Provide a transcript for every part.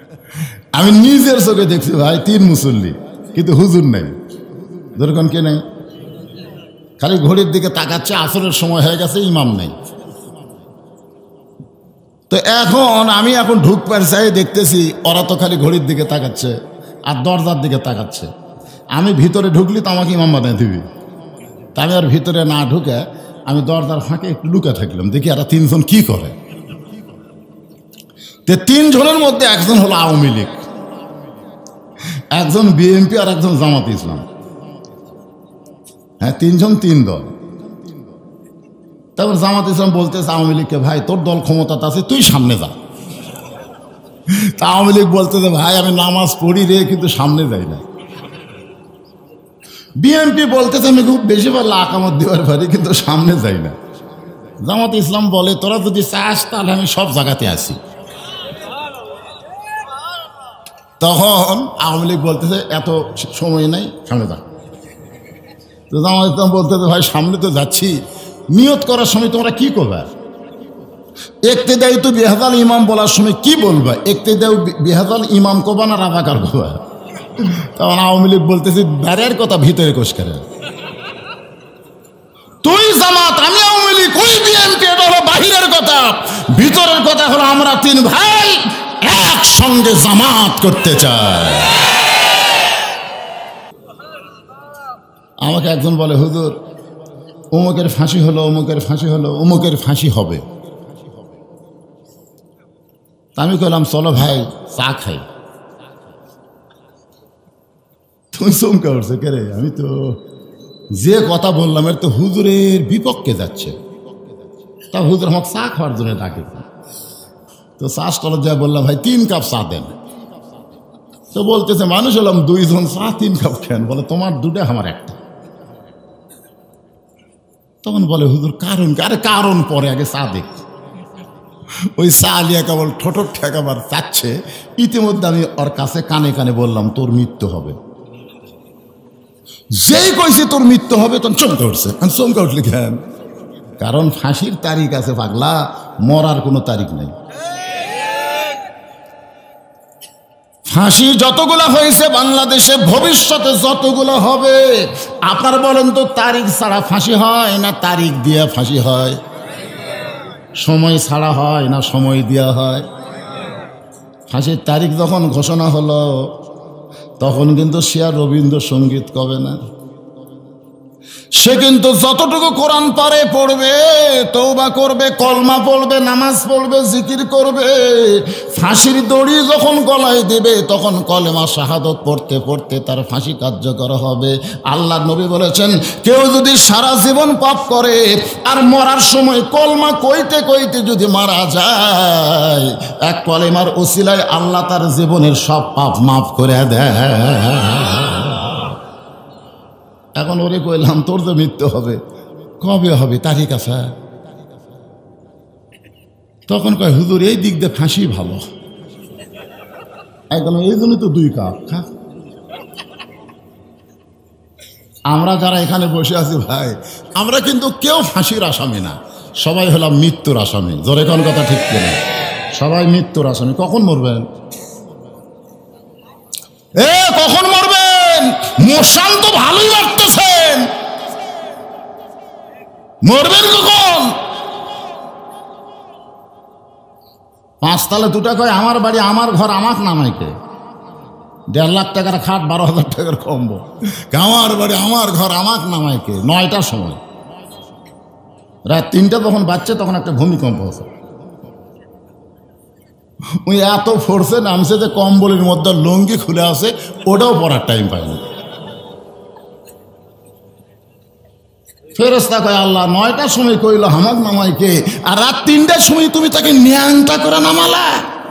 আমি নিজের চোখে দেখছি ভাই 3 মুসল্লি, কিন্তু হুজুর নেই। দরকার কে নেই, খালি ঘড়ির দিকে তাকাচ্ছে, আসরের সময় হয়ে গেছে, ইমাম নেই। তো আমি ঢুকবার চাই দেখতেছি ওরা তো খালি ঘড়ির দিকে তাকাচ্ছে আর দরজার দিকে তাকাচ্ছে। আমি ভিতরে ঢুকলি তো আমাকে ইমাম বানিয়ে দিবি। তা আমি আর ভিতরে না ঢুকে আমি দরজার ফাঁকে একটু লুকে থাকলাম, দেখি এরা 3 জন কি করে। তো 3 জনের মধ্যে একজন হলো আওয়ামী লীগ, একজন বিএনপি আর একজন জামাত ইসলাম। হ্যাঁ, 3 জন 3 দল। তারপর জামাত ইসলাম বলতেছে আওয়ামী লীগকে, ভাই তোর দল ক্ষমতাতে আছে, তুই সামনে যা। তা আওয়ামী লীগ বলতেছে, ভাই আমি নামাজ পড়ি রে, কিন্তু সামনে যাই না। বিএনপি বলতেছে, আমি খুব বেশি পারলে আকামত দেওয়ার পারি, কিন্তু সামনে যাই না। জামাত ইসলাম বলে, তোরা যদি চাস তাহলে আমি সব জায়গাতে আসি। তখন আওয়ামী লীগ বলতেছে, এত সময় নাই, সামনে যা। তো জামাত ইসলাম বলতেছে, ভাই সামনে তো যাচ্ছি, নিয়ত করার সময় তোমরা কি করবে? ইক্তেদাই তো বিহাজাল ইমাম বলার সময় কি বলবা? ইক্তেদাই বিহাজাল ইমাম করবা না রাজাকার করবা? তখন আওয়ামী লীগ বলতেছি, বাইরের কথা ভিতরে কোষ করে। তুই জামাত, আমি আওয়ামী লীগ, ওই বিএনপি, এটা হলো বাহিরের কথা। ভিতরের কথা হলো আমরা 3 ভাই একসঙ্গে জামাত করতে চাই। আমাকে একজন বলে, হুজুর অমুকের ফাঁসি হলো, অমুকের ফাঁসি হলো, অমুকের ফাঁসি হবে। আমি কইলাম, চলো ভাই চা খাই। তুমি চমকা উঠছে কে রে? আমি তো যে কথা বললাম এর তো হুজুরের বিপক্ষে যাচ্ছে। তা হুজুর আমাকে চা খাওয়ার জন্য ডাকে। তো চা স্টলে যা বললাম, ভাই 3 কাপ চা দেন। তো বলতেছে, মানুষ হলাম 2 জন, চা 3 কাপ খেন। বলে, তোমার 2টা, আমার 1টা। তখন বলে, হুজুর কারণ? আরে কারণ পরে, আগে চা দেখ। ওই চা লিয়া কেবল ঠোঁট ঠেকাবার চাচ্ছে। ইতিমধ্যে আমি ওর কাছে কানে কানে বললাম, তোর মৃত্যু হবে। যেই কইছে তোর মৃত্যু হবে, তখন চমকে উঠছে। আমি চমকে উঠলি কেন? কারণ ফাঁসির তারিখ আছে পাগলা, মরার কোনো তারিখ নেই। ফাঁসি যতগুলো হয়েছে বাংলাদেশে, ভবিষ্যতে যতগুলো হবে, আপনার বলেন তো, তারিখ ছাড়া ফাঁসি হয় না তারিখ দিয়ে ফাঁসি হয়? সময় ছাড়া হয় না সময় দেওয়া হয়? ফাঁসির তারিখ যখন ঘোষণা হলো, তখন কিন্তু সে আর রবীন্দ্রসঙ্গীত কবে না। সে কিন্তু যতটুকু কোরআন পারে পড়বে, তওবা করবে, কলমা পড়বে, নামাজ পড়বে, জিকির করবে। ফাঁসির দড়ি যখন গলায় দেবে, তখন কলেমা শাহাদত পড়তে পড়তে তার ফাঁসি কার্যকর হবে। আল্লাহ নবী বলেছেন, কেউ যদি সারা জীবন পাপ করে আর মরার সময় কলমা কইতে কইতে যদি মারা যায়, এক কলেমার ওসিলায় আল্লাহ তার জীবনের সব পাপ মাফ করে দেয়। এখন ওরে কইলাম, তোর তো মৃত্যু হবে, কবে হবে, তারিখ আছে? তখন কয়, হুজুর এই দিক দিয়ে ফাঁসি ভালো। একদম, এই জন্য তো 2 কাপ খা। আমরা যারা এখানে বসে আছি ভাই, আমরা কিন্তু কেউ ফাঁসির আসামি না, সবাই হলাম মৃত্যুর আসামি। জোরে কোন কথা ঠিক কিনা? সবাই মৃত্যুর আসামি। কখন মরবেন? কখন মরবেন? মশান তো ভালোই মারতেছেন, মরবেন কখন? 5 তলা 2টা কয়, আমার বাড়ি, আমার ঘর, আমাকে নামাইকে। 1.5 লাখ টাকার খাট, 12,000 টাকার কম্বল। আমার বাড়ি, আমার ঘর, আমাকে নামাইকে। 9টার সময়, রাত 3টা যখন বাজছে, তখন একটা ভূমিকম্প হচ্ছে। ওই এত ফোর্সে নামছে যে কম্বলের মধ্যে লুঙ্গি খুলে আছে, ওটাও পরার টাইম পায়নি। ফেরেশতা কয়, আল্লাহ 9টার সময় কইল হামাক নামাইকে, আর রাত 3টার সময় তুমি তাকে ন্যাংটা করে নামালা।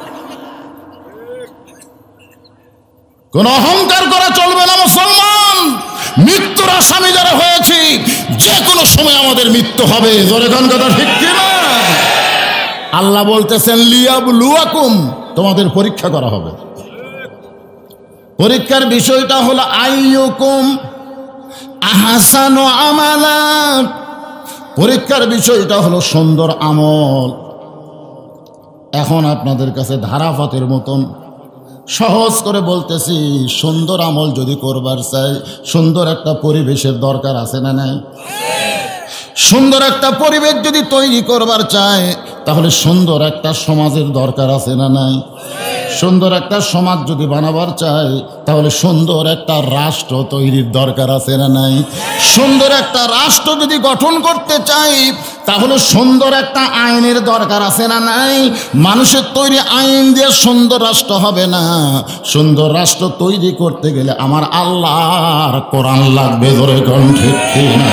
কোন অহংকার করা চলবে না মুসলমান। মৃত্যুর আসামি যারা হয়েছি, যে কোনো সময় আমাদের মৃত্যু হবে। জোরে কোন কথা ঠিক কিনা? আল্লাহ বলতেছেন, লিয়াবলুয়াকুম, তোমাদের পরীক্ষা করা হবে। পরীক্ষার বিষয়টা হলো আইয়ুকুম আহসানু আমালা। পরীক্ষার বিষয়টা হলো সুন্দর আমল। এখন আপনাদের কাছে ধারাপাতের মতন সহজ করে বলতেছি, সুন্দর আমল যদি করবার চাই, সুন্দর একটা পরিবেশের দরকার আছে না নাই? সুন্দর একটা পরিবেশ যদি তৈরি করবার চায়, তাহলে সুন্দর একটা সমাজের দরকার আছে না নাই? সুন্দর একটা সমাজ যদি বানাবার চায়, তাহলে সুন্দর একটা রাষ্ট্র তৈরির দরকার আছে না নাই? সুন্দর একটা রাষ্ট্র যদি গঠন করতে চাই, তাহলে সুন্দর একটা আইনের দরকার আছে না নাই? মানুষের তৈরি আইন দিয়ে সুন্দর রাষ্ট্র হবে না। সুন্দর রাষ্ট্র তৈরি করতে গেলে আমার আল্লাহর কোরআন লাগবে, ধরে কোন ঠিক না?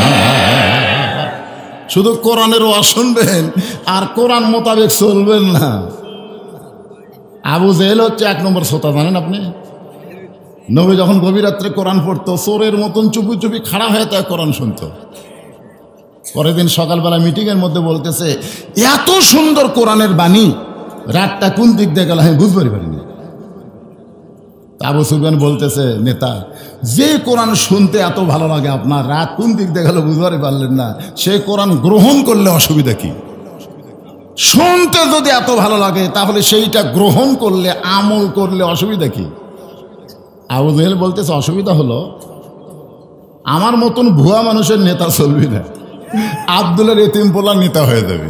শুধু কোরআনের ওয়াজ শুনবেন আর কোরআন মোতাবেক চলবেন না। আবু জেহেল হচ্ছে 1 নম্বর শ্রোতা, জানেন আপনি? নবী যখন গভীর রাত্রে কোরআন পড়তো, চোরের মতন চুপি চুপি খাড়া হয়ে তাই কোরআন শুনতো। পরের দিন সকালবেলা মিটিংয়ের মধ্যে বলতেছে, এত সুন্দর কোরআনের বাণী, রাতটা কোন দিক দিয়ে গেল আমি বুঝতে পারিনি। আবু সুফিয়ান বলতেছে, নেতা, যে কোরআন শুনতে এত ভালো লাগে আপনার, রাত কোন দিক দিয়ে গেল বুঝতে পারলেন না? সেই কোরআন গ্রহণ করলে অসুবিধা কি? শুনতে যদি এত ভালো লাগে, তাহলে সেইটা গ্রহণ করলে, আমল করলে অসুবিধা কি? আবু জেহেল বলতেছে, অসুবিধা হলো আমার মতন ভুয়া মানুষের নেতা চলবি না, আব্দুলের এতিম পোলার নেতা হয়ে যাবে।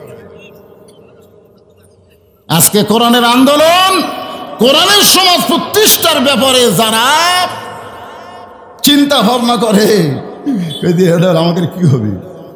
আজকে কোরআনের আন্দোলন, কোরআনের সমাজ প্রতিষ্ঠার ব্যাপারে যারা চিন্তা ভাবনা করে, আমাদের কি হবে?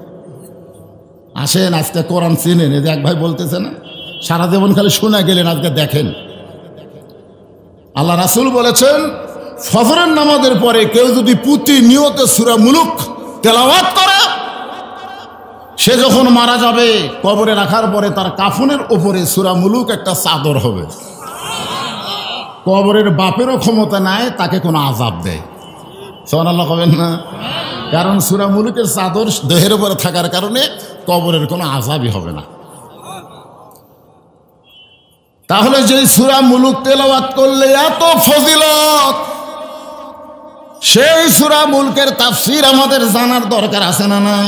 আসেন আজকে কোরআন চিনেন। এই যে এক ভাই বলতেছে না, সারা জীবন খালি শোনা গেলেন, আজকে দেখেন। আল্লাহ রাসূল বলেছেন, ফজরের নামাজের পরে কেউ যদি প্রতিনিয়ত সূরা মুলুক তেলাওয়াত করে, সে যখন মারা যাবে, কবরে রাখার পরে তার কাফনের উপরে সূরা মুলুক একটা চাদর হবে। কবরের বাপেরও ক্ষমতা নাই তাকে কোনো আযাব দেয়। সুবহানাল্লাহ কবেন না? কারণ সূরা মুলুকের চাদর দেহের উপরে থাকার কারণে কবরের কোনো আযাবই হবে না। তাহলে যে সূরা মুলুক তেলাওয়াত করলে এত ফজিলত, সেই সূরা মুলুকের তাফসীর আমাদের জানার দরকার আছে না নাই?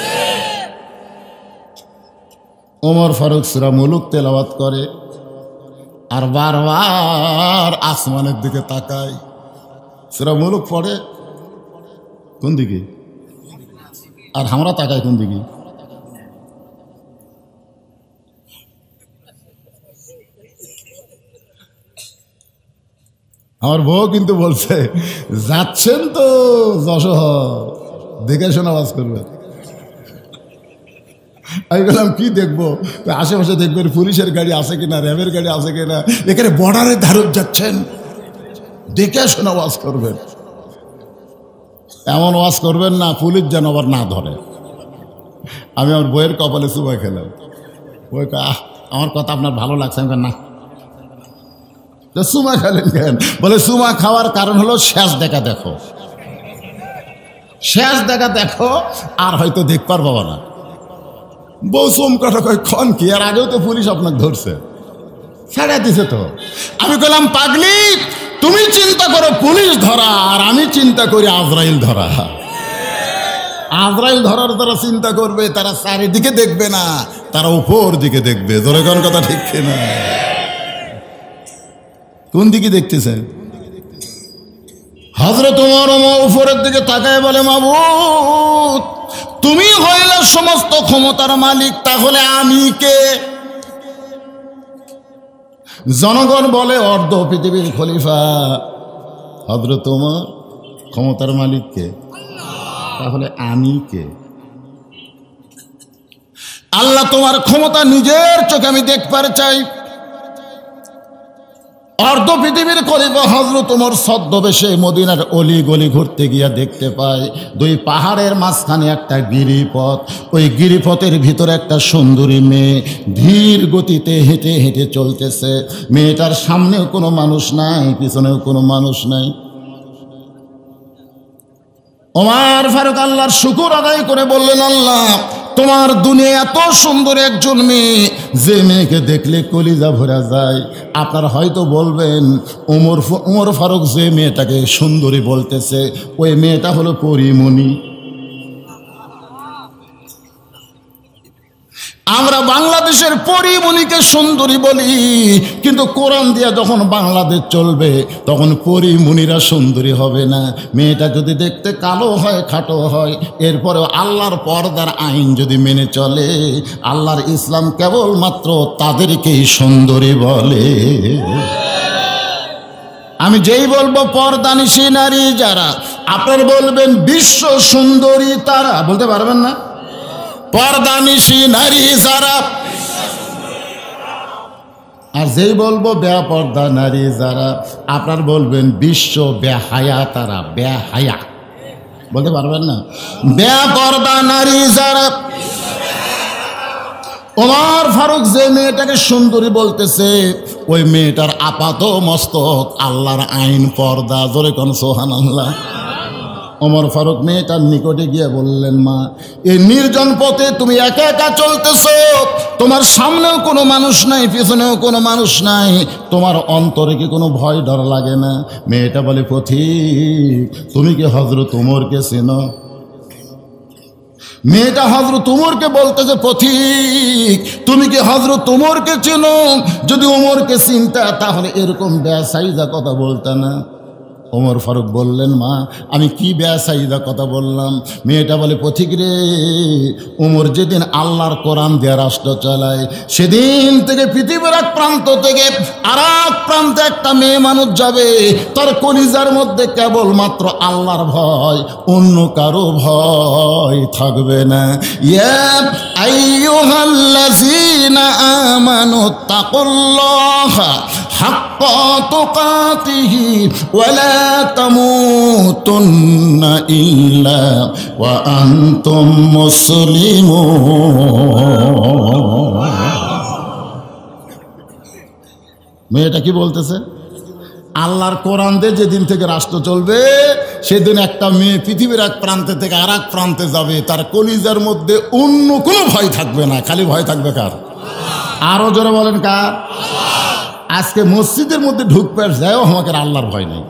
ওমর ফারুক সূরা মুলুক তেলাওয়াত করে আর বারবার আসমানের দিকে তাকায়। সূরা মুলুক পড়ে কোন দিকে, আর আমরা তাকাই কোন দিকে? আমার বউ কিন্তু বলছে, যাচ্ছেন তো যশোহর, দেখে শোনা আওয়াজ করবে। আমি বললাম, কি দেখবো? আশেপাশে দেখবেন পুলিশের গাড়ি আছে কিনা, র্যাবের গাড়ি আছে কিনা। এখানে বর্ডারের ধারক যাচ্ছেন, দেখে শোনা ওয়াজ করবেন। এমন ওয়াজ করবেন না পুলিশ যেন আবার না ধরে। আমি আমার বইয়ের কপালে চুমা খেলাম। বই আমার কথা আপনার ভালো লাগছে? আমি না। চুমা খেলেন কেন? বলে চুমা খাওয়ার কারণ হলো শেষ দেখা দেখো, শেষ দেখা দেখো, আর হয়তো দেখবার পাবো না। বউ চমকাটা কয়, খন কি? আর আগেও তো পুলিশ আপনাকে ধরছে, ছাড়া দিছে তো। আমি বললাম, পাগলি, তুমি চিন্তা করো পুলিশ ধরা, আর আমি চিন্তা করি আজরাইল ধরা। আজরাইল ধরার যারা চিন্তা করবে, তারা চারিদিকে দেখবে না, তারা উপর দিকে দেখবে। ধরে কোন কথা ঠিক কিনা? কোন দিকে দেখতেছেন? হযরত ওমর উপরের দিকে তাকায় বলে, মাবুদ, তুমি হইলে সমস্ত ক্ষমতার মালিক, তাহলে আমি কে? জনগণ বলে অর্ধ পৃথিবীর খলিফা। হযরত ওমর, ক্ষমতার মালিক কে? তাহলে আমি কে? আল্লাহ, তোমার ক্ষমতা নিজের চোখে আমি দেখবার চাই। অর্ধ পৃথিবীর খলিফা হযরত ওমর ছদ্মবেশে মদিনার অলি গলি ঘুরতে গিয়া দেখতে পায়, 2 পাহাড়ের মাঝখানে একটা গিরিপথ। ওই গিরিপথের ভিতরে একটা সুন্দরী মেয়ে ধীর গতিতে হেঁটে হেঁটে চলতেছে। মেয়েটার সামনেও কোনো মানুষ নাই, পিছনেও কোনো মানুষ নাই। ওমর ফারুক আল্লাহর শুকর আদায় করে বললেন, আল্লাহ, তোমার দুনিয়া এত সুন্দর একজন মেয়ে, যে মেয়েকে দেখলে কলিজা ভরা যায়। আপনারা হয়তো বলবেন, ওমর ফারুক যে মেয়েটাকে সুন্দরী বলতেছে, ওই মেয়েটা হলো পরিমণি। আমরা বাংলাদেশের পরীমণিকে সুন্দরী বলি, কিন্তু কোরআন দিয়ে যখন বাংলাদেশ চলবে তখন পরীমণিরা সুন্দরী হবে না। মেয়েটা যদি দেখতে কালো হয়, খাটো হয়, এরপরেও আল্লাহর পর্দার আইন যদি মেনে চলে, আল্লাহর ইসলাম কেবলমাত্র তাদেরকেই সুন্দরী বলে। আমি যেই বলবো পর্দানিশী নারী যারা, আপনার বলবেন বিশ্ব সুন্দরী তারা, বলতে পারবেন না? পর্দানিশী নারী যারা, আর যেই বলবো বেপর্দা নারী যারা, আপনার বলবেন বিশ্ব বেহায়া তারা। বেহায়া বলতে পারবেন না? বেপর্দা নারী যারা। ওমর ফারুক যে মেয়েটাকে সুন্দরী বলতেছে, ওই মেয়েটার আপাত মস্তক আল্লাহর আইন পর্দা। জোরে কোন সুবহানাল্লাহ। ওমর ফারুক মেয়েটার নিকটে গিয়ে বললেন, মা, এই নির্জন পথে তুমি একা একা চলতেছো, তোমার সামনেও কোনো মানুষ নাই, পিছনেও কোনো মানুষ নাই, তোমার অন্তরে কি কোনো ভয় ডর লাগে না? মেয়েটা বলে, পথিক, তুমি কি হযরত ওমরকে চেনো? মেয়েটা হযরত ওমরকে বলতেছে, পথিক, তুমি কি হযরত ওমরকে চেনো? যদি ওমরকে চিনতা তাহলে এরকম বেসাইজা কথা বলতা না। ওমর ফারুক বললেন, মা, আমি কি বেসাইদা কথা বললাম? মেয়েটা বলে, পথিক রে, ওমর যেদিন আল্লাহর কোরআন দিয়ে রাষ্ট্র চালায়, সেদিন থেকে পৃথিবীর এক প্রান্ত থেকে আর এক প্রান্তে একটা মেয়ে মানুষ যাবে, তার কলিজার মধ্যে কেবলমাত্র আল্লাহর ভয়, অন্য কারো ভয় থাকবে না। ইয়া আইয়ুহাল্লাযীনা আমানু তাকুল্লাহা হাক্কা তুকাতিহি ওয়া লা তামুতুন্না ইল্লা ওয়া আনতুম মুসলিমুন। মেয়েটা কি বলতেছে? আল্লাহর কোরআন দিয়ে যেদিন থেকে রাষ্ট্র চলবে, সেদিন একটা মেয়ে পৃথিবীর এক প্রান্তে থেকে আর এক প্রান্তে যাবে, তার কলিজার মধ্যে অন্য কোনো ভয় থাকবে না, খালি ভয় থাকবে কার? আরো জোরে বলেন, কার? আজকে মসজিদের মধ্যে ঢুকবে যাও, আমাকে আল্লাহর ভয় নেই।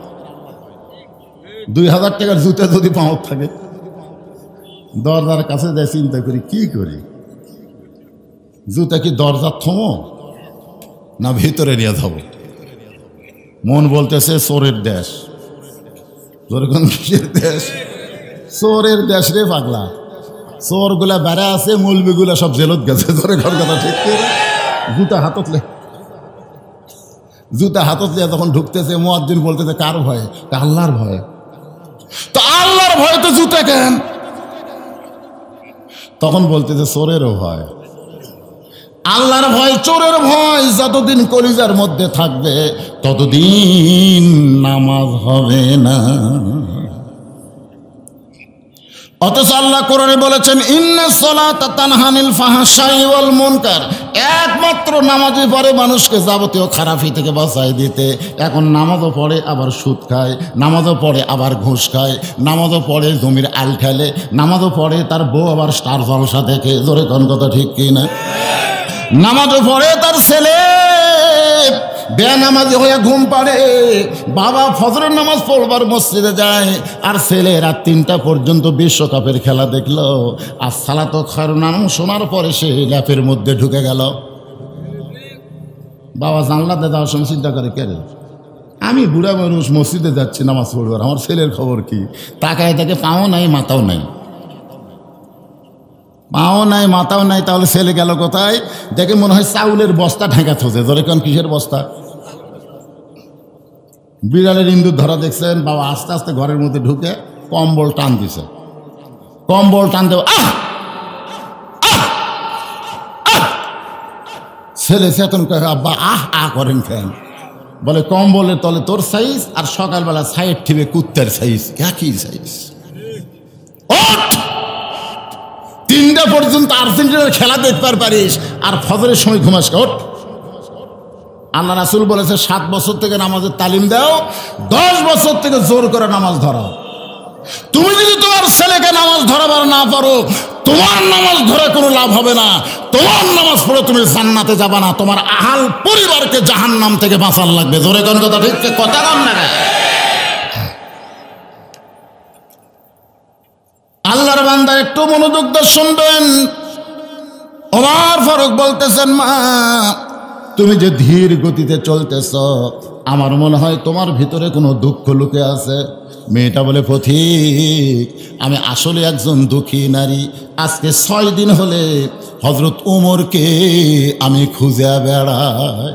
2000 টাকার জুতা যদি পাওয়া থাকে, দরজার কাছে যাই চিন্তা করি, কি করি? জুতা কি দরজার থমো না ভিতরে নিয়ে যাবো? মন বলতেছে চোরের দেশ। যেরকম কিসের দেশ? চোরের দেশ রে পাগলা। চোরগুলা বেড়া আছে, মৌলবিগুলা সব জেলত গেছে। ধরে ঘর কথা ঠিক করে জুতা হাততলে, জুতা হাততলে যখন ঢুকতেছে, মুয়াজ্জিন বলতেছে, কার ভয়ে? আল্লাহর ভয়ে। তো আল্লাহর ভয়ে তো জুতা কেন? তখন বলতেছে চোরেরও ভয়। আল্লাহর ভয়, চোরের ভয় যতদিন কলিজার মধ্যে থাকবে, ততদিন নামাজ হবে না। অথচ আল্লাহ কোরআনে বলেছেন, ইন্নাস সালাতা তানহা আনিল ফাহশাই ওয়াল মুনকার। একমাত্র নামাজই পড়ে মানুষকে যাবতীয় খারাপি থেকে বাঁচাই দিতে। এখন নামাজও পড়ে আবার সুদ খায়, নামাজও পড়ে আবার ঘুষ খায়, নামাজও পড়ে জমির আল খেলে, নামাজও পড়ে তার বউ আবার স্টার জলসা দেখে। জোরে কোন কথা ঠিক কিনা? নামাজও পড়ে তার ছেলে বেনামাজি হয়ে ঘুম পাড়ে, বাবা ফজরের নামাজ পড়বার মসজিদে যায়, আর ছেলে রাত 3টা পর্যন্ত বিশ্বকাপের খেলা দেখলো। আর সালাতো খায়রুন নাম শোনার পরে সে ল্যাপের মধ্যে ঢুকে গেল। বাবা জানলাতে যাওয়ার সময় চিন্তা করে, কে রে, আমি বুড়া মানুষ মসজিদে যাচ্ছি নামাজ পড়বার, আমার ছেলের খবর কি? তাকায় তাকে পাও নাই, মাথাও নাই, পাও নাই, মাথাও নাই। তাহলে ছেলে গেল কোথায়? দেখে মনে হয় চাউলের বস্তা ঢাকা থোছে। ধরে কোন কিসের বস্তা? বিড়ালের ইন্দুর ধরা দেখছেন। বাবা আস্তে আস্তে ঘরের মধ্যে ঢুকে কম্বল টান দিছে। কম্বল টান দেব, ছেলে চেতন করে, আব্বা আহ আহ করেন কেন? বলে, কম্বলের তলে তোর সাইজ, আর সকালবেলা সাইড ঠিবে কুত্তার সাইজ, একই সাইজ। 3টা পর্যন্ত আর্জেন্টিনার খেলা দেখতে পারিস, আর ফজরের সময় ঘুমাস। ওঠ। আল্লাহ রাসূল বলেছে, 7 বছর থেকে নামাজের তালিম দাও, 10 বছর থেকে জোর করে নামাজ ধরাও। তুমি যদি তোমার ছেলেকে নামাজ ধরাবার না পারো, তোমার নামাজ ধরে কোনো লাভ হবে না। তোমার নামাজ পড়ে তুমি জান্নাতে যাবা না, তোমার আহাল পরিবারকে জাহান্নাম থেকে বাঁচার লাগবে। জোরে কোন কথা ঠিক? কথা কম না? আল্লাহর বান্দা একটু মনোযোগ দিয়ে শুনবেন। ওমর ফারুক বলতেছেন, মা তুমি যে ধীর গতিতে চলতেছ, আমার মনে হয় তোমার ভিতরে কোনো দুঃখ লুকে আছে। মেয়েটা বলে, পথিক আমি আসলে একজন দুঃখী নারী। আজকে 6 দিন হলে হযরত ওমরকে আমি খুঁজে বেড়াই।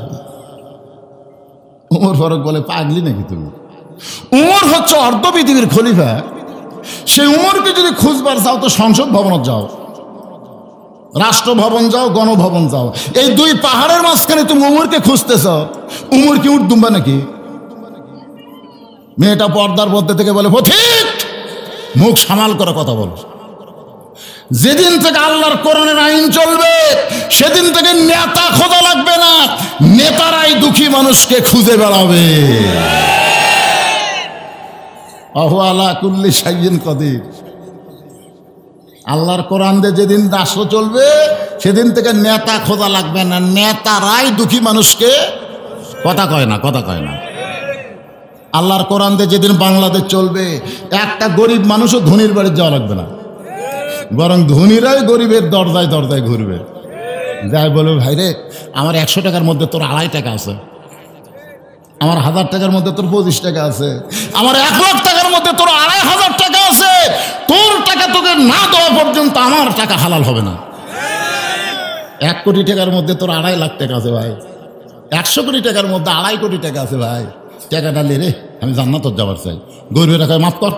ওমর ফারুক বলে, পাগলি নাকি তুমি? ওমর হচ্ছে অর্ধ পৃথিবীর খলিফা। সেই ওমরকে যদি খুঁজবার চাও তো সংসদ ভবনে যাও, রাষ্ট্রভবন যাও, গণভবন যাও। এই 2 পাহাড়ের মাঝখানে তুমি ওমরকে খুঁজতেছ, ওমর কি উঠ দুম্বা নাকি? মেয়েটা পর্দার মধ্যে থেকে বলে, পথিক মুখ সামাল করে কথা বলো। যেদিন থেকে আল্লাহর কোরআনের আইন চলবে সেদিন থেকে নেতা খোঁজা লাগবে না, নেতারাই দুঃখী মানুষকে খুঁজে বেড়াবে। আহু আলা কুল্লি শাইইন কদির। আল্লাহর কোরআন দিয়ে যেদিন রাষ্ট্র চলবে সেদিন থেকে নেতা খোঁজা লাগবে না, নেতারাই দুঃখী মানুষকে কথা কয় না। আল্লাহর কোরআন দিয়ে যেদিন বাংলাদেশ চলবে একটা গরিব মানুষও ধনীর বাড়ি যাওয়া লাগবে না, বরং ধনীরাই গরিবের দরজায় দরজায় ঘুরবে। যাই বলবে, ভাই রে আমার 100 টাকার মধ্যে তোর 2.5 টাকা আছে, আমার 1000 টাকার মধ্যে তোর 25 টাকা আছে, আমার 1 লাখ টাকার মধ্যে তোর 2,500 টাকা আছে। তোর টাকা তোকে না দেওয়া পর্যন্ত আমার টাকা হালাল হবে না। 1 কোটি টাকার মধ্যে তোর 2.5 লাখ টাকা আছে ভাই, 100 কোটি টাকার মধ্যে 2.5 কোটি টাকা আছে ভাই, টাকাটা লে রে, আমি জান্নাত যাবার চাই। গরিবের টাকায় মাফ কর।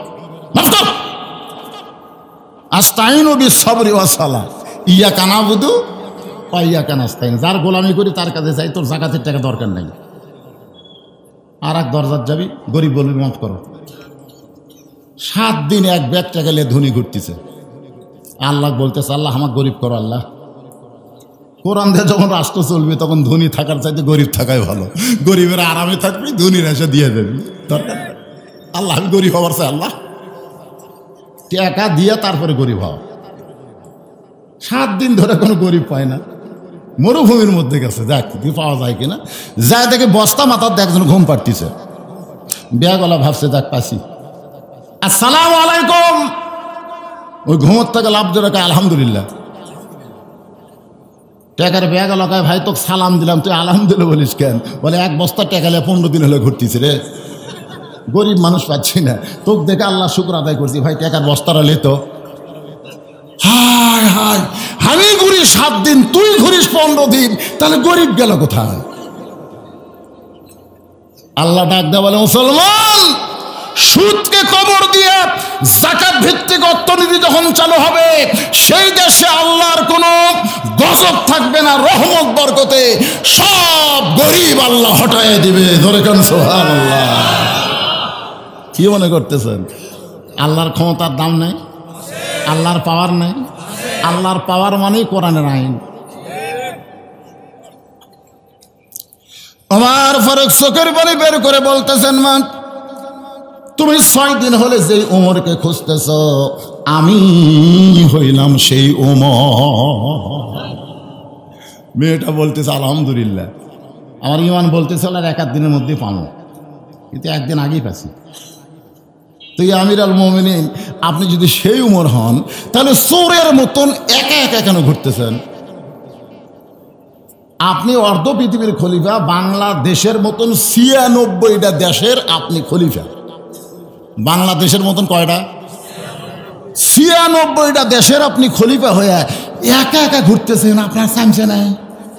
আস্তাইনু বিস-সাবরি ওয়াস-সালাহ, ইয়াকা না'বুদু ওয়া ইয়াকা নাস্তাইন। যার গোলামি করি তার কাছে চাই, তোর যাকাতের টাকা দরকার নাই। আর এক দরজার যাবি, গরিব বলবি মাফ করো। 7 দিন এক ব্যাগ টাকা নিয়ে ধনী ঘুরতেছে। আল্লাহ বলতেছে, আল্লাহ আমার গরিব করো আল্লাহ। কোরআন দিয়ে যখন রাষ্ট্র চলবে তখন ধনী থাকার চাইতে গরিব থাকাই ভালো। গরিবের আরামে থাকবি, ধনীর এসে দিয়ে দেবি, দরকার নেই। আল্লাহ আমি গরিব হবার চাই, আল্লাহ টাকা দিয়ে তারপরে গরিব হওয়া। 7 দিন ধরে কোনো গরিব পায় না, মরুভূমির মধ্যে গেছে, দেখ কি পাওয়া যায় কিনা। যায় দেখে বস্তা মাথার দিয়ে একজন ঘুম পাড়তিছে। ব্যাগওয়ালা ভাবছে দেখ পাচ্ছি, আসসালামু আলাইকুম। ওই ঘুমোর থেকে লাভ জোরে কয় আলহামদুলিল্লাহ। টাকার ব্যাগওয়ালা কয়, ভাই তোকে সালাম দিলাম, তুই আলহামদুলিল্লাহ বলিস কেন? বলে 1 বস্তা টাকা নিয়ে 15 দিন হলে ঘুরতিছে রে, গরিব মানুষ পাচ্ছি না, তোকে দেখে আল্লাহ শুক্র আদায় করছি। ভাই টাকার বস্তাটা লেতো। হায় হায়, আমি ঘুরি 7 দিন, তুই ঘুরিস 15 দিন, তাহলে গরিব গেল কোথায়? আল্লাহ ডাক দেয়া বলে, মুসলমান সুদকে কবর দিয়ে যাকাত ভিত্তিক অর্থনীতি যখন চালু হবে সেই দেশে আল্লাহর কোনো গজব থাকবে না, রহমত বরকতে সব গরিব আল্লাহ হটায় দিবে। ধরে কেন সুবহানাল্লাহ। কি মনে করতেছেন আল্লাহর ক্ষমতার দাম নাই? আল্লাহর পাওয়ার নাই? আল্লাহর পাওয়ার মানেই কোরআনের আইন। ওমর ফারুক চোখের পানি বের করে বলতেছেন, মা তুমি 6 দিন হলে যেই ওমরকে খুঁজতেছ, আমি হইলাম সেই ওমর। মেয়েটা বলতেছে, আলহামদুলিল্লাহ, আমার ইমান বলতেছে আর 1 দিনের মধ্যে পাবো, কিন্তু 1 দিন আগেই পাচ্ছি। তো আমির আল মুমিনিন, আপনি যদি সেই উমর হন তাহলে চোরের মতন একা একা কেন ঘুরতেছেন? আপনি অর্ধ পৃথিবীর খলিফা, বাংলাদেশের মতন 96টা দেশের আপনি খলিফা। বাংলাদেশের মতন কয়টা? 96টা দেশের আপনি খলিফা হয়ে একা একা ঘুরতেছেন। আপনার চামচা নাই?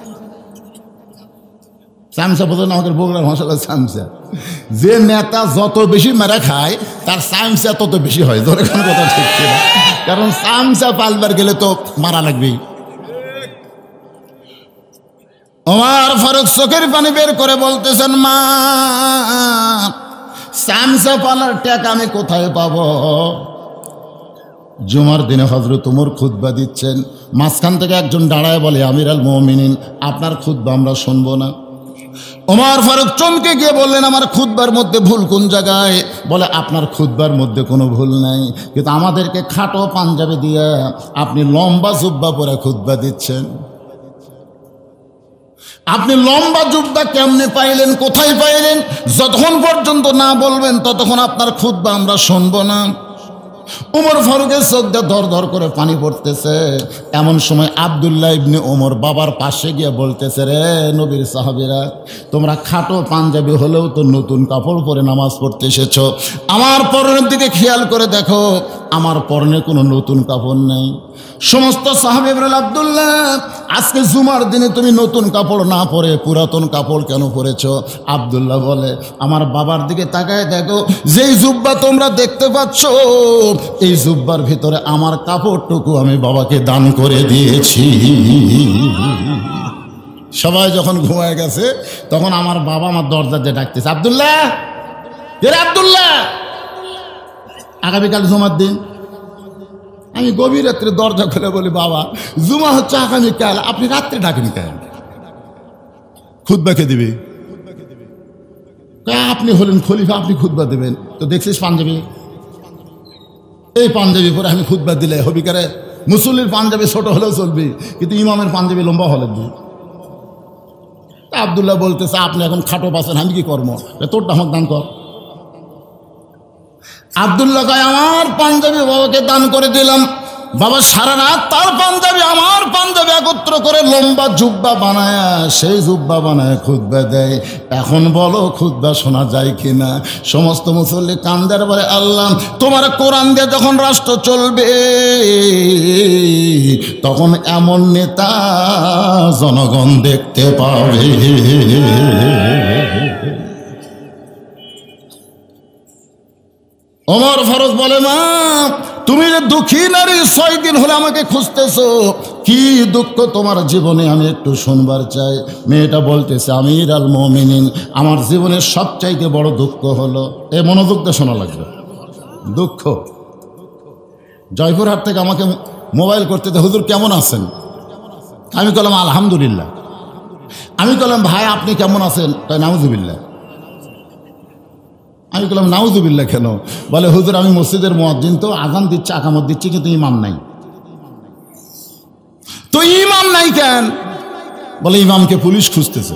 চামচা বোঝেন আমাদের বগুড়ার ভাষা চামচা। যে নেতা যত বেশি মেরা খায় তার চামচা তত বেশি হয়। ধরে কোন কথা ঠিক ছিল, কারণ চামচা পালবার গেলে তো মারা লাগবেই। ওমর ফারুক চোখের পানি বের করে বলতেছেন, মা চামচা পালার টাকা আমি কোথায় পাবো? জুমার দিনে হযরত ওমর খুতবা দিচ্ছেন, মাঝখান থেকে একজন দাঁড়ায় বলে, আমির আল মুমিনিন আপনার খুতবা আমরা শুনবো না। ওমর ফারুক চমকে গিয়ে বললেন, আমার খুতবার মধ্যে ভুল কোন জায়গায়? বলে, আপনার খুতবার মধ্যে কোনো ভুল নাই, কিন্তু আমাদেরকে খাটো পাঞ্জাবি দিয়ে আপনি লম্বা জুব্বা পরে খুতবা দিচ্ছেন। আপনি লম্বা জুব্বা কেমনে পাইলেন, কোথায় পাইলেন? যতক্ষণ পর্যন্ত না বলবেন ততক্ষণ আপনার খুতবা আমরা শুনবো না। উমর ফারুকের চোখ দিয়ে দর দর করে পানি পড়তেছে। এমন সময় আব্দুল্লাহ ইবনে ওমর বাবার পাশে গিয়ে বলতেছে, রে নবীর সাহাবীরা, তোমরা খাটো পাঞ্জাবি হলেও তো নতুন কাপড় পরে নামাজ পড়তে এসেছো, আমার পরনের দিকে খেয়াল করে দেখো, আমার পরনে কোনো নতুন কাপড় নেই। সমস্ত সাহাবী বলেন, আব্দুল্লাহ, আজকে জুমার দিনে তুমি নতুন কাপড় না পরে পুরাতন কাপড় কেন পরেছো? আব্দুল্লাহ বলে, আমার বাবার দিকে তাকায় দেখো, যেই জুব্বা তোমরা দেখতে পাচ্ছ, এই জুব্বার ভিতরে আমার কাপড়টুকু আমি বাবাকে দান করে দিয়েছি। সবাই যখন ঘুমায় গেছে তখন আমার বাবা আমার দরজা দিয়ে ডাকতেছে, আব্দুল্লাহ, আব্দুল্লাহ, আগামীকাল জুমার দিন। আমি গভীর রাত্রে দরজা খুলে বলি, বাবা, জুমা হচ্ছে আগামীকাল, আপনি রাত্রে ডাকেন কেন? খুতবা কে দিবে? আপনি হলেন খলিফা, আপনি খুতবা দেবেন। তো দেখছিস পাঞ্জাবি, এই পাঞ্জাবি পরে আমি খুতবা দিলে হবি কারে? মুসল্লির পাঞ্জাবি ছোট হলেও চলবে, কিন্তু ইমামের পাঞ্জাবি লম্বা হলে দিই। আব্দুল্লাহ বলতেছে, আপনি এখন খাটো পাচ্ছেন, আমি কি কর্ম, তোরটা আমাকে দান কর। আব্দুল্লাহ কয়, আমার পাঞ্জাবি বাবাকে দান করে দিলাম। বাবা সারা রাত তার পাঞ্জাবি আমার পাঞ্জাবি একত্র করে লম্বা জুব্বা বানায়, সেই জুব্বা বানায় খুতবা দেয়। এখন বলো খুতবা শোনা যায় কিনা? সমস্ত মুসল্লি কান্দার বলে, আল্লাহ, তোমার কোরআন দিয়ে যখন রাষ্ট্র চলবে তখন এমন নেতা জনগণ দেখতে পাবে। ওমর ফারুক বলে, মা, তুমি যে দুঃখী নারী, 6 দিন হলে আমাকে খুঁজতেছো, কি দুঃখ তোমার জীবনে আমি একটু শুনবার চাই। মেয়েটা বলতেছে, আমির আল মুমিনিন, আমার জীবনের সবচাইতে বড় দুঃখ হলো, এ মনোযোগ দিয়ে শোনা লাগবে, দুঃখ। জয়পুরহাট থেকে আমাকে মোবাইল করতে, হুজুর কেমন আছেন? আমি বললাম আলহামদুলিল্লাহ। আমি বললাম, ভাই আপনি কেমন আছেন? তাই নাউজুবিল্লাহ। আমি বললাম, নাউজুবিল্লাহ কেন? বলে, হুজুর আমি মসজিদের মুয়াজ্জিন, তো আযান দিচ্ছে, আকামত দিচ্ছে, কিন্তু ইমাম নাই। তো ইমাম নাই কেন? বলে, ইমামকে পুলিশ খুঁজতেছে।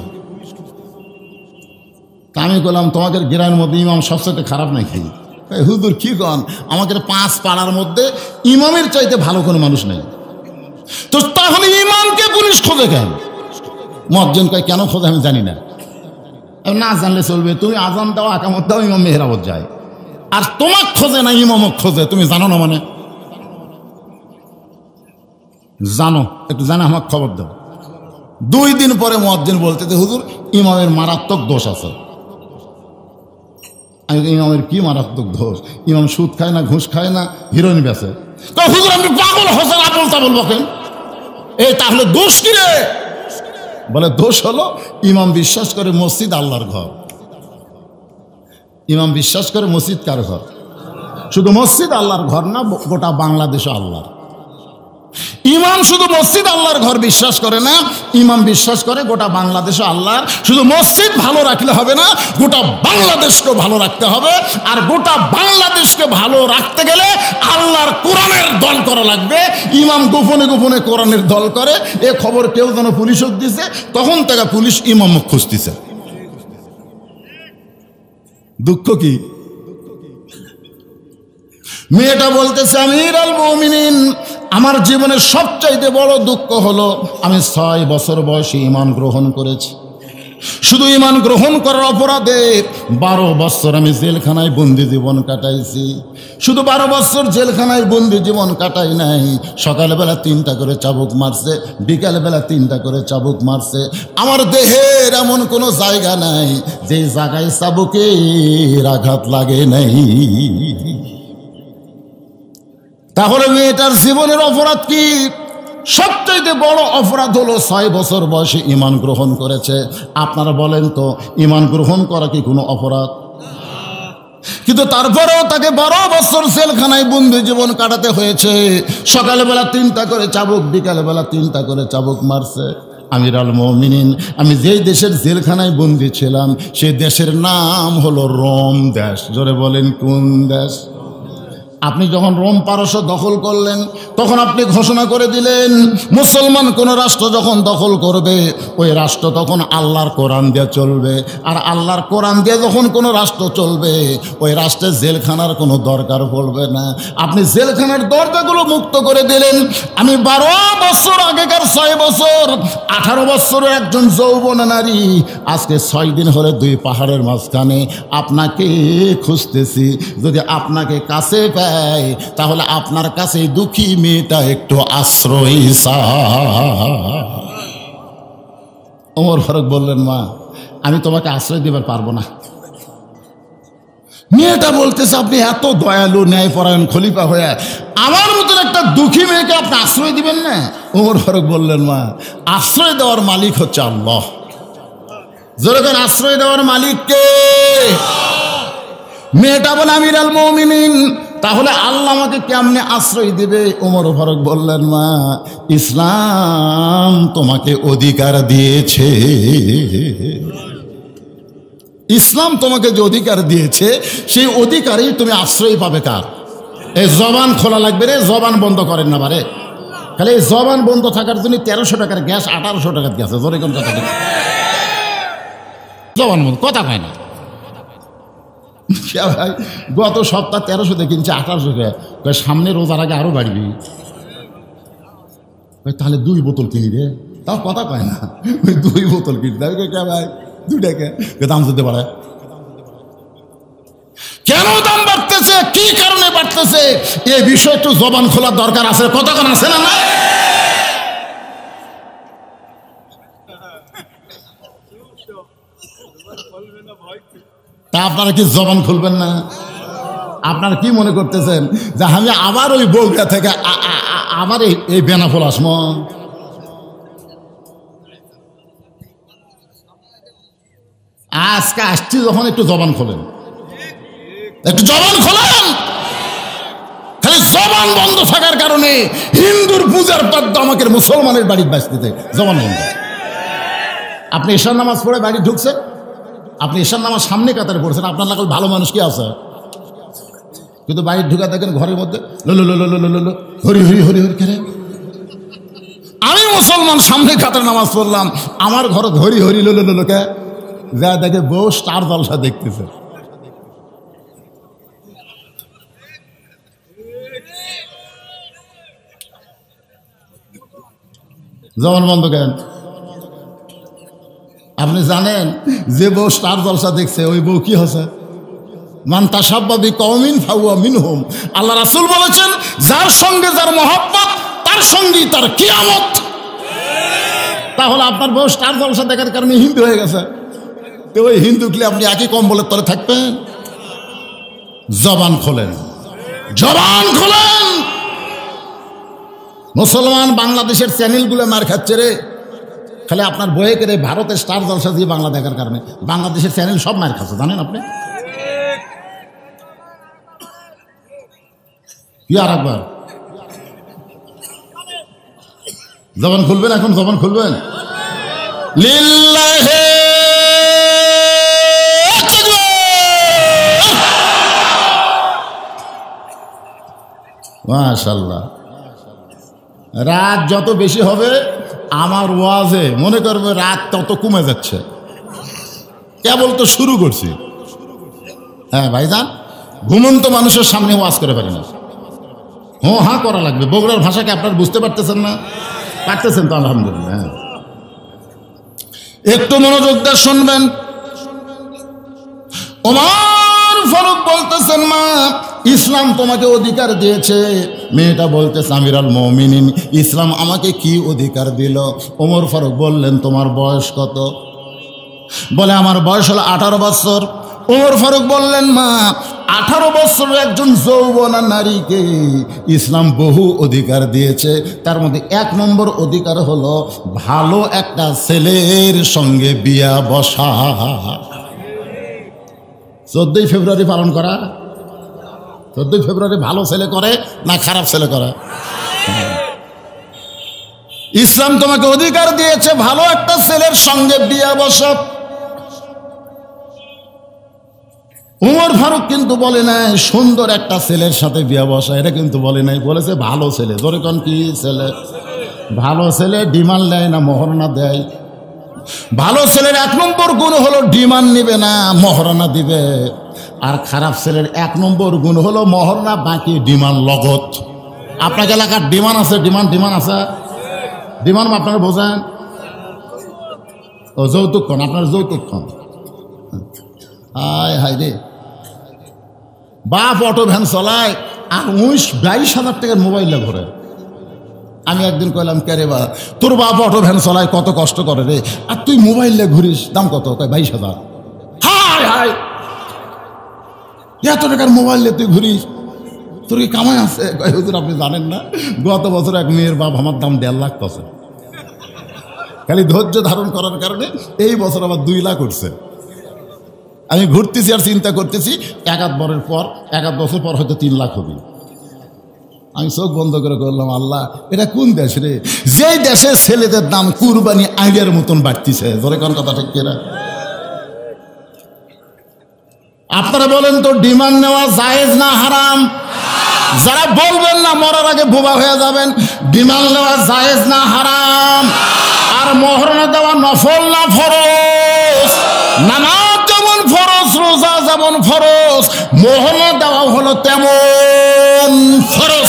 তা আমি বললাম, তোমাদের গ্রামের মধ্যে ইমাম সবচেয়ে খারাপ নাই খাই? হুজুর কি কন, আমাদের 5 পাড়ার মধ্যে ইমামের চাইতে ভালো কোনো মানুষ নেই। তো তাহলে ইমামকে পুলিশ খোঁজে কেন? মুয়াজ্জিন কয়, কেন খোঁজে আমি জানি না। না জানলে চলবে, তুমি আজান দাও, আকামত দাও, ইমাম মেহরাবত যায়, আর তোমাক খোঁজে না, ইমামক খোঁজে। তুমি জানো না মানে? জানো, একটু জানে আমাকে খবর দাও। 2 দিন পরে মুয়াজ্জিন বলতে, হুজুর ইমামের মারাত্মক দোষ আছে। আমি, ইমামের কি মারাত্মক দোষ? ইমাম সুদ খায় না, ঘুষ খায় না, হিরোইন বেচে। হুজুর আপনি পাগল হোসেন, আপল তাবল বকেন, এই তাহলে দোষ কি রে? বলে, দোষ হলো ইমাম বিশ্বাস করে মসজিদ আল্লাহর ঘর। ইমাম বিশ্বাস করে মসজিদ কার ঘর? শুধু মসজিদ আল্লাহর ঘর না, গোটা বাংলাদেশ আল্লাহর। ইমাম শুধু মসজিদ আল্লাহর ঘর বিশ্বাস করে না, ইমাম বিশ্বাস করে গোটা বাংলাদেশ আল্লাহর। শুধু মসজিদ ভালো রাখলে হবে না, গোটা বাংলাদেশকে ভালো রাখতে হবে। আর গোটা বাংলাদেশকে ভালো রাখতে গেলে আল্লাহর কোরআনের দল করা লাগবে। ইমাম গোপনে গোপনে কোরআনের দল করে, এ খবর কেউ যেন পুলিশক দিছে, তখন থেকে পুলিশ ইমাম খুঁজতেছে। দুঃখ কি? মেয়েটা বলতেছে, আমির আল মুমিনিন, আমার জীবনের সবচাইতে বড় দুঃখ হলো আমি 6 বছর বয়সে ঈমান গ্রহণ করেছি। শুধু ঈমান গ্রহণ করার অপরাধে 12 বছর আমি জেলখানায় বন্দি জীবন কাটাইছি। শুধু 12 বছর জেলখানায় বন্দি জীবন কাটাই নাই, সকালবেলা 3টা করে চাবুক মারছে, বিকালবেলা 3টা করে চাবুক মারছে। আমার দেহের এমন কোনো জায়গা নাই যে জায়গায় চাবুকের আঘাত লাগে নাই। তাহলে মেয়েটার জীবনের অপরাধ কি? সবচেয়ে বড় অপরাধ হলো 6 বছর বয়সে ঈমান গ্রহণ করেছে। আপনারা বলেন তো, ঈমান গ্রহণ করা কি কোনো অপরাধ? কিন্তু তারপরেও তাকে 12 বছর জেলখানায় বন্দি জীবন কাটাতে হয়েছে। সকালবেলা 3টা করে চাবুক, বিকালবেলা 3টা করে চাবুক মারছে। আমির আল মুমিনিন, আমি যেই দেশের জেলখানায় বন্দি ছিলাম সেই দেশের নাম হলো রোম দেশ। জোরে বলেন, কোন দেশ? আপনি যখন রোম পারস্য দখল করলেন তখন আপনি ঘোষণা করে দিলেন মুসলমান কোন রাষ্ট্র যখন দখল করবে ওই রাষ্ট্র তখন আল্লাহর কোরআন দিয়ে চলবে, আর আল্লাহর কোরআন দিয়ে যখন কোনো রাষ্ট্র চলবে ওই রাষ্ট্রে জেলখানার কোনো দরকার পড়বে না। আপনি জেলখানার দরজাগুলো মুক্ত করে দিলেন। আমি 12 বছর আগেকার 6 বছর 18 বছরের একজন যৌবনা নারী আজকে 6 দিন হলে 2 পাহাড়ের মাঝখানে আপনাকে খুঁজতেছি। যদি আপনাকে কাছে পাই তাহলে আপনার কাছে দুঃখী মেয়েটা একটু আশ্রয় চায়। ওমর ফারুক বললেন, মা আমি তোমাকে আশ্রয় দিবার পারবো না। মেয়েটা বলতেছে, আপনি এত দয়ালু ন্যায়পরায়ণ খলিফা হয়ে আমার মতন একটা দুঃখী মেয়েকে আপনি আশ্রয় দিবেন না? ওমর ফারুক বললেন, মা আশ্রয় দেওয়ার মালিক হচ্ছে আল্লাহ। যেরকম আশ্রয় দেওয়ার মালিক কে? মেয়েটা বলে আমিরুল মুমিনিন, তাহলে আল্লাহ আমাকে কেমনে আশ্রয় দিবে? ওমর ফারুক বললেন, মা ইসলাম তোমাকে অধিকার দিয়েছে। ইসলাম তোমাকে যে অধিকার দিয়েছে সেই অধিকারেই তুমি আশ্রয় পাবে। কার? এই জবান খোলা লাগবে রে, জবান বন্ধ করেন না বারে। খালি এই জবান বন্ধ থাকার জন্য 1300 টাকার গ্যাস 1800 টাকার গ্যাস। জোরে কোন কথা বলে জবান বন্ধ, কথা কয় না। ভাই গত সপ্তাহ 1300 কিনছে 1800 টাকা, সামনে রোজার আগে আরো বাড়বি। তাহলে 2 বোতল কিনি রে, তাও কথা কয় না। ওই 2 বোতল কিনতে ভাই 2 টাকা দাম দিতে পারে। কেন দাম বাড়তেছে, কি কারণে বাড়তেছে, এই বিষয়ে একটু জবান খোলার দরকার আছে। কতক্ষণ আছে না? না তা আপনারা কি জবান খুলবেন না? আপনারা কি মনে করতেছেন যে আমি আবার ওই বগুড়া থেকে আবার এই বেনাফল আসমো? আজকে আসছি যখন একটু জবান খোলেন, একটু জবান খোলেন। খালি জবান বন্ধ থাকার কারণে হিন্দুর পূজার পদ্ম আমাকে মুসলমানের বাড়ির বাঁচতে জবান বন্ধ। আপনি ঈশার নামাজ পড়ে বাড়ি ঢুকছেন, আপনি ঈশার নামাজ সামনে কাতারে পড়ছেন, আপনার লাগল ভালো মানুষ কি আছে, কিন্তু বাড়ির ঢুকা দেখেন ঘরের মধ্যে হরি হরি হরি হরি খেলে। আমি মুসলমান সামনে কাতারে নামাজ পড়লাম, আমার ঘরে হরি হরি লোকে যা দেখে বউ স্টার জলসা দেখতেছে। জবান বন্ধ কেন? আপনি জানেন যে বউ স্টার জলসা দেখছে ওই বউ কি হচ্ছে? মান তাসাব্বা বিকওমিন ফাহুয়া মিনহুম। আল্লাহ রাসূল বলেছেন, যার সঙ্গে যার মহব্বত তার সঙ্গেই তার কিয়ামত। তাহলে আপনার বউ স্টার জলসা দেখার কারণে হিন্দু হয়ে গেছে, তো ওই হিন্দুকে আপনি একই কম্বলের তলে থাকবেন? জবান খোলেন, জবান খোলেন। মুসলমান বাংলাদেশের চ্যানেলগুলো মার খাচ্ছে রে। খালি আপনার বয়ে করে ভারতের স্টার জলসা দিয়ে বাংলা দেখার কারণে বাংলাদেশের চ্যানেল সব মার খাচ্ছে, জানেন আপনি? কি আর একবার জবান খুলবেন, এখন জবান খুলবেন। লিল্লাহে মাশাআল্লাহ। রাত যত বেশি হবে আমার ওয়াজে মনে করবে রাত তত কমে যাচ্ছে, কেবল তো শুরু করছি। হ্যাঁ ভাইজান, ঘুমন্ত মানুষের সামনে ওয়াজ করে পারি না, হ্যাঁ করা লাগবে। বগুড়ার ভাষাকে আপনার বুঝতে পারতেছেন না? পারতেছেন তো আলহামদুলিল্লাহ। একটু মনোযোগ দিয়ে শুনবেন। ওমর ফারুক বলতেছেন, মা ইসলাম তোমাকে অধিকার দিয়েছে। মেয়েটা বলতেছে, আমিরুল মুমিনিন ইসলাম আমাকে কি অধিকার দিল? ওমর ফারুক বললেন, তোমার বয়স কত? বলে আমার বয়স হলো 18 বছর। ওমর ফারুক বললেন, মা 18 বছরের একজন যৌবনা নারীকে ইসলাম বহু অধিকার দিয়েছে, তার মধ্যে 1 নম্বর অধিকার হলো ভালো একটা ছেলের সঙ্গে বিয়া বসা। 14ই ফেব্রুয়ারি পালন করা। 14ই ফেব্রুয়ারি ভালো ছেলে করে না খারাপ ছেলে করে? ইসলাম তোমাকে অধিকার দিয়েছে ভালো একটা ছেলের সঙ্গে বিয়া বসা। উমর ফারুক কিন্তু বলে নাই সুন্দর একটা ছেলের সাথে বিয়ে বসা, এটা কিন্তু বলে নাই, বলেছে ভালো ছেলে। ধরে কোন কি ছেলে? ভালো ছেলে ডিমান্ড নেয় না, মহারণা দেয়। ভালো ছেলের 1 নম্বর গুণ হলো ডিমান্ড নিবে না, মহারণা দিবে। আর খারাপ ছেলের 1 নম্বর গুণ হলো মহারণা বাকি ডিমান্ড লগত। আপনার এলাকার ডিমান্ড আছে? ডিমান্ড আছে? ডিমান্ড আপনারা বোঝেন? ও যৌতুক কন, আপনার যৌতুক কন। হায় হায় রে, বাপ অটো ভ্যান চলায় আর 19-22 হাজার টাকার মোবাইল ঘরে। আমি একদিন কইলাম, কে রে বা, তোর বাপ অটো ভ্যান চলায় কত কষ্ট করে রে, আর তুই মোবাইলে ঘুরিস, দাম কত? 22,000। হায় হায়, এত টাকার মোবাইলে তুই ঘুরিস, তোর কি কামাই আছে? হুজুর আপনি জানেন না, গত বছর এক মেয়ের বাপ আমার দাম 1.5 লাখ পাচ্ছে। খালি ধৈর্য ধারণ করার কারণে এই বছর আবার 2 লাখ উঠছে। আমি ঘুরতেছি আর চিন্তা করতেছি, 1 বছর পর হয়তো 3 লাখ হবে। আমি চোখ বন্ধ করে করলাম, আল্লাহ এটা কোন দেশ রে, যেই দেশে ছেলেদের দাম কুরবানি আইডিয়ার মতন বাড়তিছে। ধরে কোন কথা ঠিক কিনা? আপনারা বলেন তো, ডিমান্ড নেওয়া জায়েজ না হারাম? যারা বলবেন না মরার আগে বোবা হয়ে যাবেন। ডিমান্ড নেওয়া জায়েজ না হারাম? আর মহারণা দেওয়া নফল না ফরজ? নামাজ যেমন ফরজ, রোজা যেমন ফরজ, মহারণা দেওয়া হলো তেমন ফরজ।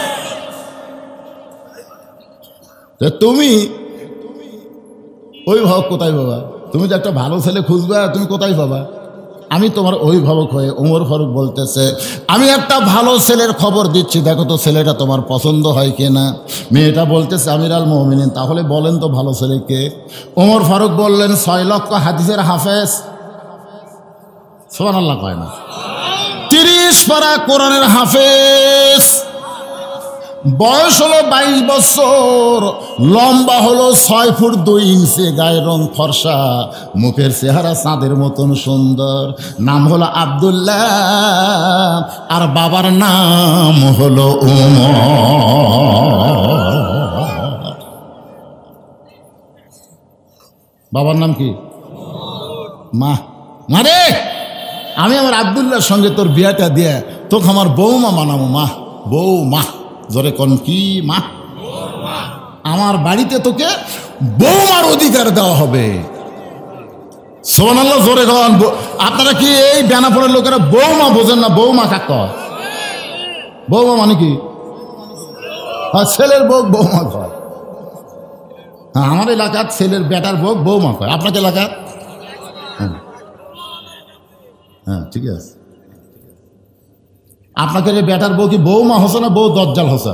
তুমি অভিভাবক কোথায় পাবা? তুমি যে একটা ভালো ছেলে খুঁজবে, তুমি কোথায় পাবা? আমি তোমার অভিভাবক হয়ে ওমর ফারুক বলতেছে, আমি একটা ভালো ছেলের খবর দিচ্ছি, দেখো তো ছেলেটা তোমার পছন্দ হয় কিনা। মেয়েটা বলতেছে আমিরাল মুমিনিন, তাহলে বলেন তো ভালো ছেলে কে? ওমর ফারুক বললেন 6 লক্ষ হাদিসের হাফেজ। সুবহানাল্লাহ কয় না? 30 পারা কোরআনের হাফেজ, বয়স হলো 22 বছর, লম্বা হলো 6 ফুট 2 ইঞ্চি, গায়ের রং ফর্সা, মুখের চেহারা চাঁদের মতন সুন্দর, নাম হলো আব্দুল্লাহ, আর বাবার নাম হলো উমর। বাবার নাম কি? মারে, আমি আমার আব্দুল্লাহর সঙ্গে তোর বিয়াটা দিয়ে তোকে আমার বৌমা মানাবো। বৌমা, জোরে কোন কি? মা। আমার বাড়িতে তোকে বৌমার অধিকার দেওয়া হবে। সুবহানাল্লাহ, জোরে কোন। আপনারা কি এই বেনাপোলের লোকেরা বৌমা বোঝেন না? বৌমা কাকা, বৌমা মানে কি? ছেলের বউ বৌমা কয়। আমার এলাকার ছেলের বেটার বউ বৌমা কয়। আপনাদের এলাকার? হ্যাঁ ঠিক আছে। আপনাকে বেটার বউ কি বৌমা হসে না বউ দজ্জাল হসে?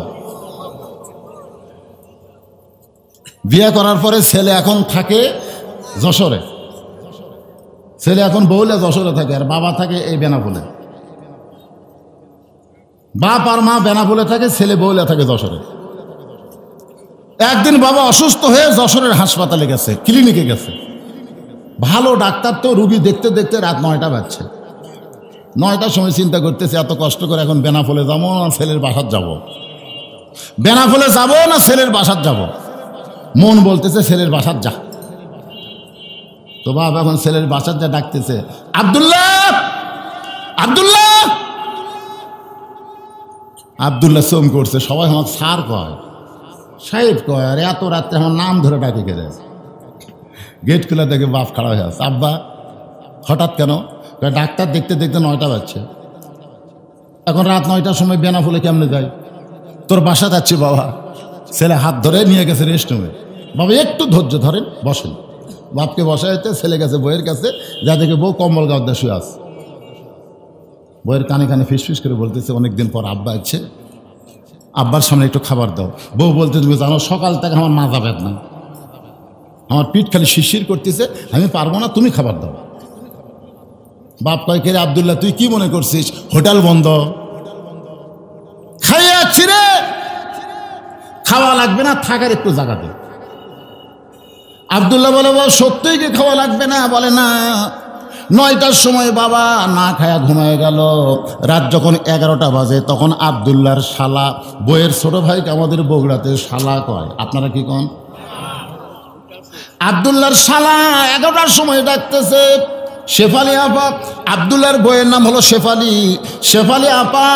বিয়ে করার পরে ছেলে এখন থাকে যশোরে, ছেলে এখন বউলে যশোরে থাকে, আর বাবা থাকে এই বেনাপোলে। বাপ আর মা বেনাপোলে থাকে, ছেলে বউলে থাকে যশোরে। একদিন বাবা অসুস্থ হয়ে যশোরের হাসপাতালে গেছে, ক্লিনিকে গেছে। ভালো ডাক্তার, তো রুগী দেখতে দেখতে রাত 9টা বাজছে। 9টার সময় চিন্তা করতেছে, এত কষ্ট করে এখন বেনাপোলে যাবো না ছেলের বাসার যাব, বেনাপোলে যাবো না ছেলের বাসার যাব। মন বলতেছে ছেলের বাসার যা। তো বাবা এখন ছেলের বাসার যা ডাকতেছে, আব্দুল্লাহ আব্দুল্লাহ আব্দুল্লাহ। চোম করছে, সবাই আমার স্যার কয়, সাহেব কয়, আর এত রাত্রে আমার নাম ধরে ডাকে গেলে। গেট খুলে দেখে বাপ খাড়া হয়ে আছে। আব্বা হঠাৎ কেন? ডাক্তার দেখতে দেখতে 9টা বাজছে, এখন রাত 9টার সময় বেনাপোলে কেমনে যাই? তোর বাসা যাচ্ছি বাবা। ছেলে হাত ধরে নিয়ে গেছে রেস্টরুমে। বাবা একটু ধৈর্য ধরেন, বসেন। বাপকে বসাইতে ছেলে গেছে বইয়ের কাছে, যা দেখে বউ কম্বল গাঁদা শুয়ে আছে। বইয়ের কানে কানে ফিসফিস করে বলতেছে, অনেকদিন পর আব্বা আছে, আব্বার সামনে একটু খাবার দাও। বউ বলতে, তুমি জানো সকাল থেকে আমার মাথা ব্যথা, আমার পিঠ খালি শিরশির করতেছে, আমি পারবো না, তুমি খাবার দাও। বাপ কয়, কে রে আব্দুল্লাহ, তুই কি মনে করছিস হোটেল বন্ধ? খাইয়ে যাচ্ছি রে, খাওয়া লাগবে না, থাকার একটু জায়গা দে। আব্দুল্লাহ বলে, বাবা সত্যিই কি খাওয়া লাগবে না? বলে না। 9টার সময় বাবা না খায়া ঘুমায় গেল। রাত যখন 11টা বাজে, তখন আব্দুল্লাহর শালা, বইয়ের ছোট ভাইকে আমাদের বগুড়াতে শালা কয়, আপনারা কি কন? আব্দুল্লাহর শালা 11টার সময় ডাকতেছে, শেফালি আপা, আব্দুল্লাহর বইয়ের নাম হলো শেফালি। শেফালি আপা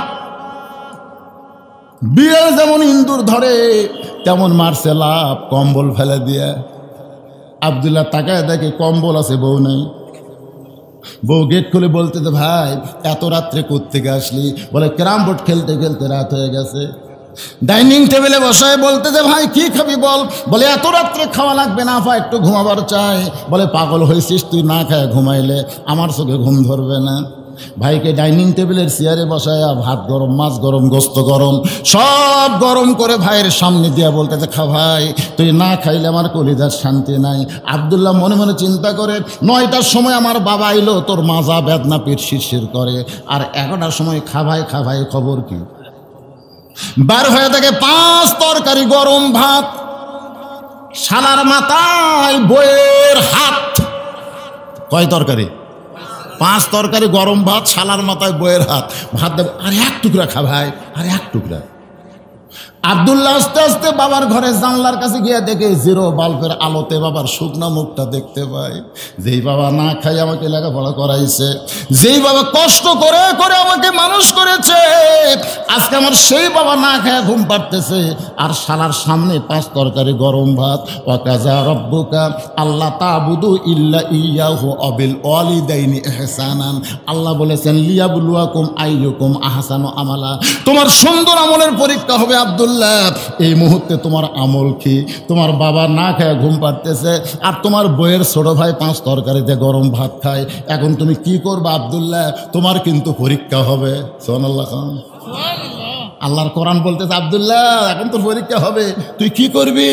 বিড়াল যেমন ইন্দুর ধরে তেমন মারছে লাভ কম্বল ফেলে দিয়ে। আব্দুল্লাহ তাকায় দেখে কম্বল আছে, বউ নেই। বউ গেট খুলে বলতে যে ভাই এত রাত্রে কোত্থেকে আসলি? বলে ক্যারাম বোর্ড খেলতে খেলতে রাত হয়ে গেছে। ডাইনিং টেবিলে বসায় বলতে যে ভাই কি খাবি বল? বলে এত রাত্রে খাওয়া লাগবে না আপা, একটু ঘুমাবার চাই। বলে পাগল হয়েছিস তুই, না খায় ঘুমাইলে আমার চোখে ঘুম ধরবে না। ভাইকে ডাইনিং টেবিলের চেয়ারে বসায় ভাত গরম, মাছ গরম, গোস্ত গরম, সব গরম করে ভাইয়ের সামনে দিয়ে বলতে যে খা ভাই, তুই না খাইলে আমার কলিজার শান্তি নাই। আব্দুল্লাহ মনে মনে চিন্তা করে 9টার সময় আমার বাবা আইলো, তোর মাজা বেদনা পেট শিরশির করে, আর 11টার সময় খা ভাই খবর কি? বার হয়ে থাকে 5 তরকারি গরম ভাত, শালার মাথায় বইয়ের হাত। কয় তরকারি? 5 তরকারি গরম ভাত, শালার মাথায় বইয়ের হাত। ভাত দেবে, আর 1 টুকরা খা ভাই, আর 1 টুকরা। আব্দুল্লাহ আস্তে আস্তে বাবার ঘরে জানলার কাছে গিয়ে দেখে 0 বাল্বের আলোতে বাবার শুকনা মুখটা দেখতে পায়। যেই বাবা না খাই আমাকে লেখাপড়া করাইছে, যেই বাবা কষ্ট করে করে আমাকে মানুষ করেছে, আজকে আমার সেই বাবা না খায় ঘুম পাড়তেছে, আর শালার সামনে 5 তরকারি গরম ভাত। ওয়াকাযা রব্বুকা আল্লাহ তা'বুদু ইল্লা ইয়াহু ওয়াবিল ওয়ালিদাইনি ইহসানান। আল্লাহ বলেছেন লিয়াবলুয়াকুম আইয়ুকুম আহসানু আমালা, তোমার সুন্দর আমলের পরীক্ষা হবে আব্দুল্লাহ। এই মুহূর্তে তোমার আমল কি? তোমার বাবা না খায় ঘুম পাড়তেছে, আর তোমার বইয়ের ছোট ভাই 5 তরকারিতে গরম ভাত খায়। এখন তুমি কি করবা আব্দুল্লাহ? তোমার কিন্তু পরীক্ষা হবে। সুবহানাল্লাহ খান। আল্লাহর কোরআন বলতেছে আব্দুল্লাহ এখন তো পরীক্ষা হবে, তুই কি করবি?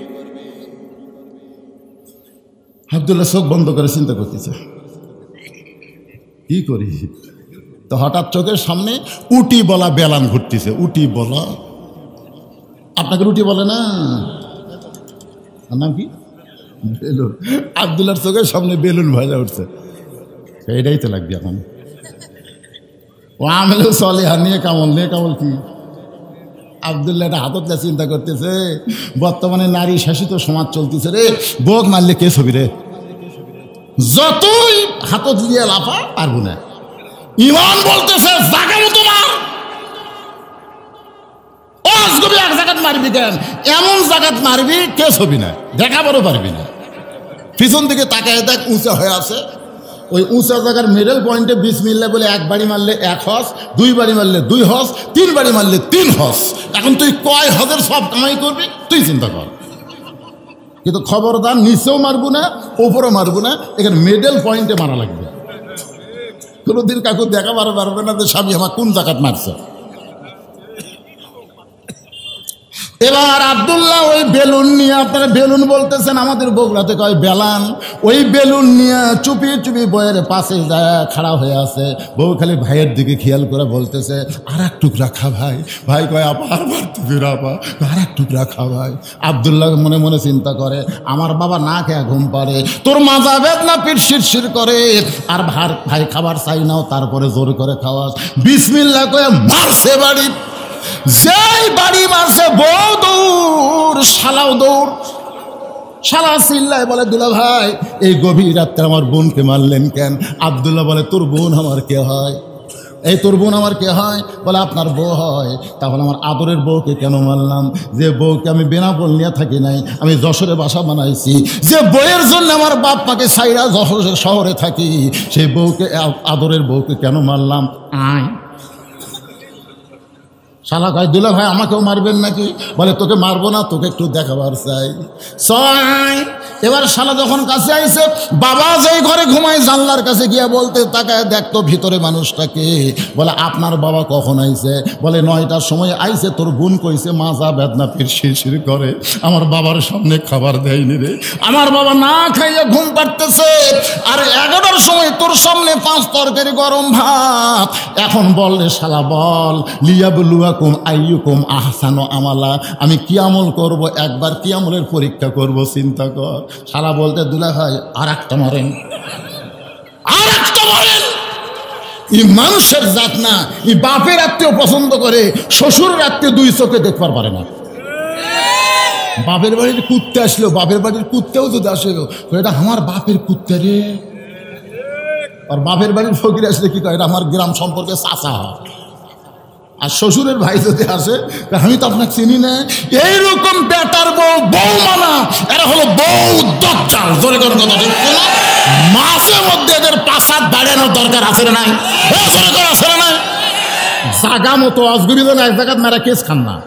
আব্দুল্লাহ চোখ বন্ধ করে চিন্তা করতেছে কি করি। তো হঠাৎ চোখের সামনে উটি বলা বেলান ঘুরতেছে। উটি বলা, আপনাকে রুটি বলে না, নাম কি? বেলুন। আব্দুল্লাহর চোখের সামনে বেলুন ভাজা উঠছে। এইটাই তো লাগবে এখন। ও আমলে চলে আর নিয়ে কামল কি? আব্দুল্লাহ এটা হাতত চিন্তা করতেছে, বর্তমানে নারী শাসিত সমাজ চলতেছে রে, বউক মারলে কে ছবি রে, যতই হাতত দিয়ে লাফা পারবো না। ইমান বলতেছে জায়গা মতো মার, এক জায়গাত মারবি কেন? এমন জায়গাত মারবি কে ছবি না, দেখা বড় পারবি না। পিছন দিকে তাকায় দেখ উঁচা হয়ে আছে, ওই উঁচা জায়গার মিডল পয়েন্টে বিসমিল্লাহ বলে 1 বাড়ি মারলে 1 হজ, 2 বাড়ি মারলে 2 হজ, 3 বাড়ি মারলে 3 হজ। এখন তুই কয় হজের সব কামাই করবি তুই চিন্তা কর। কিন্তু খবরদার নিচেও মারবো না, ওপরও মারবো না, এখানে মিডল পয়েন্টে মারা লাগবে। কোনোদিন কাকু দেখা পারবে না যে স্বামী আমার কোন জায়গাত মারছে। এবার আব্দুল্লাহ ওই বেলুন নিয়ে, আপনারা বেলুন বলতেছেন, আমাদের বগুড়াতে কয় বেলান, ওই বেলুন নিয়ে চুপি চুপি বইয়ের পাশে যায় খাড়া হয়ে আছে। বউ খালি ভাইয়ের দিকে খেয়াল করে বলতেছে আর 1 টুকরা খা ভাই। ভাই কয় আপা আর টুকরা আপা, আর 1 টুকরা খা ভাই। আব্দুল্লাহ মনে মনে চিন্তা করে আমার বাবা না খেয়ে ঘুম পাড়ে, তোর মাজা বেদনা পিঠ শিরশির করে, আর ভাই খাবার চাই নাও, তারপরে জোর করে খাওয়াস। বিসমিল্লাহ কয়ে মারছে বাড়ি। যেই বাড়ি মারছে বউ দৌড়, শালাও দৌড়। শালা চিল্লায় বলে দুলা ভাই এই গভীর রাত্রে আমার বোনকে মারলেন কেন? আব্দুল্লাহ বলে তোর বোন আমার কে হয়? এই তোর বোন আমার কে হয়? বলে আপনার বউ হয়। তাহলে আমার আদরের বউকে কেন মারলাম? যে বউকে আমি বেনাপোল নিয়ে থাকি নাই, আমি যশোরে বাসা বানাইছি, যে বউয়ের জন্য আমার বাপ মাকে সাইরা যশোর শহরে থাকি, সেই বউকে, আদরের বউকে কেন মারলাম? আয় শালা কয় দুলা ভাই আমাকেও মারবেন নাকি? বলে তোকে মারবো না, তোকে একটু দেখাবার চাই। এবার শালা যখন কাছে আইছে, বাবা যেই ঘরে ঘুমায় জানলার কাছে গিয়া বলতে তাকায় দেখতো ভিতরে মানুষটাকে। বলে আপনার বাবা কখন আইছে? বলে 9টার সময় আইছে, তোর বোন কইছে মাজা বেদনা ফির শিরশির করে, আমার বাবার সামনে খাবার দেয়নি রে, আমার বাবা না খাইয়ে ঘুম পাড়তেছে, আর 11টার সময় তোর সামনে 5 তরকারি গরম ভাত। এখন বল রে শালা বল, লিয়াবলুয়া আইয়ুকুম আহসানু আমালা, আমি কি আমল করব? একবার কি আমলের পরীক্ষা করব, চিন্তা কর। শালা বলতে দুলা ভাই আর একটা মারেন, আর একটা মারেন। এই মানুষের জাত না, এই বাপের আত্মীয় পছন্দ করে, শ্বশুরের আত্মীয় 2 চোখে দেখবার পারে না। বাপের বাড়ির কুত্তে আসলো, বাপের বাড়ির কুত্তেও যদি আসলো, এটা আমার বাপের কুত্তে রে, আর বাপের বাড়ির ফকির আসলে কি কয়, এটা আমার গ্রাম সম্পর্কে চাচা হয়। আর শ্বশুরের ভাই যদি আসে, আমি তো আপনাকে চিনি না। এইরকম বেটার বউ, বউ মানা, এরা হলো বউ দজ্জাল। জোরে করে কথা ঠিক না? মাঝে মধ্যে এদের পাশাত বাড়ানোর দরকার আছে না নাই? জোরে করে আছে না নাই? জাগা মতো অজগুবি যেন এক জায়গায় মেরা কেস খান না।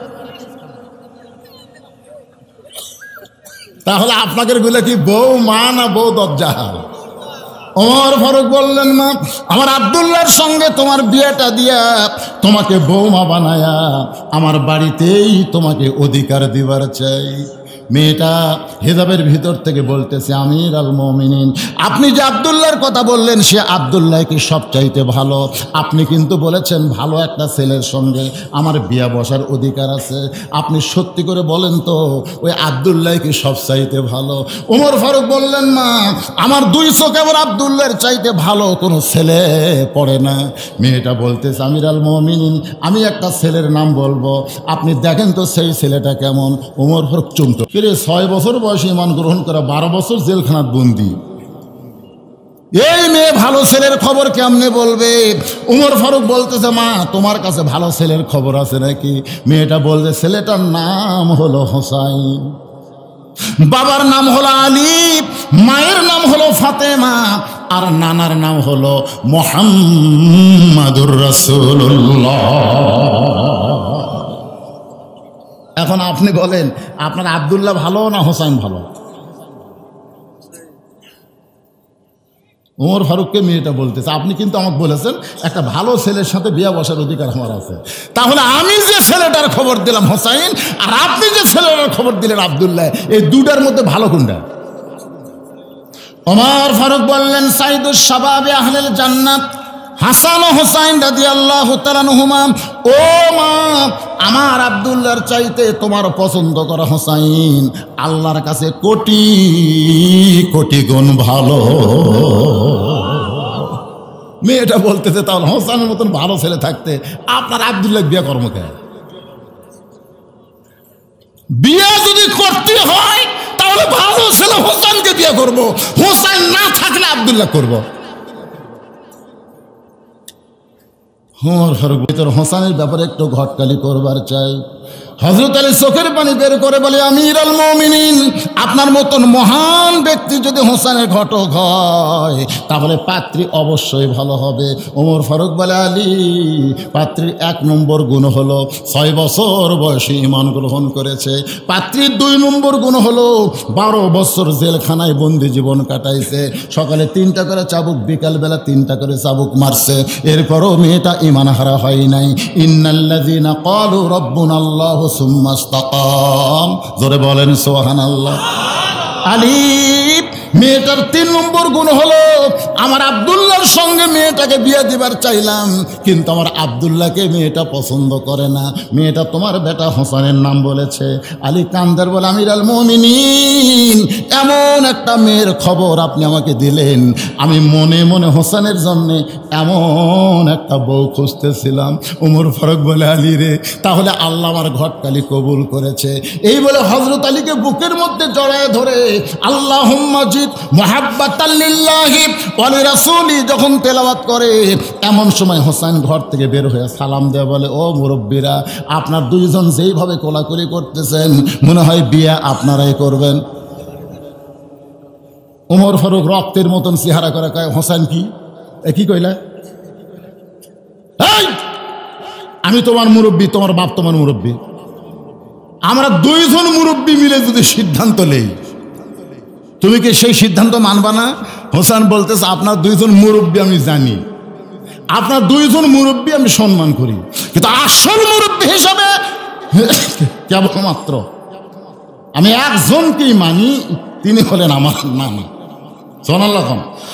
তাহলে আপনাদের গুলো কি বউ মা না বউ দজ্জাল? ওমর ফারুক বললেন, মা আমার আব্দুল্লাহর সঙ্গে তোমার বিয়েটা দিয়া তোমাকে বৌমা বানায়া আমার বাড়িতেই তোমাকে অধিকার দিবার চাই। মেয়েটা হিজাবের ভিতর থেকে বলতেছে, আমির আল মুমিনিন, আপনি যে আব্দুল্লাহর কথা বললেন সে আব্দুল্লাহ কি সবচাইতে ভালো? আপনি কিন্তু বলেছেন ভালো একটা ছেলের সঙ্গে আমার বিয়া বসার অধিকার আছে। আপনি সত্যি করে বলেন তো ওই আব্দুল্লাহ কি সবচাইতে ভালো? ওমর ফারুক বললেন, মা আমার দুই চোখে আবার আব্দুল্লাহর চাইতে ভালো কোনো ছেলে পড়ে না। মেয়েটা বলতেছে, আমির আল মুমিনিন, আমি একটা ছেলের নাম বলবো, আপনি দেখেন তো সেই ছেলেটা কেমন। ওমর ফারুক চমকে, 6 বছর বয়সে ঈমান গ্রহণ করা, 12 বছর জেলখানাত বন্দি, এই মেয়ে ভালো ছেলের খবর কেমনে বলবে? উমর ফারুক বলতেছে, মা তোমার কাছে ভালো ছেলের খবর আছে নাকি? মেয়েটা বলছে, ছেলেটার নাম হলো হোসাইন, বাবার নাম হলো আলী, মায়ের নাম হলো ফাতেমা, আর নানার নাম হলো মুহাম্মাদুর রাসূলুল্লাহ। এখন আপনি বলেন, আপনার আব্দুল্লাহ ভালো না হোসাইন ভালো? ওমর ফারুককে মেয়েটা বলতেছে, আপনি কিন্তু আমাকে বলেছেন একটা ভালো ছেলের সাথে বিয়ে বসার অধিকার আমার আছে। তাহলে আমি যে ছেলেটার খবর দিলাম হোসাইন, আর আপনি যে ছেলেটার খবর দিলেন আব্দুল্লাহ, এই দুটার মধ্যে ভালো কোনটা? ওমর ফারুক বললেন, সাইদুস শাবাবে আহলিল জান্নাত হাসান ও হোসাইন রাদিয়াল্লাহু তাআলা আনহুমা। ও মা, আমার আব্দুল্লাহর চাইতে তোমার পছন্দ করা হোসাইন আল্লাহর কাছে কোটি কোটি গুণ ভালো। মেয়েটা বলতেছে, তাহলে হোসাইনের মতন ভালো ছেলে থাকতে আপনার আব্দুল্লাহ বিয়ে কর্ম কে? বিয়ে যদি করতে হয় তাহলে ভালো ছেলে হোসাইনকে বিয়ে করব, হোসাইন না থাকলে আব্দুল্লাহ করব। ওমর ফারুক ভিতর হোসাইনের ব্যাপারে একটু ঘটকালি করবার চাই। হযরত আলী চোখের পানি বের করে বলে, আমির আল মুমিনিন, আপনার মতন মহান ব্যক্তি যদি হোসেনের ঘটক হয় তাহলে পাত্রী অবশ্যই ভালো হবে। ওমর ফারুক বলে, আলী, পাত্রীর 1 নম্বর গুণ হলো 6 বছর বয়সে ঈমান গ্রহণ করেছে। পাত্রীর 2 নম্বর গুণ হলো 12 বছর জেলখানায় বন্দি জীবন কাটাইছে। সকালে 3টা করে চাবুক, বিকালবেলা 3টা করে চাবুক মারছে, এরপরও মেয়েটা ঈমান হারা হয় নাই। ইন্নাল্লাযীনা ক্বালু রাব্বুনাল্লাহু সুম্মা ইসতাকাম, জোরে বলেন সুবহানাল্লাহ। আলী, মেয়েটার 3 নম্বর গুণ হলো, আমার আব্দুল্লাহর সঙ্গে মেয়েটাকে বিয়ে দিবার চাইলাম, কিন্তু আমার আব্দুল্লাহকে মেয়েটা পছন্দ করে না। মেয়েটা তোমার বেটা হোসেনের নাম বলেছে। আলী কান্দার বলে, আমির আল মুমিনিন, এমন একটা মেয়ের খবর আপনি আমাকে দিলেন, আমি মনে মনে হোসেনের জন্যে এমন একটা বউ খুঁজতেছিলাম। ওমর ফারুক বলে, আলী রে, তাহলে আল্লাহ আমার ঘটকালি কবুল করেছে। এই বলে হযরত আলীকে বুকের মধ্যে জড়ায় ধরে আল্লাহুম্মা জিদ মুহাব্বাতাল লিল্লাহি ওয়া লিরাসূলি যখন তেলাওয়াত করে, এমন সময় হোসেন ঘর থেকে বের হয়ে সালাম দেয়, বলে, ও মুরব্বীরা, আপনার 2 জন যেইভাবে কোলাকুলি করতেছেন মনে হয় বিয়ে আপনারাই করবেন। ওমর ফারুক রক্তের মতন চেহারা করে কয়, হোসেন কি কি কইলা? আমি তোমার মুরব্বী, তোমার বাপ তোমার মুরব্বী, আমরা 2 জন মুরব্বী মিলে যদি সিদ্ধান্ত নেই, তুমি কি সেই সিদ্ধান্ত মানবা না? হোসেন বলতেছে, আপনার 2 জন মুরব্বী আমি জানি, আপনার 2 জন মুরব্বী আমি সম্মান করি, কিন্তু আসল মুরব্বী হিসাবে কেবলমাত্র আমি একজনকেই মানি, তিনি হলেন আমার নানা। সুবহানাল্লাহ।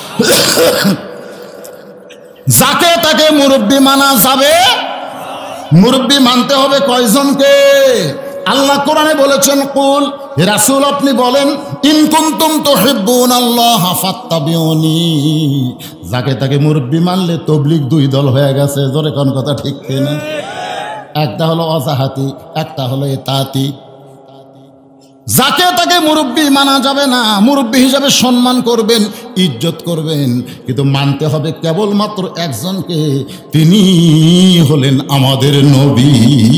যাকে তাকে মুরব্বী মানা যাবে, মুরব্বী মানতে হবে কয়জনকে? আল্লাহ কোরআনে বলেছেন, কুল, হে রাসূল আপনি বলেন, ইন কুনতুম তুহিব্বুনাল্লাহ ফাত্তাবিউনি। যাকে তাকে মুরব্বী মানলে তাবলীগ 2 দল হয়ে গেছে। জোরে কোন কথা ঠিক কিনা? একটা হলো অজাহাতি, একটা হলো ইতাতি। যাকে তাকে মুরব্বী মানা যাবে না, মুরব্বী হিসাবে সম্মান করবেন, ইজ্জত করবেন, কিন্তু মানতে হবে কেবলমাত্র একজনকে, তিনি হলেন আমাদের নবী।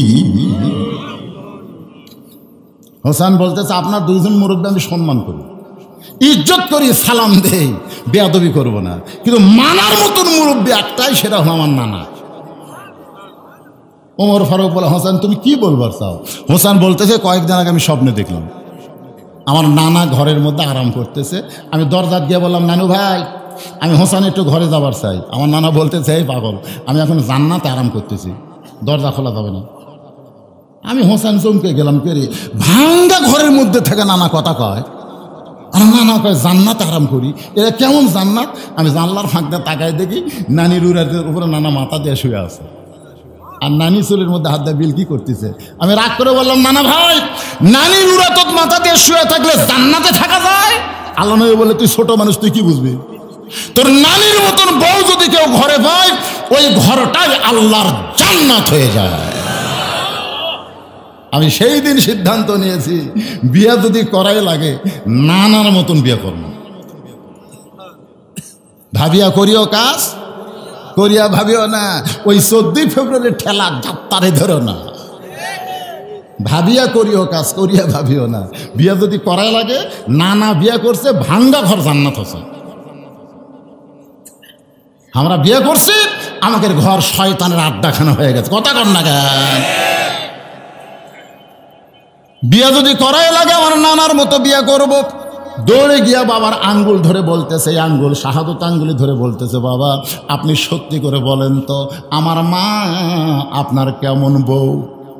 হোসেন বলতেছে আপনার দুইজন মুরব্বী আমি সম্মান করি, ইজ্জত করি, সালাম দেই, বেয়াদবি করব না, কিন্তু মানার মতন মুরব্বী একটাই, সেটা হলো আমার নানা। ওমর ফারুক বলে হোসেন তুমি কি বলবার চাও? হোসেন বলতেছে কয়েকদিন আগে আমি স্বপ্নে দেখলাম আমার নানা ঘরের মধ্যে আরাম করতেছে। আমি দরজা দিয়ে বললাম নানু ভাই আমি হোসেন একটু ঘরে যাবার চাই। আমার নানা বলতেছে এই পাগল, আমি এখন জান্নাতে আরাম করতেছি, দরজা খোলা যাবে না। আমি হোসেন চমকে গেলাম, পেরে ভাঙ্গা ঘরের মধ্যে থেকে নানা কথা কয়, আর নানা কয় জান্নাত আরাম করি, এরা কেমন জান্নাত? আমি জানলার ফাঁক দিয়ে তাকায় দেখি নানির উড়ার উপরে নানা মাথা দিয়ে শুয়ে আছে, আর নানি চুলের মধ্যে হাত দিয়ে বিলকি করতেছে। আমি রাগ করে বললাম নানা ভাই, নানির উড়া তো মাথা দিয়ে শুয়ে থাকলে জান্নাতে থাকা যায়? আল্লাহ নবী বলে তুই ছোট মানুষ, তুই কি বুঝবি? তোর নানির মতন বউ যদি কেউ ঘরে পায়, ওই ঘরটাই আল্লাহর জান্নাত হয়ে যায়। আমি সেই দিন সিদ্ধান্ত নিয়েছি বিয়ে যদি করাই লাগে নানার মতন বিয়ে করব। ভাবিয়া করিও কাজ, করিয়া ভাবিও না, ওই 14 ফেব্রুয়ারি ঠেলা যাত্রারে ধরো না। ভাবিয়া করিও কাজ, করিয়া ভাবিও না। বিয়া যদি করাই লাগে, নানা বিয়া করছে, ভাঙ্গা ঘর জান্নাত হচ্ছে। আমরা বিয়ে করছি, আমাদের ঘর শয়তানের আড্ডাখানা হয়ে গেছে। কথা কর না কেন? বিয়া যদি করাই লাগে আমার নানার মতো বিয়া করব। দৌড়ে গিয়া বাবার আঙ্গুল ধরে বলতেছে, আঙ্গুল শাহাদত আঙ্গুলি ধরে বলতেছে, বাবা আপনি সত্যি করে বলেন তো আমার মা আপনার কেমন বউ?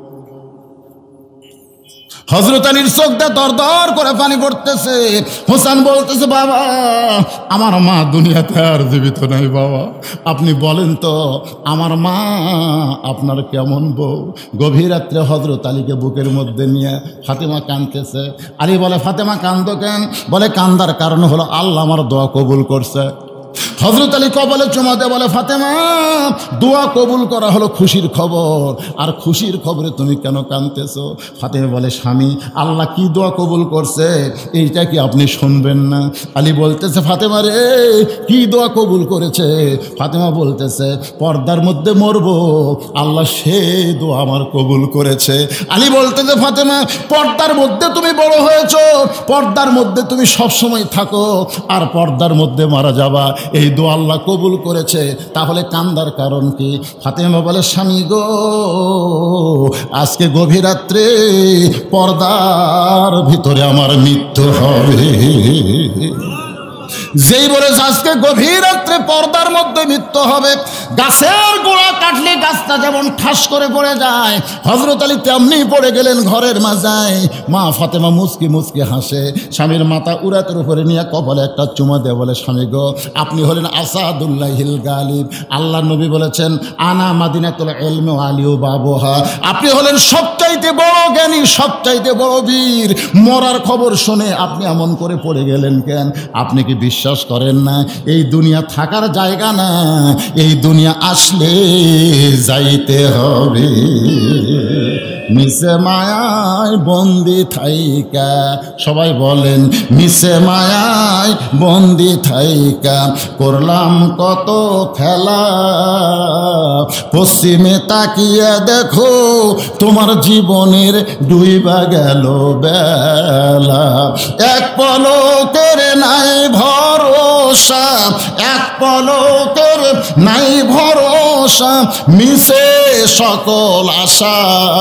হযরত আলীর চোখ দিয়ে দর দর করে পানি পড়তেছে। হোসেন বলতেছে বাবা আমার মা দুনিয়াতে আর জীবিত নাই, বাবা আপনি বলেন তো আমার মা আপনার কেমন বউ? গভীর রাত্রে হযরত আলীকে বুকের মধ্যে নিয়ে ফাতেমা কাঁদতেছে। আলী বলে ফাতেমা কান্দো কেন? বলে কান্দার কারণ হলো আল্লাহ আমার দোয়া কবুল করছে। হযরত আলী কপালে চুমা দিয়ে বলে ফাতেমা দোয়া কবুল করা হলো খুশির খবর, আর খুশির খবরে তুমি কেন কাঁদতেছো? ফাতেমা বলে স্বামী আল্লাহ কি দোয়া কবুল করছে এইটা কি আপনি শুনবেন না? আলী বলতেছে ফাতেমা রে কি দোয়া কবুল করেছে? ফাতেমা বলতেছে পর্দার মধ্যে মরবো, আল্লাহ সে দোয়া আমার কবুল করেছে। আলী বলতেছে ফাতেমা পর্দার মধ্যে তুমি বড় হয়েছো, পর্দার মধ্যে তুমি সবসময় থাকো, আর পর্দার মধ্যে মারা যাবা, এই দোয়া আল্লাহ কবুল করেছে, তাহলে কান্দার কারণ কি? ফাতেমা বলে স্বামী গো আজকে গভীর রাত্রে পর্দার ভিতরে আমার মৃত্যু হবে। যেই বলেছে আজকে গভীর রাত্রে পর্দার মধ্যে মৃত্যু হবে, গাছের গোড়া কাটলে গাছটা যেমন ঠাস করে পড়ে যায়, হযরত আলী তেমনি পড়ে গেলেন ঘরের মাঝায়। মা ফাতেমা মুচকি মুচকি হাসে, স্বামীর মাথা উরাতের উপরে নিয়ে কপালে একটা চুমা দিয়ে বলে স্বামী গো আপনি হলেন আসাদুল্লাহিল গালিব। আল্লাহ নবী বলেছেন আনা মাদিনাতুল ইলমি ওয়া আলিউ বাবুহা, আপনি হলেন সবচাইতে বড় জ্ঞানী, সবচাইতে বড় বীর। মরার খবর শুনে আপনি এমন করে পড়ে গেলেন কেন? আপনি কি বিশ্বাস করেন না এই দুনিয়া থাকার জায়গা না, এই দুনিয়া আসলে যাইতে হবে। মিশে মায়ায় বন্দি থাইকা, সবাই বলেন মিশে মায়ায় বন্দি থাইকা করলাম কত খেলা, পশ্চিমে তাকিয়ে দেখো তোমার জীবনের ডুইবা গেল বেলা। এক পলকের নাই ভরসা, এক পলকের নাই ভরসা, মিশে সকল আশা,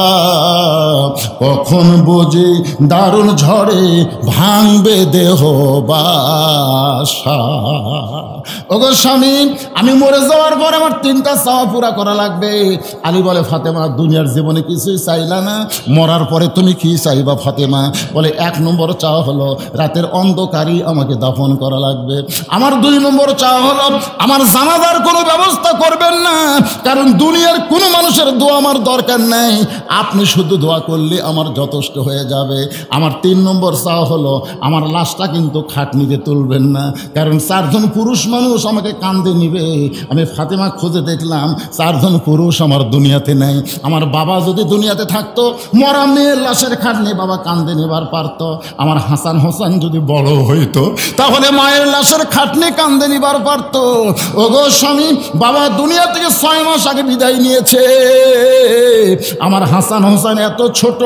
কখন বুঝি দারুণ ঝড়ে ভাঙবে দেহ বাসা। ওগো স্বামী আমি মরে যাওয়ার পর আমার 3টা চাওয়া পুরা করা লাগবে। আলী বলে ফাতেমা দুনিয়ার জীবনে কিছুই চাইলা না, মরার পরে তুমি কি চাইবা? ফাতেমা বলে 1 নম্বর চাওয়া হলো রাতের অন্ধকারই আমাকে দাফন করা লাগবে। আমার 2 নম্বর চাওয়া হলো আমার জানাজার কোনো ব্যবস্থা করবেন না, কারণ দুনিয়ার কোনো মানুষের দোয়া আমার দরকার নেই, আপনি শুধু দোয়া করলে আমার যথেষ্ট হয়ে যাবে। আমার 3 নম্বর চাওয়া হলো, আমার লাশটা কিন্তু খাটনিতে তুলবেন না, কারণ 4 জন পুরুষ মানুষ আমাকে কাঁধে নিবে। আমি ফাতেমা খুঁজে দেখলাম 4 জন পুরুষ আমার দুনিয়াতে নেই। আমার বাবা যদি দুনিয়াতে থাকতো, মরা মেয়ের লাশের খাটনি বাবা কাঁধে নেবার পারতো। আমার হাসান হোসেন যদি বড় হইতো, তাহলে মায়ের লাশের খাটনি কাঁধে নিবার পারতো। ওগো স্বামী, বাবা দুনিয়া থেকে 6 মাস আগে বিদায় নিয়েছে। আমার হাসান হোসেন এত ছোট,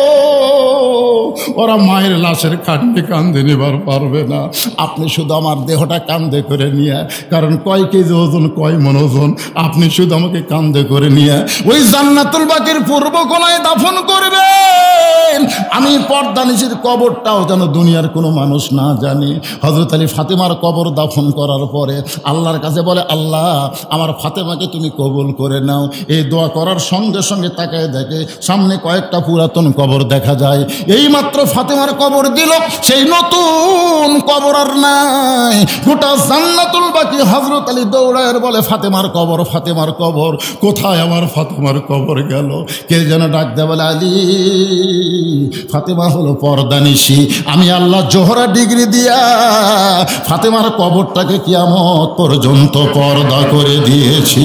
ওরা মায়ের লাশের খাটনি কাঁধে নেবার পারবে না। আপনি শুধু আমার দেহটা কাঁধে করে নিয়ে, কারণ কয় কেজি ওজন, কয় মন ওজন, আপনি শুধু আমাকে কাঁধে করে নিয়ে ওই জান্নাতুল বাকির পূর্ব কোণায় দাফন করবেন। আমি পর্দা নিচের কবরটাও যেন দুনিয়ার কোনো মানুষ না জানে। হযরত আলী ফাতেমার কবর দাফন করার পরে আল্লাহর কাছে বলে, আল্লাহ আমার ফাতেমাকে তুমি কবুল করে নাও। এই দোয়া করার সঙ্গে সঙ্গে তাকায় দেখে সামনে কয়েকটা পুরাতন কবর দেখা যায়। এই মাত্র ফাতেমার কবর দিল, সেই নতুন কবর আর নাই। গোটা জান্নাতুল বাকি হযরত আলী দৌড়ায় বলে, ফাতেমার কবর, ফাতেমার কবর কোথায়, আমার ফাতেমার কবর গেল। কে যেন ডাক দেয়, বলে আলী ফাতেমা হলো পর্দানিশী। আমি আল্লাহ জোহরা ডিগ্রি দিয়া ফাতেমার কবরটাকে কিয়ামত পর্যন্ত পর্দা করে দিয়েছি।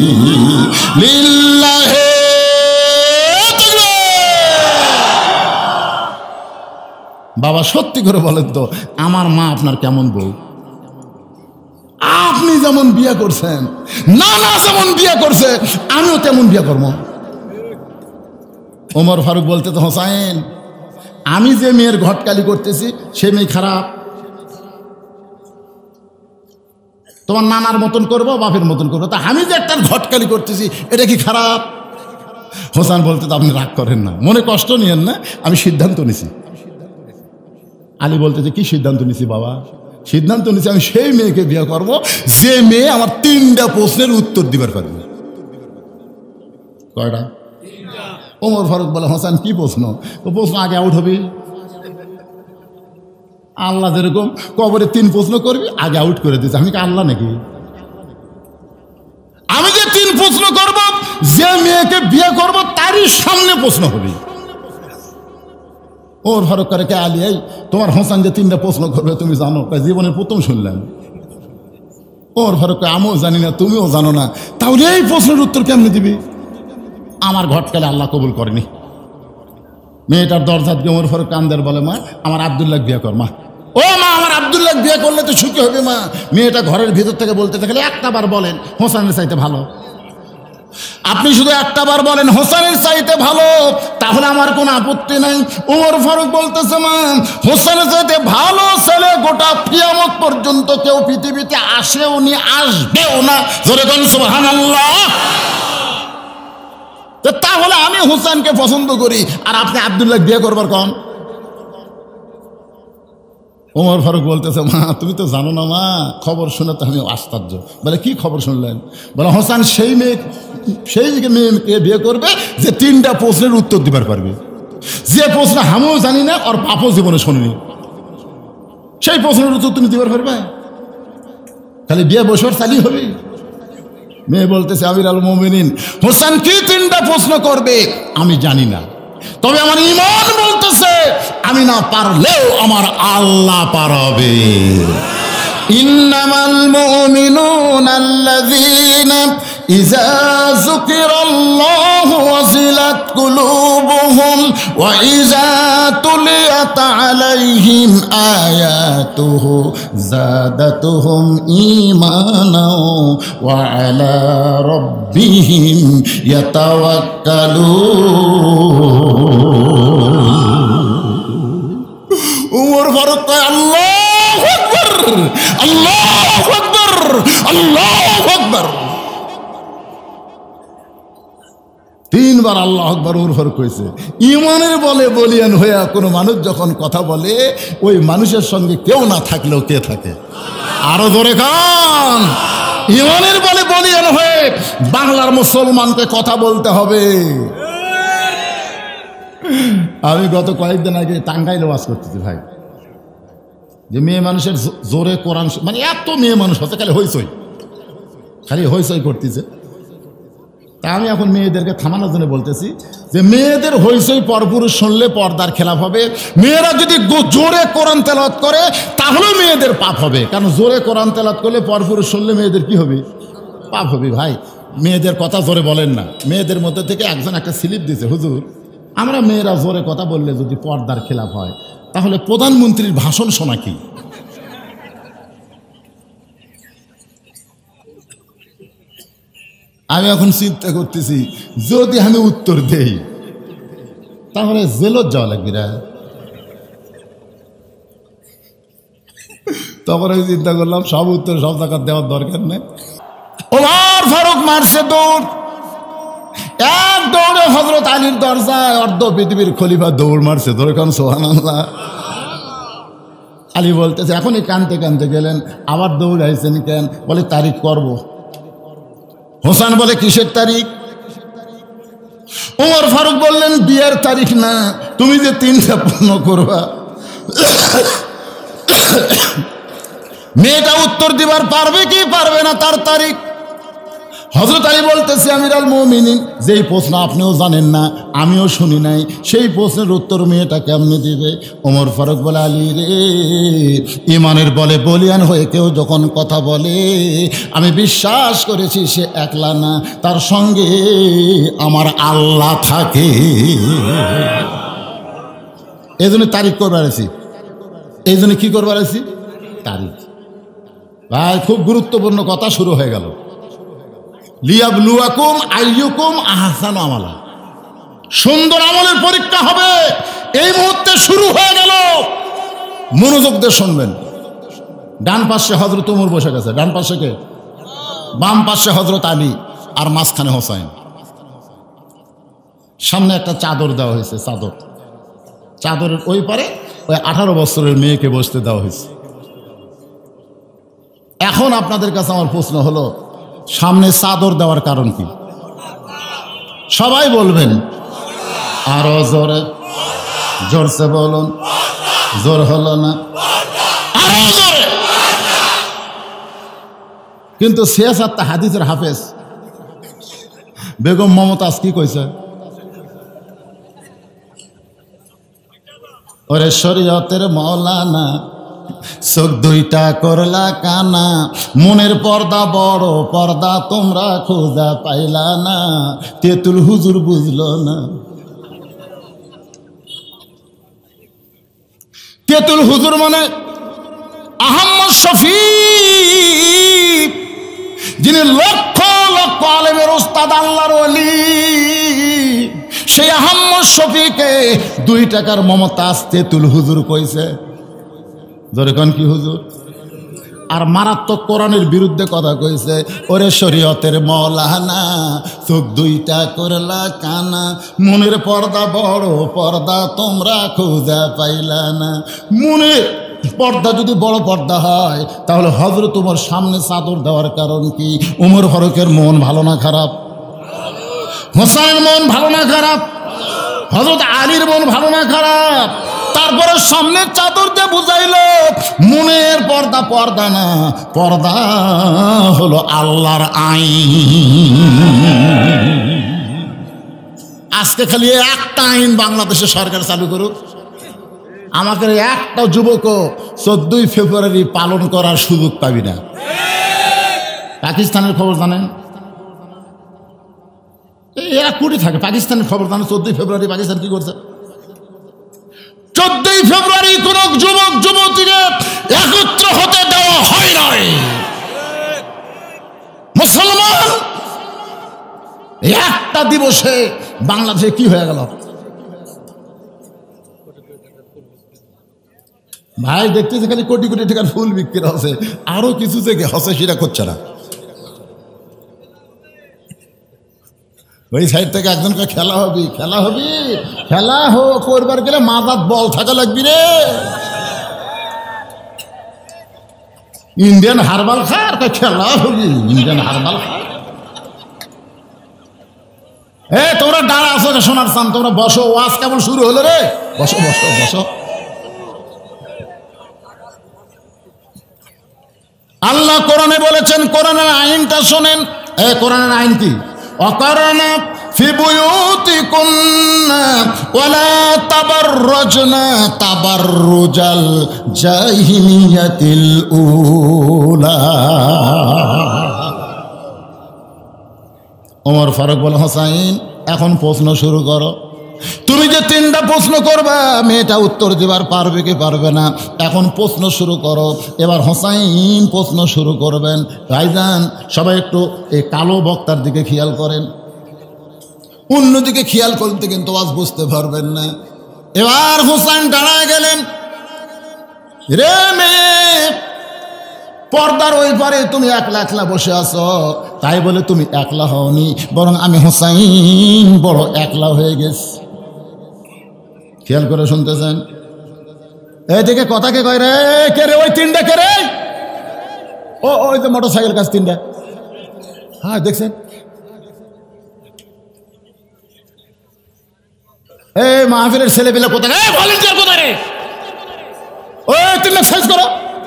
লিল্লাহে বাবা সত্যি করে বলেন তো, আমার মা আপনার কেমন বউ? আপনি যেমন বিয়ে করছেন, নানা যেমন বিয়ে করছে, আমিও তেমন বিয়ে করবো। ওমর ফারুক বলতে তো, হোসাইন আমি যে মেয়ের ঘটকালি করতেছি সে মেয়ে খারাপ, তোমার নানার মতন করবো, বাপের মতন করবো, তা আমি যে একটা ঘটকালি করতেছি এটা কি খারাপ? হোসেন বলতে তো, আপনি রাগ করেন না, মনে কষ্ট নিয়েন না, আমি সিদ্ধান্ত নিছি। আলী বলতে যে, কি সিদ্ধান্ত নিছি বাবা? সিদ্ধান্ত নিছি আমি সেই মেয়েকে বিয়ে করব যে মেয়ে আমার 3টা প্রশ্নের উত্তর দিবার পারবে। কয়টা? ওমর ফারুক বলে, হোসেন কি প্রশ্ন? তো প্রশ্ন আগে আউট হবে। আল্লাহ যেরকম কবরে 3 প্রশ্ন করবি, আগে আউট করে দিচ্ছে। আমি কি আল্লাহ নাকি? আমি যে 3 প্রশ্ন করব, যে মেয়েকে বিয়ে করব তারই সামনে প্রশ্ন হবে। ওমর ফারুক করে, কে আলী, এই তোমার হোসেন যে 3টা প্রশ্ন করবে তুমি জানো? জীবনের প্রথম শুনলাম। ওমর ফারুক, আমিও জানি না, তুমিও জানো না, তাহলে এই প্রশ্নের উত্তর কেমনি দিবি? আমার ঘটকালে আল্লাহ কবুল করেনি। মেয়েটার দরজা দিয়ে ওমর ফারুক কান্দের বলে, মা আমার আব্দুল্লাহ বিয়ে কর। মা, ও মা, আমার আব্দুল্লাহ বিয়ে করলে তো সুখী হবে মা। মেয়েটা ঘরের ভিতর থেকে বলতে থাকলে, একটা বার বলেন হোসেনের চাইতে ভালো। আপনি শুধু একটা বার বলেন হোসেনের চাইতে ভালো, তাহলে আমার কোনো আপত্তি নাই। ওমর ফারুক বলতেছে, মা হোসেনের চাইতে ভালো ছেলে গোটা কিয়ামত পর্যন্ত কেউ পৃথিবীতে আসেও নি, আসবেও না। জোরে বলেন সুবহানাল্লাহ। তাহলে আমি হোসেনকে পছন্দ করি, আর আপনি আব্দুল্লাহ বিয়ে করবার কন? ওমর ফারুক বলতেছে, মা তুমি তো জানো না মা, খবর শুনে তো আমি আশ্চর্য। বলে, কি খবর শুনলেন? বলে, হোসেন সেই মেয়েকে বিয়ে করবে যে 3টা প্রশ্নের উত্তর দিবার পারবে। যে প্রশ্ন আমিও জানি না, আর বাপও জীবনে শোনেনি, সেই প্রশ্নের উত্তর তুমি দিবার পারবে? খালি বিয়ে বছর চালি হবে। মেয়ে বলতেছে, আমির আল মুমিনিন, হোসেন কি 3টা প্রশ্ন করবে আমি জানি না, তবে আমার ঈমান বলতেছে আমি না পারলেও আমার আল্লাহ পারাবে। ইন্নামাল মুমিনুনা আল্লাযীনা ইযা যুকিরাল্লাহু ওয়াজিলাত কুলুবুহুম ওয়া ইযা তুলিয়াত আলাইহিম আয়াতুহু যাদাতুহুম ঈমানাও ওয়া আলা রাব্বিহিম ইয়াতাওয়াক্কালুন। উমর ফারুক কয়, আল্লাহু আকবার, আল্লাহু আকবার, আল্লাহু আকবার। 3 বার আল্লাহু আকবার উমর ফারুক কইছে। ঈমানের বলে বলিয়ান হইয়া কোনো মানুষ যখন কথা বলে, ওই মানুষের সঙ্গে কেউ না থাকলেও কে থাকে? আরো ধরে খান। ঈমানের বলে বলিয়ান হয়ে বাংলার মুসলমানকে কথা বলতে হবে। আমি গত কয়েকদিন আগে টাঙ্গাইলে ওয়াজ করতেছি ভাই, যে মেয়ে মানুষের জোরে কোরআন, মানে এত মেয়ে মানুষ হচ্ছে, খালি হইচই করতেছে। তা আমি এখন মেয়েদেরকে থামানোর জন্য বলতেছি যে মেয়েদের হইচই পরপুরুষ শুনলে পর্দার খেলাফ হবে। মেয়েরা যদি জোরে কোরআন তেলাওয়াত করে তাহলেও মেয়েদের পাপ হবে, কারণ জোরে কোরআন তেলাওয়াত করলে পরপুরুষ শুনলে মেয়েদের কি হবে? পাপ হবে। ভাই মেয়েদের কথা জোরে বলেন না। মেয়েদের মধ্যে থেকে একজন একটা স্লিপ দিয়েছে, হুজুর আমরা মেয়েরা জোরে কথা বললে যদি পর্দার খেলাফ হয় তাহলে প্রধানমন্ত্রীর ভাষণ শোনা কি? আমি এখন চিন্তা করতেছি যদি আমি উত্তর দেই তাহলে জেলত যাওয়া লাগবে না। তখন আমি চিন্তা করলাম সব উত্তর সব জায়গা দেওয়ার দরকার নেই। ওমর ফারুক মারছে দৌড়, এক দৌড়ে হযরত আলীর দরজায় অর্ধ পৃথিবীর খলিফা দৌড় মারছে। ধরে কান সুবহানাল্লাহ। আলী বলতেছে এখনই কানতে কানতে গেলেন, আবার দৌড় আইছেন কেন? বলে তারিখ করব। হোসেন বলে কিসের তারিখ? ওমর ফারুক বললেন বিয়ের তারিখ না, তুমি যে 3টা পূর্ণ করবা। মেয়েটা উত্তর দিবার পারবে কি পারবে না তার তারিখ। হযরত আলী বলতেছে আমিরুল মুমিনিন, যেই প্রশ্ন আপনিও জানেন না আমিও শুনি নাই, সেই প্রশ্নের উত্তর মেয়েটা কেমনে দিবে? ওমর ফারুক বলে আলী রে, ইমানের বলে বলিয়ান হয়ে কেউ যখন কথা বলে আমি বিশ্বাস করেছি সে একলা না, তার সঙ্গে আমার আল্লাহ থাকে। এই জন্য তারিখ করবার আছি। এই জন্য কি করবার আছি? তারিখ। ভাই খুব গুরুত্বপূর্ণ কথা শুরু হয়ে গেল। লিয়াবলুয়াকুম আইয়ুকুম আহসানু আমালা, সুন্দর আমলের পরীক্ষা হবে। এই মুহূর্তে শুরু হয়ে গেল। মনোযোগ দিয়ে শুনবেন। ডান পাশে হযরত ওমর বসে গেছে, ডান পাশে কে? বাম পাশে হযরত আলী, আর মাঝখানে হোসেন। সামনে একটা চাদর দেওয়া হয়েছে, চাদর। চাদরের ওই পারে ওই 18 বছরের মেয়েকে বসতে দেওয়া হয়েছে। এখন আপনাদের কাছে আমার প্রশ্ন হলো, সামনে চাদর দেওয়ার কারণ কি? সবাই বলবেন আরো জোরে, জোরসে বলুন। জোর হলো না, আরো জোরে। কিন্তু সিয়াসাত হাদিসের হাফেজ বেগম মমতাজ কি কইছে? ওরে শরীয়তের মৌলানা, চোখ 2টা করলা কানা, মনের পর্দা বড় পর্দা তোমরা খোঁজা পাইলা না, তেতুল হুজুর বুঝলো না। তেতুল হুজুর মানে আহম্মদ শফি, যিনি লক্ষ লক্ষ আলেমের উস্তাদ, আল্লাহর ওলি। সেই আহম্মদ শফিকে 2 টাকার মমতাজ তেতুল হুজুর কইছে। ধরে কোন কি হুজুর? আর মারাত্মক কোরআনের বিরুদ্ধে কথা কইছে। ওরে শরীয়তের মৌলানা, চোখ 2টা করলা কানা, মনের পর্দা বড় পর্দা তোমরা খোঁজা পাইলা না। মনের পর্দা যদি বড় পর্দা হয় তাহলে হযরত ওমর সামনে চাদর দেওয়ার কারণ কি? ওমর ফারুকের মন ভালো না খারাপ? হোসেনের মন ভালো না খারাপ? হযরত আলীর মন ভালো না খারাপ? তারপরে সামনের চাদর দিয়ে বুঝাইল মনের পর্দা পর্দা না, পর্দা হলো আল্লাহর আইন। আজকে খালি একটা আইন বাংলাদেশের সরকার চালু করুক, আমাদের একটা যুবকও 14ই ফেব্রুয়ারি পালন করার সুযোগ পাবি না। পাকিস্তানের খবর জানেন? এরা কুড়ি থাকে। পাকিস্তানের খবর জানেন? 14ই ফেব্রুয়ারি পাকিস্তান কি করছে? 14ই ফেব্রুয়ারি কোন যুবক যুবতীকে একত্র হতে দেওয়া হয় নাই। মুসলমান একটা দিবসে বাংলাদেশে কি হয়ে গেল ভাই? দেখতেছি খালি কোটি কোটি টাকার ফুল বিক্রি হচ্ছে, আরো কিছু থেকে হচ্ছে সেটা করছে না। ওই সাইড থেকে একজনকে খেলা হবি খেলা হবি খেলা করবার গেলে মাথার বল থাকা লাগবি রে। ইন্ডিয়ান হারবাল খার খেলা হবি, ইন্ডিয়ান হারবাল খা। তোমরা দাঁড়া আছো শোনার চান, তোমরা বসো, ওয়াজ কেমন শুরু হলো রে? বসো বসো বসো। আল্লাহ কোরআনে বলেছেন, কোরআনের আইনটা শোনেন। কোরআনের আইন কি? অকারনা ফি বুয়ুতিকুন্না ওয়ালা তাবাররাজনা তাবাররুজাল জাহিলিয়াতিল উলা। ওমর ফারুক বলে, হোসাইন এখন প্রশ্ন শুরু করো। তুমি যে 3টা প্রশ্ন করবা মেয়েটা উত্তর দেবার পারবে কি পারবে না, এখন প্রশ্ন শুরু করো। এবার হোসাইন প্রশ্ন শুরু করবেন। ভাইজান সবাই একটু এই কালো বক্তার দিকে খেয়াল করেন, অন্যদিকে খেয়াল করতে কিন্তু আজ বুঝতে পারবেন না। এবার হোসাইন দাঁড়ায় গেলেন। রে মেয়ে, পর্দার ওই পারে তুমি একলা একলা বসে আছো, তাই বলে তুমি একলা হওনি, বরং আমি হোসাইন বড় একলা হয়ে গেছি। খেয়াল করে শুনতেছেন? এইদিকে কথা কে কয় রে? কে রে? ওই 3টা কে রে? ও ওই যে মোটর সাইকেল কাছে 3টা। হ্যাঁ দেখছেন? এই মাহফিলের ছেলে পেলে কোথায়? ভলেন্টিয়ার কোথায় রে? ওই 3টা সাইজ করো।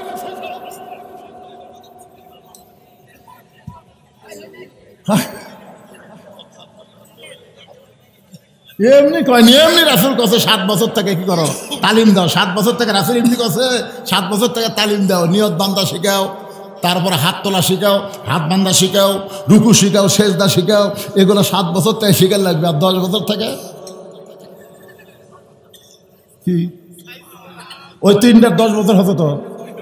এমনি কয়নি, এমনি রাসূল কছে 7 বছর থেকে কি করো? তালিম দাও। 7 বছর থেকে রাসূল এমনি কছে 7 বছর থেকে তালিম দাও, নিয়ত বান্ধা শিখাও, তারপরে হাত তোলা শিখাও, হাত বান্ধা শিখাও, রুকু শিখাও, সেজদা শিখাও। এগুলো 7 বছর থেকে শিখার লাগবে। আর 10 বছর থেকে কি ওই 3টার 10 বছর হতো তো।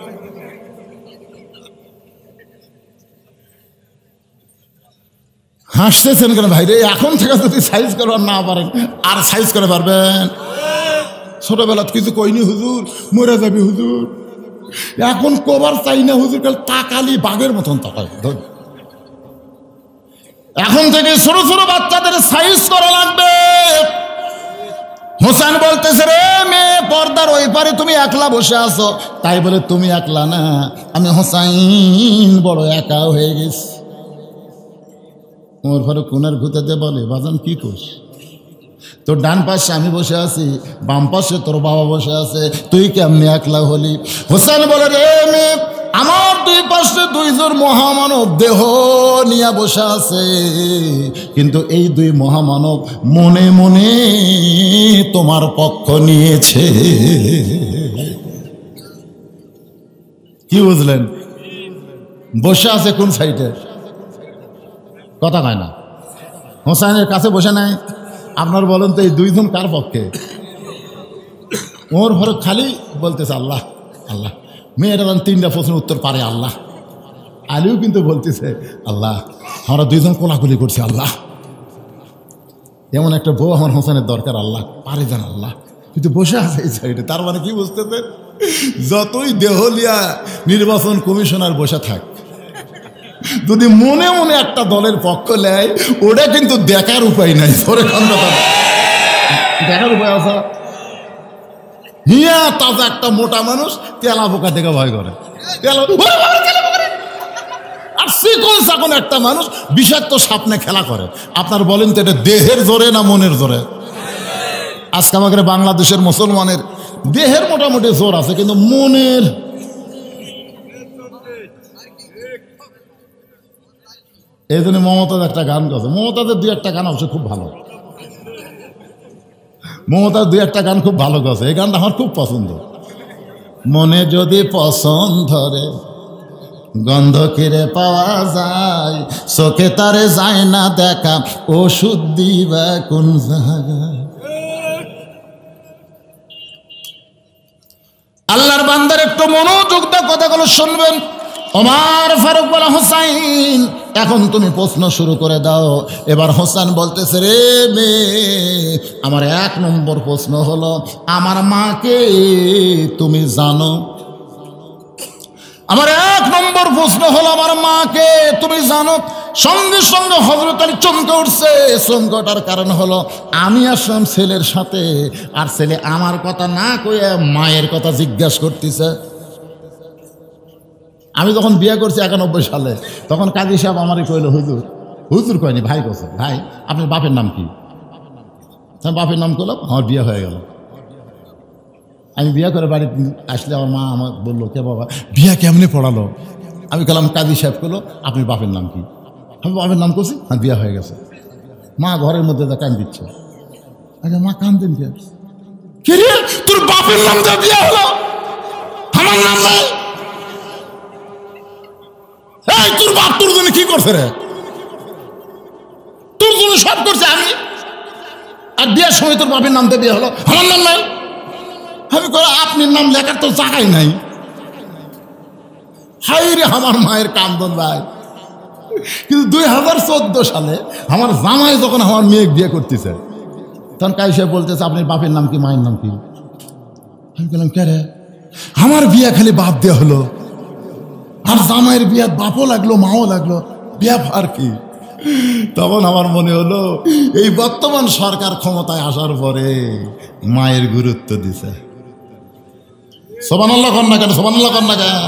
হাসতেছেন কেন ভাই রে? এখন থেকে যদি সাইজ করবার না পারেন আর সাইজ করে পারবেন? ছোটবেলা কিছু কইনি হুজুর, মরে যাবি হুজুর, এখন কবার চাই না হুজুর, কাল তাকালি বাঘের মতন তাকায়। এখন থেকে ছোট ছোট বাচ্চাদের সাইজ করা লাগবে। হোসেন বলতেছে, রে মেয়ে, পর্দার ওই পারে তুমি একলা বসে আছো, তাই বলে তুমি একলা না, আমি হোসাইন বড় একা হয়ে গেছি। ওমর ফারুক কোনার ঘুরতে বলে, বাজান কি করছ? তোর ডান পাশে আমি বসে আছি, বাম পাশে তোর বাবা বসে আছে, তুই কেমনি একলা হলি? হোসেন বলে, রে মেয়ে, আমার 2 পাশে 2 জন মহামানব দেহ নিয়ে বসে আছে, কিন্তু এই 2 মহামানব মনে মনে তোমার পক্ষ নিয়েছে। কি বুঝলেন? বসে আছে কোন সাইডে? কথা কয় না। হোসাইনের কাছে বসে নাই। আপনার বলেন তো এই 2 জন কার পক্ষে? ওমর ফারুক খালি বলতেছে আল্লাহ আল্লাহ। মেয়েরা 3টা প্রশ্নের উত্তর পারে আল্লাহ। আলিও কিন্তু বলতেছে আল্লাহ, আমরা 2 জন কোলাকুলি করছি আল্লাহ, এমন একটা বউ আমার হোসেনের দরকার আল্লাহ, পারে যান আল্লাহ। কিন্তু বসে আছে এই সাইডে। তার মানে কি বুঝতেছে? যতই দেহলিয়া নির্বাচন কমিশনার বসে থাক, যদি মনে মনে একটা দলের পক্ষ নেয়, ওটা কিন্তু দেখার উপায় নাই। দেখার উপায় আছে? হিয়া তাজা একটা মোটা মানুষ তেলা পোকা থেকে ভয় করে, আর চিকন চাকন একটা মানুষ বিষাক্ত সাপনে খেলা করে। আপনার বলেন তো এটা দেহের জোরে না মনের জোরে? আজকে আমাদের বাংলাদেশের মুসলমানের দেহের মোটামুটি জোর আছে, কিন্তু মনের এই জন্য মমতাজ একটা গান করছে। মমতাজের 2-1টা গান অবশ্য খুব ভালো। মমতাজ 2-1টা গান খুব ভালো করছে। এই গানটা আমার খুব পছন্দ। মনে যদি পছন্দ ধরে গন্ধ কিরে পাওয়া যায়, চোখে তারে যায় না দেখা, ওষুধ দিবা কোন জায়গায়? আল্লাহর বান্দার একটু মনোযোগ দিয়ে কথাগুলো শুনবেন। ওমর ফারুক বলা, হোসাইন এখন তুমি প্রশ্ন শুরু করে দাও। এবার হোসেন বলতেছে, রে মেয়ে, আমার 1 নম্বর প্রশ্ন হলো, আমার মাকে তুমি জানো? আমার 1 নম্বর প্রশ্ন হলো, আমার মাকে তুমি জানো? সঙ্গে সঙ্গে হযরত আলী চমকে উঠছে। চমকে ওঠার কারণ হলো, আমি আসলাম ছেলের সাথে, আর ছেলে আমার কথা না কয়ে মায়ের কথা জিজ্ঞাসা করতেছে। আমি যখন বিয়ে করছি 91 সালে, তখন কাজী সাহেব আমারই কইল, হুজুর, হুজুর কয়নি, ভাই কছে, ভাই আপনার বাপের নাম কি? বাপের নাম করলাম, আমার বিয়ে হয়ে গেল। আমি বিয়ে করে বাড়ি আসলে আমার মা আমার বললো, কে বাবা বিয়ে কেমনে পড়ালো? আমি বললাম, কাজী সাহেব করলো, আপনার বাপের নাম কি? আমি বাপের নাম করছি, আর বিয়ে হয়ে গেছে। মা ঘরের মধ্যে কান দিচ্ছে। আচ্ছা মা কান্দেন কে রে? তোর বাপের নাম দিয়ে বিয়ে হলো, আমার নাম নাই। এই তোর বাপ তোর জন্য কি করছে রে? তোর জন্য সব করছে আমি, আর বিয়ের সময় তোর বাপের নাম দিয়ে বিয়ে হলো, আমার নাম নাই। আমি কই আপনার নাম লেখার তো জায়গায় নাই। হাই রে আমার মায়ের কান্দন ভাই। কিন্তু 2014 সালে আমার জামাই যখন আমার মেয়ে বিয়ে করতেছে, তখন কাইসে বলতেছে আপনার বাপের নাম কি, মায়ের নাম কি? আমি বললাম কে রে? আমার বিয়ে খালি বাপ দেওয়া হলো, আর জামাইয়ের বিয়ে বাপও লাগলো মাও লাগলো, বিয়ে আর কি? তখন আমার মনে হলো এই বর্তমান সরকার ক্ষমতায় আসার পরে মায়ের গুরুত্ব দিছে। সুবহানাল্লাহ কর না কেন? সুবহানাল্লাহ কর না কেন?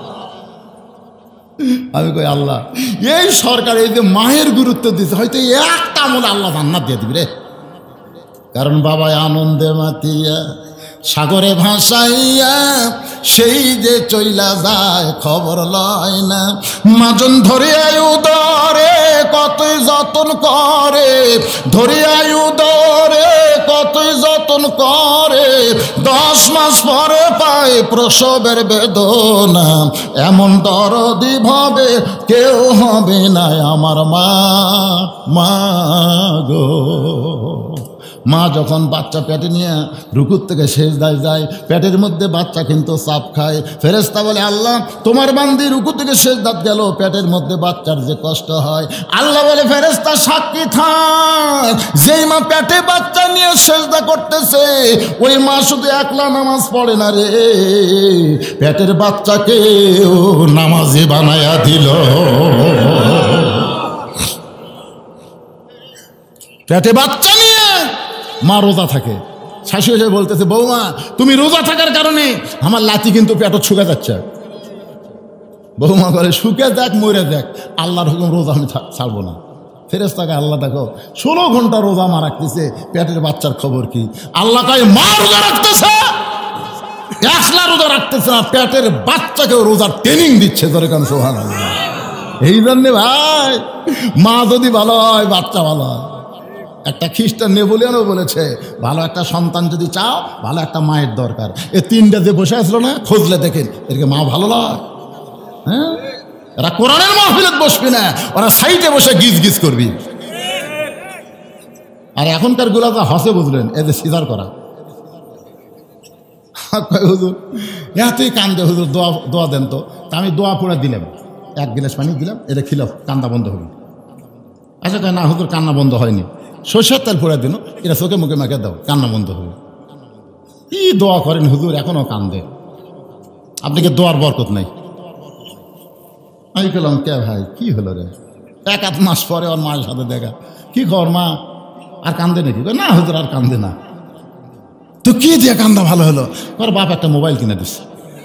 আমি কই আল্লাহ, এই সরকার এই যে মায়ের গুরুত্ব দিছে, হয়তো একটা আমল আল্লাহ জান্নাত দিয়ে দিবে রে। কারণ বাবা আনন্দে মাতিয়া সাগরে ভাসাইয়া সেই যে চইলা যায় খবর লয় না। মাজন ধরিয়াই উদরে কতই যতন করে, ধরিয়াই উদরে কতই যতন করে, 10 মাস পরে পায় প্রসবের বেদনা। এমন দরদি ভাবে কেউ হবে না আমার মা, মা গো। মা যখন বাচ্চা পেটে নিয়ে রুকুর থেকে সেজদায় যায়, পেটের মধ্যে বাচ্চা কিন্তু চাপ খায়। ফেরেশতা বলে আল্লাহ তোমার বান্দি রুকু থেকে সেজদাত গেল, পেটের মধ্যে বাচ্চার যে কষ্ট হয়। আল্লাহ বলে ফেরেশতা সাক্ষী থাক, যেই মা পেটে বাচ্চা নিয়ে সেজদা করতেছে ওই মা শুধু একলা নামাজ পড়ে না রে, পেটের বাচ্চাকেও নামাজি বানায়া দিল। পেটে বাচ্চা নিয়ে মা রোজা থাকে, শাশুড়ি এসে বলতেছে বৌমা তুমি রোজা থাকার কারণে আমার লাতি কিন্তু পেটে শুকে যাচ্ছে। বৌমা বলে শুকে দেখ মরে দেখ, আল্লাহর হুকুম রোজা আমি ছাড়বো না। ফেরেশতাকে আল্লাহ দেখো 16 ঘন্টা রোজা মা রাখতেছে, পেটের বাচ্চার খবর কি? আল্লাহ কয় মা রোজা রাখতেছে, একলা রোজা রাখতেছে না, পেটের বাচ্চাকেও রোজার ট্রেনিং দিচ্ছে। ধরে কেন সুবহানাল্লাহ। এই জন্যে ভাই মা যদি ভালো হয় বাচ্চা ভালো হয়। একটা খ্রিস্টান নেপোলিয়নও বলেছে ভালো একটা সন্তান যদি চাও ভালো একটা মায়ের দরকার। এ 3টা যে বসে আসলো না, খুঁজলে দেখেন এরকে মা ভালো লাগে। হ্যাঁ, এরা কোরআনের মাহফিলত বসবি না, ওরা সাইডে বসে গিজ গিজ করবি। আর এখনকার গুলা তো হসে বুঝলেন, এদের সিজার করা। হুজুর এতই কান্দে, হুজুর দোয়া দেন তো। তা আমি দোয়া পড়ে দিলাম, 1 গ্লাস পানি দিলাম, এটা খিলাফ কান্না বন্ধ হবে। আচ্ছা না হুজুর কান্না বন্ধ হয়নি, সরষের তেল পড়ে দিন, এটা চোখে মুখে মাখে দাও, কান্না বন্ধ হবে। কি দোয়া করেন হুজুর, এখনো কান্দে। আপনাকে দোয়ার বরকত নাই। আমি বললাম কে ভাই কি হলো রে? 1-8 মাস পরে ওর মায়ের সাথে দেখা, কি খবর মা, আর কান্দে নাকি? না হুজুর আর কান্দে না। তো কি দিয়ে কান্দা ভালো হলো? ওর বাপ একটা মোবাইল কিনে দিচ্ছে।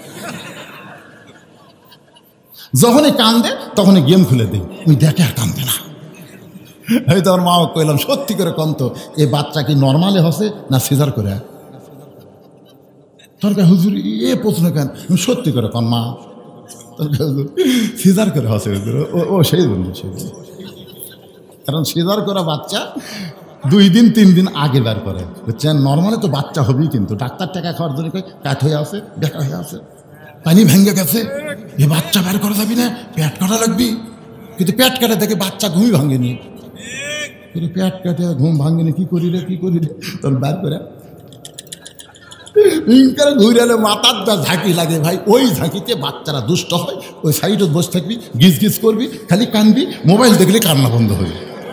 যখনই কান্দে তখনই গেম খুলে দিই, ওই দেখে আর কান্দে না। এই তো ওর মা কইলাম সত্যি করে কন্ত এই বাচ্চা কি নর্মালে হসে না সিজার করে? তোর হুজুর এ প্রশ্ন কেন? সত্যি করে কন মা, তোর হুজুর সিজার করে হসে। ও সেই বন্ধু, কারণ সিজার করা বাচ্চা 2 দিন 3 দিন আগে বের করে, বুঝছেন? নর্মালে তো বাচ্চা হবেই, কিন্তু ডাক্তার টাকা খাওয়ার জন্য কাঠ হয়ে আছে, বেকা হয়ে আছে, পানি ভেঙে গেছে, এ বাচ্চা বের করা যাবি না, পেট কাটা লাগবি। কিন্তু পেট কাটা দেখে বাচ্চা ঘুমই ভাঙেনি। পেট কাটে ঘুম ভাঙেনি, কি করি রে তোর বের করে ঘুরে এলে মাথার যা ঝাঁকি লাগে ভাই, ওই ঝাঁকিতে বাচ্চারা দুষ্ট হয়। ওই সাইডে বসে থাকবি, গিজ গিজ করবি, খালি কানবি, মোবাইল দেখলে কান্না বন্ধ হবে।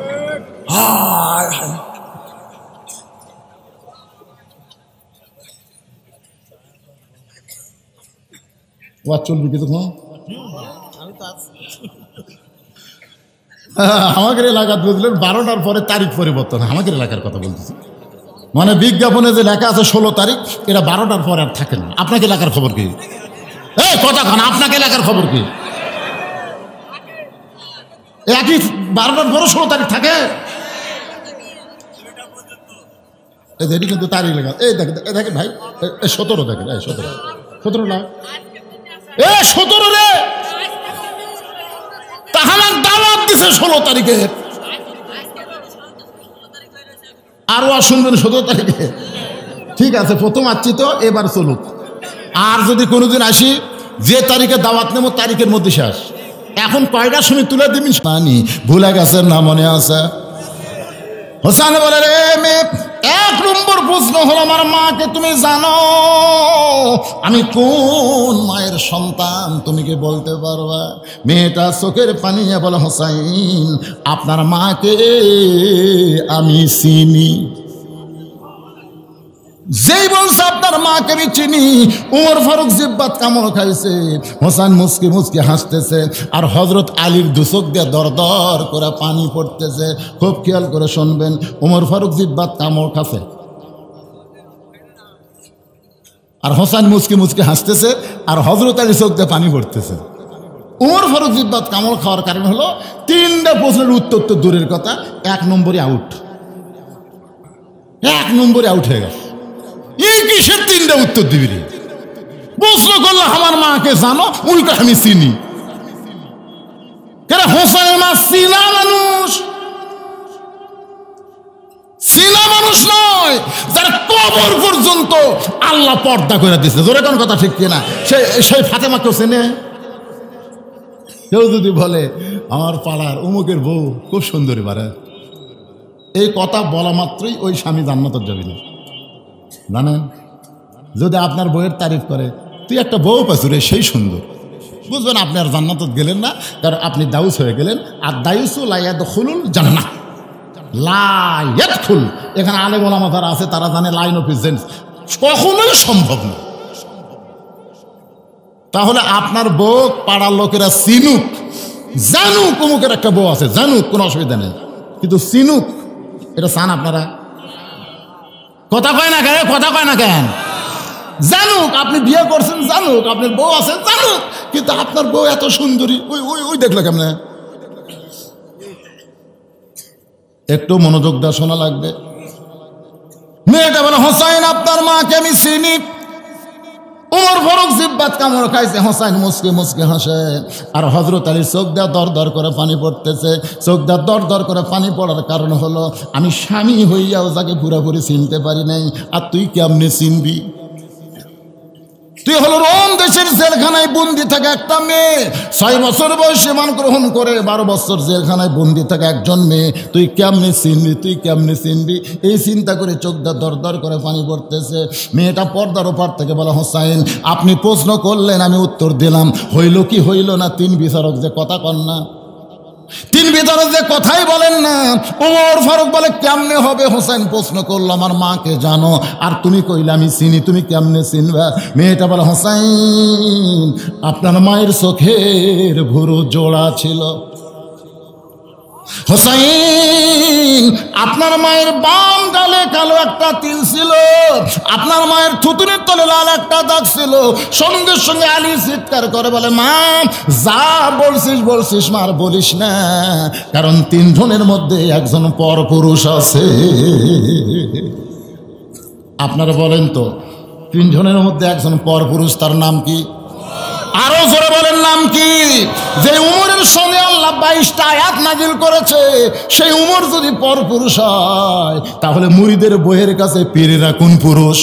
ও আর চলবি কিছু আমাদের এলাকার বুঝলেন 12টার পরে তারিখ পরিবর্তন। আমাদের এলাকার কথা বলতেছি, মানে বিজ্ঞাপনে যে লেখা আছে 16 তারিখ, এটা 12টার পরে আর থাকে না। আপনাকে এলাকার খবর কি? এই কথা খান, আপনাকে এলাকার খবর কি? একই 12টার পরে 16 তারিখ থাকে। এটি কিন্তু তারিখ লেখা। এই দেখেন ভাই, 17 দেখেন, 17 না, 17 রে তাহলে দাওয়াত দিছে 16 তারিখে। আরও শুনবেন 17 তারিখে? ঠিক আছে, প্রথম আসছি তো, এবার চলুক। আর যদি কোনোদিন আসি, যে তারিখে দাওয়াত নেব তারিখের মধ্যে শেষ। এখন কয়টার সময় তুলে দিবি পানি ভুলে গেছেন না? মনে আছে? হোসেন বলে, রে মেয়ে, 1 নম্বর প্রশ্ন হলো, আমার মাকে তুমি জানো? আমি কোন মায়ের সন্তান তুমি কি বলতে পারবা? মেয়েটা চোখের পানি নিয়ে বলে, হোসাইন, আপনার মাকে আমি চিনি। যেই বলছে আপনার মাকে আমি চিনি, উমর ফারুক জিব্বাত কামড় খাইছে। হোসেন মুচকি মুচকি হাসতেছে, আর হযরত আলীর দুচোখ দিয়ে দর দর করে পানি পড়তেছে। খুব খেয়াল করে শুনবেন, উমর ফারুক জিব্বাত কামড় খাচ্ছে, আর হোসেন মুচকি মুচকি হাসতেছে, আর হযরত আলী চোখ দিয়ে পানি পড়তেছে। উমর ফারুক জিব্বাত কামড় খাওয়ার কারণ হলো 3টা প্রশ্নের উত্তর তো দূরের কথা, 1 নম্বরে আউট। 1 নম্বরে আউট হয়ে গেছে। এই কিসের 3টা উত্তর দিবি রে? প্রশ্ন করলো আমার মাকে জানো, উল্টা আমি চিনি। কেন? হোসেনের মা চিনা মানুষ, চিনা মানুষ নয়, যার কবর পর্যন্ত আল্লাহ পর্দা করে দিচ্ছে। জোরে কোন কথা ঠিক কিনা? সেই ফাতেমা কেউ চেনে? কেউ যদি বলে আমার পাড়ার অমুকের বউ খুব সুন্দরী পারে, এই কথা বলা মাত্রই ওই স্বামী জান্নাতে যাবে না, জানেন? যদি আপনার বউয়ের তারিফ করে, তুই একটা বউ পাইছু রে, সেই সুন্দর, বুঝবেন আপনি আর জান্নাত গেলেন না, কারণ আপনি দাউস হয়ে গেলেন। আর দাউসু লা ইয়াদখুলুল জান্নাহ, লা ইয়াদখুল। এখানে আলেম ওলামা যারা আছে তারা জানে লাইন অফ প্রেজেন্স কখনোই সম্ভব না। তাহলে আপনার বউ পাড়ার লোকেরা চিনুক, জানুক অমুকের একটা বউ আছে, জানুক, কোনো অসুবিধা নেই, কিন্তু চিনুক, এটা চান আপনারা? কথা কয় না কেন? কথা কয় না কেন? জানুক আপনি বিয়ে করছেন, জানুক আপনার বউ আছে, জানুক, কিন্তু আপনার বউ এত সুন্দরী, ওই ওই ওই দেখলো কেমনে? একটু মনোযোগ দেওয়া শোনা লাগবে। মেয়েটা বলে, হোসাইন, আপনার মাকে আমি চিনি। উমর ফারুক জিব্বাত কামড় খাইছে, হোসাইন মুচকে মুচকে হাসে, আর হযরত আলীর চোখ দিয়ে দর দর করে পানি পড়তেছে। চোখ দিয়ে দর দর করে পানি পড়ার কারণ হলো, আমি স্বামী হইয়াও যাকে পুরোপুরি চিনতে পারি নাই, আর তুই কেমনে চিনবি? তুই হলো রোম দেশের জেলখানায় বন্দি থাকে একটা মেয়ে, 6 বছর বয়সে মান গ্রহণ করে 12 বছর জেলখানায় বন্দি থাকে একজন মেয়ে, তুই কেমনে চিনবি? তুই কেমনে চিনবি? এই চিন্তা করে চোখ দা দর দর করে পানি পড়তেছে। মেয়েটা পর্দার ওপার থেকে বলে, হোসাইন, আপনি প্রশ্ন করলেন, আমি উত্তর দিলাম, হইল কি হইল না? 3 বিচারক যে কথা কন না, 3 বিচারক যে কথাই বলেন না। ওমর ফারুক বলে, কেমনে হবে? হোসেন প্রশ্ন করলো, আমার মাকে জানো, আর তুমি কইলে আমি চিনি, তুমি কেমনে চিনবা? মেয়েটা বলে, হোসেন, আপনার মায়ের চোখের ভুরু জোড়া ছিল। হোসেন, আপনার মায়ের বাম গালে কালো একটা তিল ছিল, আপনার মায়ের থুতুনের তলে লাল একটা দাগ ছিল। সঙ্গে সঙ্গে আলী চিৎকার করে বলে, মা, যা বলছিস বলছিস, মার বলিস না, কারণ 3 জনের মধ্যে একজন পরপুরুষ আছে। আপনারা বলেন তো, 3 জনের মধ্যে একজন পরপুরুষ, তার নাম কি? আরো জোরে বলেন, নাম কি? যে উমরের সঙ্গে আল্লাহ 22টা আয়াত নাজিল করেছে, সেই উমর যদি পরপুরুষ হয়, তাহলে মুরিদের বইয়ের কাছে পীরেরা কোন পুরুষ?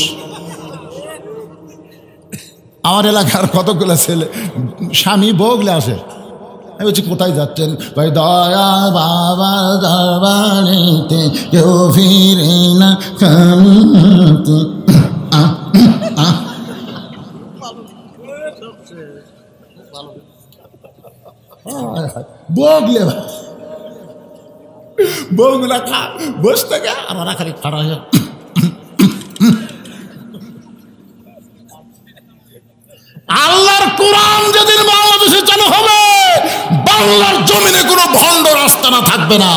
আমার এলাকার কতগুলো ছেলে স্বামী বগলে আসে, আমি বলছি কোথায় যাচ্ছেন? ভাই, দয়া বাবা দরবারেতে কেউ ফিরে না কামতে। বগলে বউগুলা খা বসে থাকে, আর ওরা খালি খাড়া হয়ে। আল্লাহর কোরআন যেদিন বাংলাদেশে চালু হবে, বাংলার জমিনে কোনো ভণ্ড রাস্তা না থাকবে না।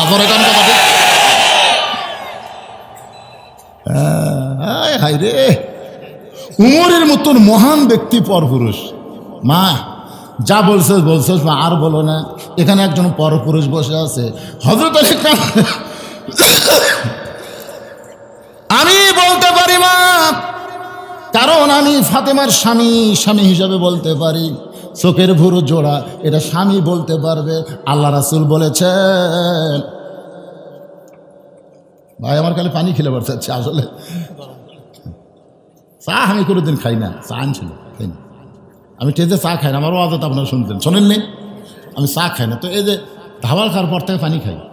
হাই রে, উমরের মতন মহান ব্যক্তি পরপুরুষ। মা, যা বলছিস বলছিস, মা আর বলো না। এখানে একজন পরপুরুষ বসে আছে, হযরত আলী। আমি বলতে পারি মা, কারণ আমি ফাতেমার স্বামী হিসাবে বলতে পারি। চোখের ভুরু জোড়া, এটা স্বামী বলতে পারবে। আল্লাহ রাসূল বলেছেন, ভাই আমার খালি পানি খেলে পারছে আচ্ছা আসলে চা আমি কোনোদিন খাই না, চা আনছিল খাই না আমি, টেজে চা খাই না, আমারও আদত আপনারা শুনতেন শোনেননি, আমি চা খাই না। তো এই যে ধাবাল খাওয়ার পর থেকে পানি খাই।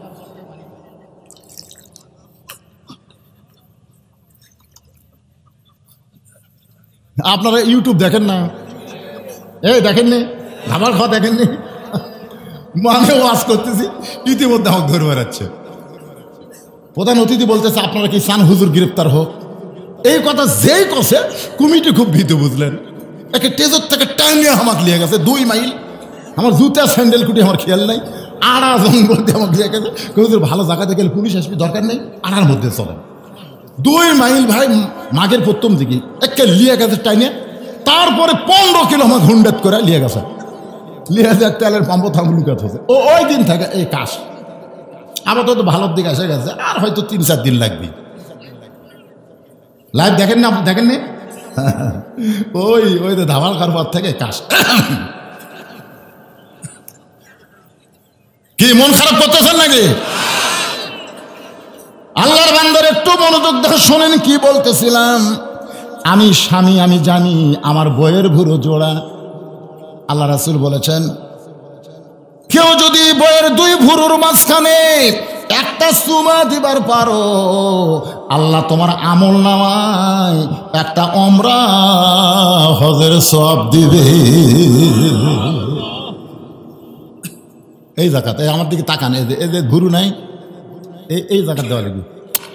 আপনারা ইউটিউব দেখেন না? এই দেখেননি ধাবাল খাওয়া দেখেননি? মানে ওয়াজ করতেছি ইতিমধ্যে আমাকে ধরে বেড়াচ্ছে। প্রধান অতিথি বলতেছে আপনারা কি চান হুজুর গ্রেপ্তার হোক? এই কথা যেই কষে কমিটি খুব ভীতু বুঝলেন, একে টেজর থেকে টাইনে আমাকে লিয়ে গেছে 2 মাইল, আমার জুতা স্যান্ডেল কুটি আমার খেয়াল নাই, আড়া জঙ্গল দিয়ে আমাকে লিয়ে গেছে। হুজুর ভালো জায়গাতে গেলে পুলিশ আসবে, দরকার নেই, আড়ার মধ্যে চলেন। 2 মাইল ভাই মাঘের প্রথম দিকে একে লিয়ে গেছে টাইনে, তারপরে 15 কিলো আমার ঘুন্ডাত করে লিয়ে গেছে, লিয়ে গেছে তেলের পাম্প থাম লুকাত হচ্ছে। ওই দিন থেকে এই কাজ আবার তো ভালোর দিকে এসে গেছে, আর হয়তো 3-4 দিন লাগবে। লাইভ দেখেন না? আপনি দেখেননি? ওই তো ধামাল কারবার থেকে কাজ। কি মন খারাপ করতেছেন নাকি? আল্লাহর বান্দার একটু মনোযোগ দেখে শোনেন কি বলতেছিলাম। আমি স্বামী, আমি জানি আমার বইয়ের ভুরু জোড়া। আল্লাহ রাসূল বলেছেন কেউ যদি বইয়ের 2 ভুরুর মাঝখানে একটা চুমা দিবার পারো, আল্লাহ তোমার আমল নামায় একটা ওমরা হজের সওয়াব দিবে। এই জায়গাতে আমার দিকে তাকান, এই যে ভুরু নাই, এই জায়গা দেওয়া লাগবে,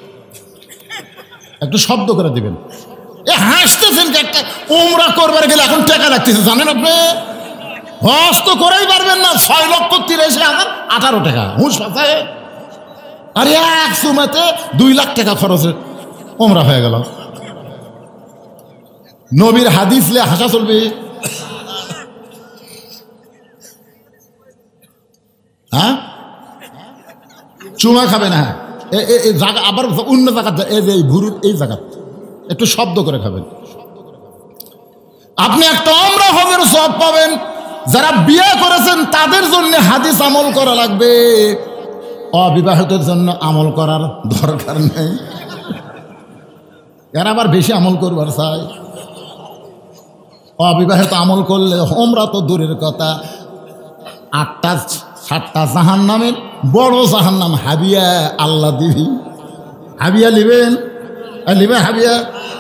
একটু শব্দ করে দিবেন। হাসতেছেন কি? একটা ওমরা করবার গেলে এখন টাকা লাগতেছে জানেন আপনি? হজ তো করেই পারবেন না, 6,83,18 টাকা হুঁশ পাতায়। আর এক সুমাতে 2 লাখ টাকা খরচে ওমরা হয়ে গেল। নবীর হাদিস লে হাসা চলবে? হ্যাঁ, চুমা খাবে না। এই জায়গা আবার অন্য জায়গা, এই যে ভুরুর এই জায়গা একটু শব্দ করে খাবেন। আপনি একটা ওমরা হজের সওয়াব পাবেন। যারা বিয়ে করেছেন তাদের জন্য হাদিস আমল করা লাগবে, অবিবাহিতের জন্য আমল করার দরকার নেই। এরা আবার বেশি আমল করবার চায়। অবিবাহিত আমল করলে ওমরা তো দূরের কথা, 8টা-7টা জাহান্নামের বড় জাহান্নাম হাবিয়া আল্লাহ দিবি। হাবিয়া লিবেন? লিবে হাবিয়া?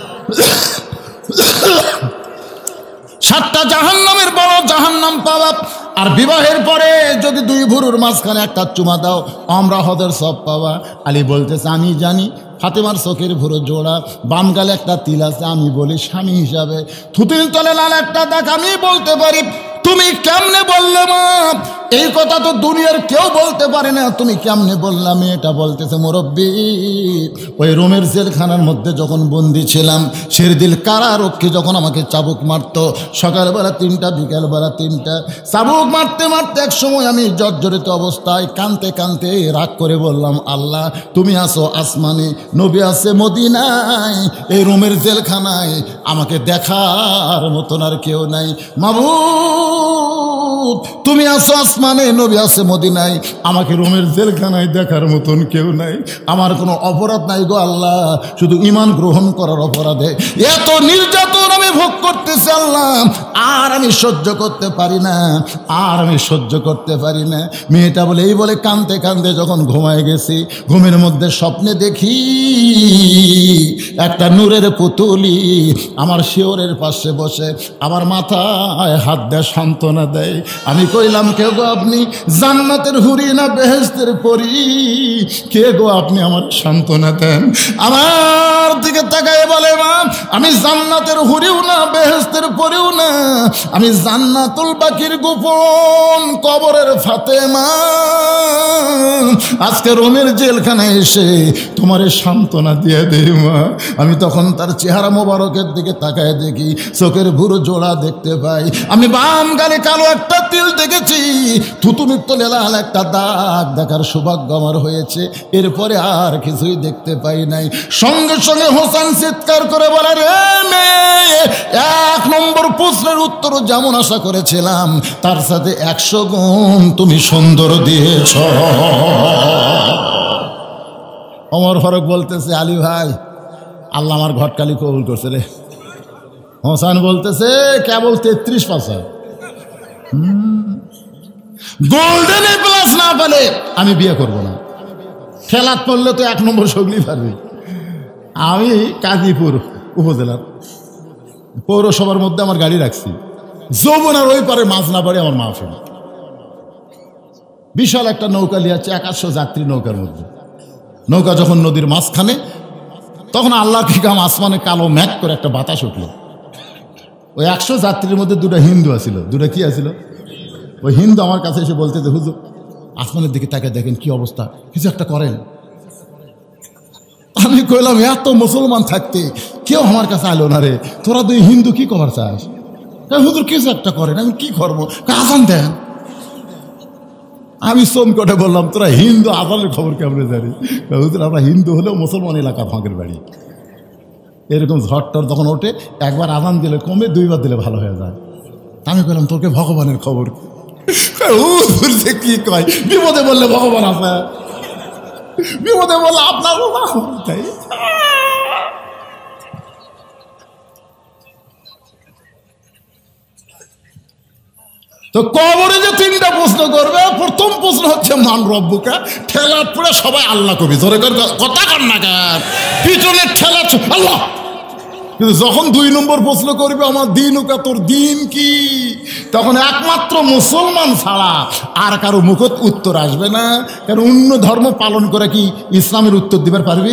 7টা জাহান্নামের বড় জাহান্নাম পাবা। আর বিবাহের পরে যদি 2 ভুরুর মাঝখানে একটা চুমা দাও, আমরা হজের সওয়াব পাবা। আলী বলতেছে আমি জানি ফাতেমার চোখের ভুরু জোড়া, বাম গালে একটা তিল আছে, আমি বলি স্বামী হিসাবে থুতুর তলে লাল একটা দাগ আমি বলতে পারি। তুমি কেমনে বললে মা? এই কথা তো দুনিয়ার কেউ বলতে পারে না, তুমি কেমনে বললাম? এটা বলতেছে মুরব্বী, ওই রোমের জেলখানার মধ্যে যখন বন্দি ছিলাম, শেরদিল কারারক্ষী যখন আমাকে চাবুক মারত, সকালবেলা 3টা বিকালবেলা 3টা, চাবুক মারতে মারতে এক সময় আমি জর্জরিত অবস্থায় কাঁদতে কাঁদতে রাগ করে বললাম আল্লাহ তুমি আসো আসমানে, নবী আছে মদিনায়, এই রোমের জেলখানায় আমাকে দেখার মতন আর কেউ নাই। মাবুদ তুমি আসো আসমানে, নবী আছে মদিনায়, আমাকে রোমের জেলখানায় দেখার মতন কেউ নাই। আমার কোনো অপরাধ নাই গো আল্লাহ, শুধু ঈমান গ্রহণ করার অপরাধে এত নির্যাতন আমি ভোগ করতেছি আল্লাহ, আর আমি সহ্য করতে পারি না, আর আমি সহ্য করতে পারি না। মেয়েটা বলে এই বলে কাঁদতে কাঁদতে যখন ঘুমায় গেছি, ঘুমের মধ্যে স্বপ্নে দেখি একটা নূরের পুতুলি আমার শিওরের পাশে বসে আমার মাথায় হাত দেয়, সান্ত্বনা দেয়। আমি কইলাম কে গো আপনি? জান্নাতের হুরি না বেহেশতের পরি? কে গো আপনি আমার সান্ত্বনা দেন? আমার দিকে তাকায় বলে মা আমি জান্নাতের হুরিও না বেহেশতের পরিও না, আমি জান্নাতুল বাকির গোপন কবরের ফাতেমা। আজকে রোমের জেলখানায় এসে তোমার সান্ত্বনা দিয়ে দে মা। আমি তখন তার চেহারা মোবারকের দিকে তাকায় দেখি, চোখের ভুরু জোড়া দেখতে পাই, আমি বাম গালে কালো একটা তিল দেখেছি, থুতুনির তলে লাল একটা দাগ দেখার সৌভাগ্য আমার হয়েছে। এরপরে আর কিছুই দেখতে পাই নাই। সঙ্গে সঙ্গে হোসেন চিৎকার করে বলে রে মেয়ে, 1 নম্বর প্রশ্নের উত্তর যেমন আশা করেছিলাম তার সাথে 100 গুণ তুমি সুন্দর দিয়েছ। ওমর ফারুক বলতেছে, আলী ভাই, আল্লাহ আমার ঘটকালি কবুল করছে রে। হোসেন বলতেছে, কেবল 33%। গোল্ডেন এ প্লাস না পেলে আমি বিয়ে করব না। খেলাত পড়লে তো 1 নম্বর সগলি পারবি। আমি কাজীপুর উপজেলার পৌরসভার মধ্যে আমার গাড়ি রাখছি, যমুনার ওই পারে মাছ না পারে আমার মাহফিল। বিশাল একটা নৌকা লিয়াচ্ছে, 100 যাত্রী নৌকার মধ্যে। নৌকা যখন নদীর মাঝখানে, তখন আল্লাহ কি কাম, আসমানে কালো ম্যাক করে একটা বাতাস উঠল। ওই 100 যাত্রীর মধ্যে 2টা হিন্দু আছিল। 2টা কি আছিল? ওই হিন্দু আমার কাছে এসে বলতে, হুজুর আসমানের দিকে তাকে দেখেন কি অবস্থা, কিছু একটা করেন। আমি কইলাম, এত মুসলমান থাকতে কেউ আমার কাছে আলো না রে, তোরা 2 হিন্দু কি করার চাস? হুজুর কিছু একটা করেন। আমি কি করবো? আজান দেন। আমি সোমকটে বললাম, তোরা হিন্দু, আজানের খবর কেমন জানি? হুজুর আমরা হিন্দু হলেও মুসলমান এলাকা, ফাঁকের বাড়ি। এরকম ঝড়টর তখন ওঠে, একবার আজান দিলে কমে, 2বার দিলে ভালো হয়ে যায়। আমি বললাম, তোকে ভগবানের খবর কি কয়? বিপদে বললে ভগবান আছে, বিপদে বললে আপনার। তো কবরে যে 3টা প্রশ্ন করবে, প্রথম প্রশ্ন হচ্ছে মান রব্বুকা। ঠেলা পড়ে সবাই আল্লাহ কবি, ধরে কথা কর না কার পিছনে ঠেলা আল্লাহ। কিন্তু যখন 2 নম্বর প্রশ্ন করবে, আমার দিনুকা, তোর দিন কি, তখন একমাত্র মুসলমান ছাড়া আর কারো মুখত উত্তর আসবে না। কারণ অন্য ধর্ম পালন করে কি ইসলামের উত্তর দিবার পারবি?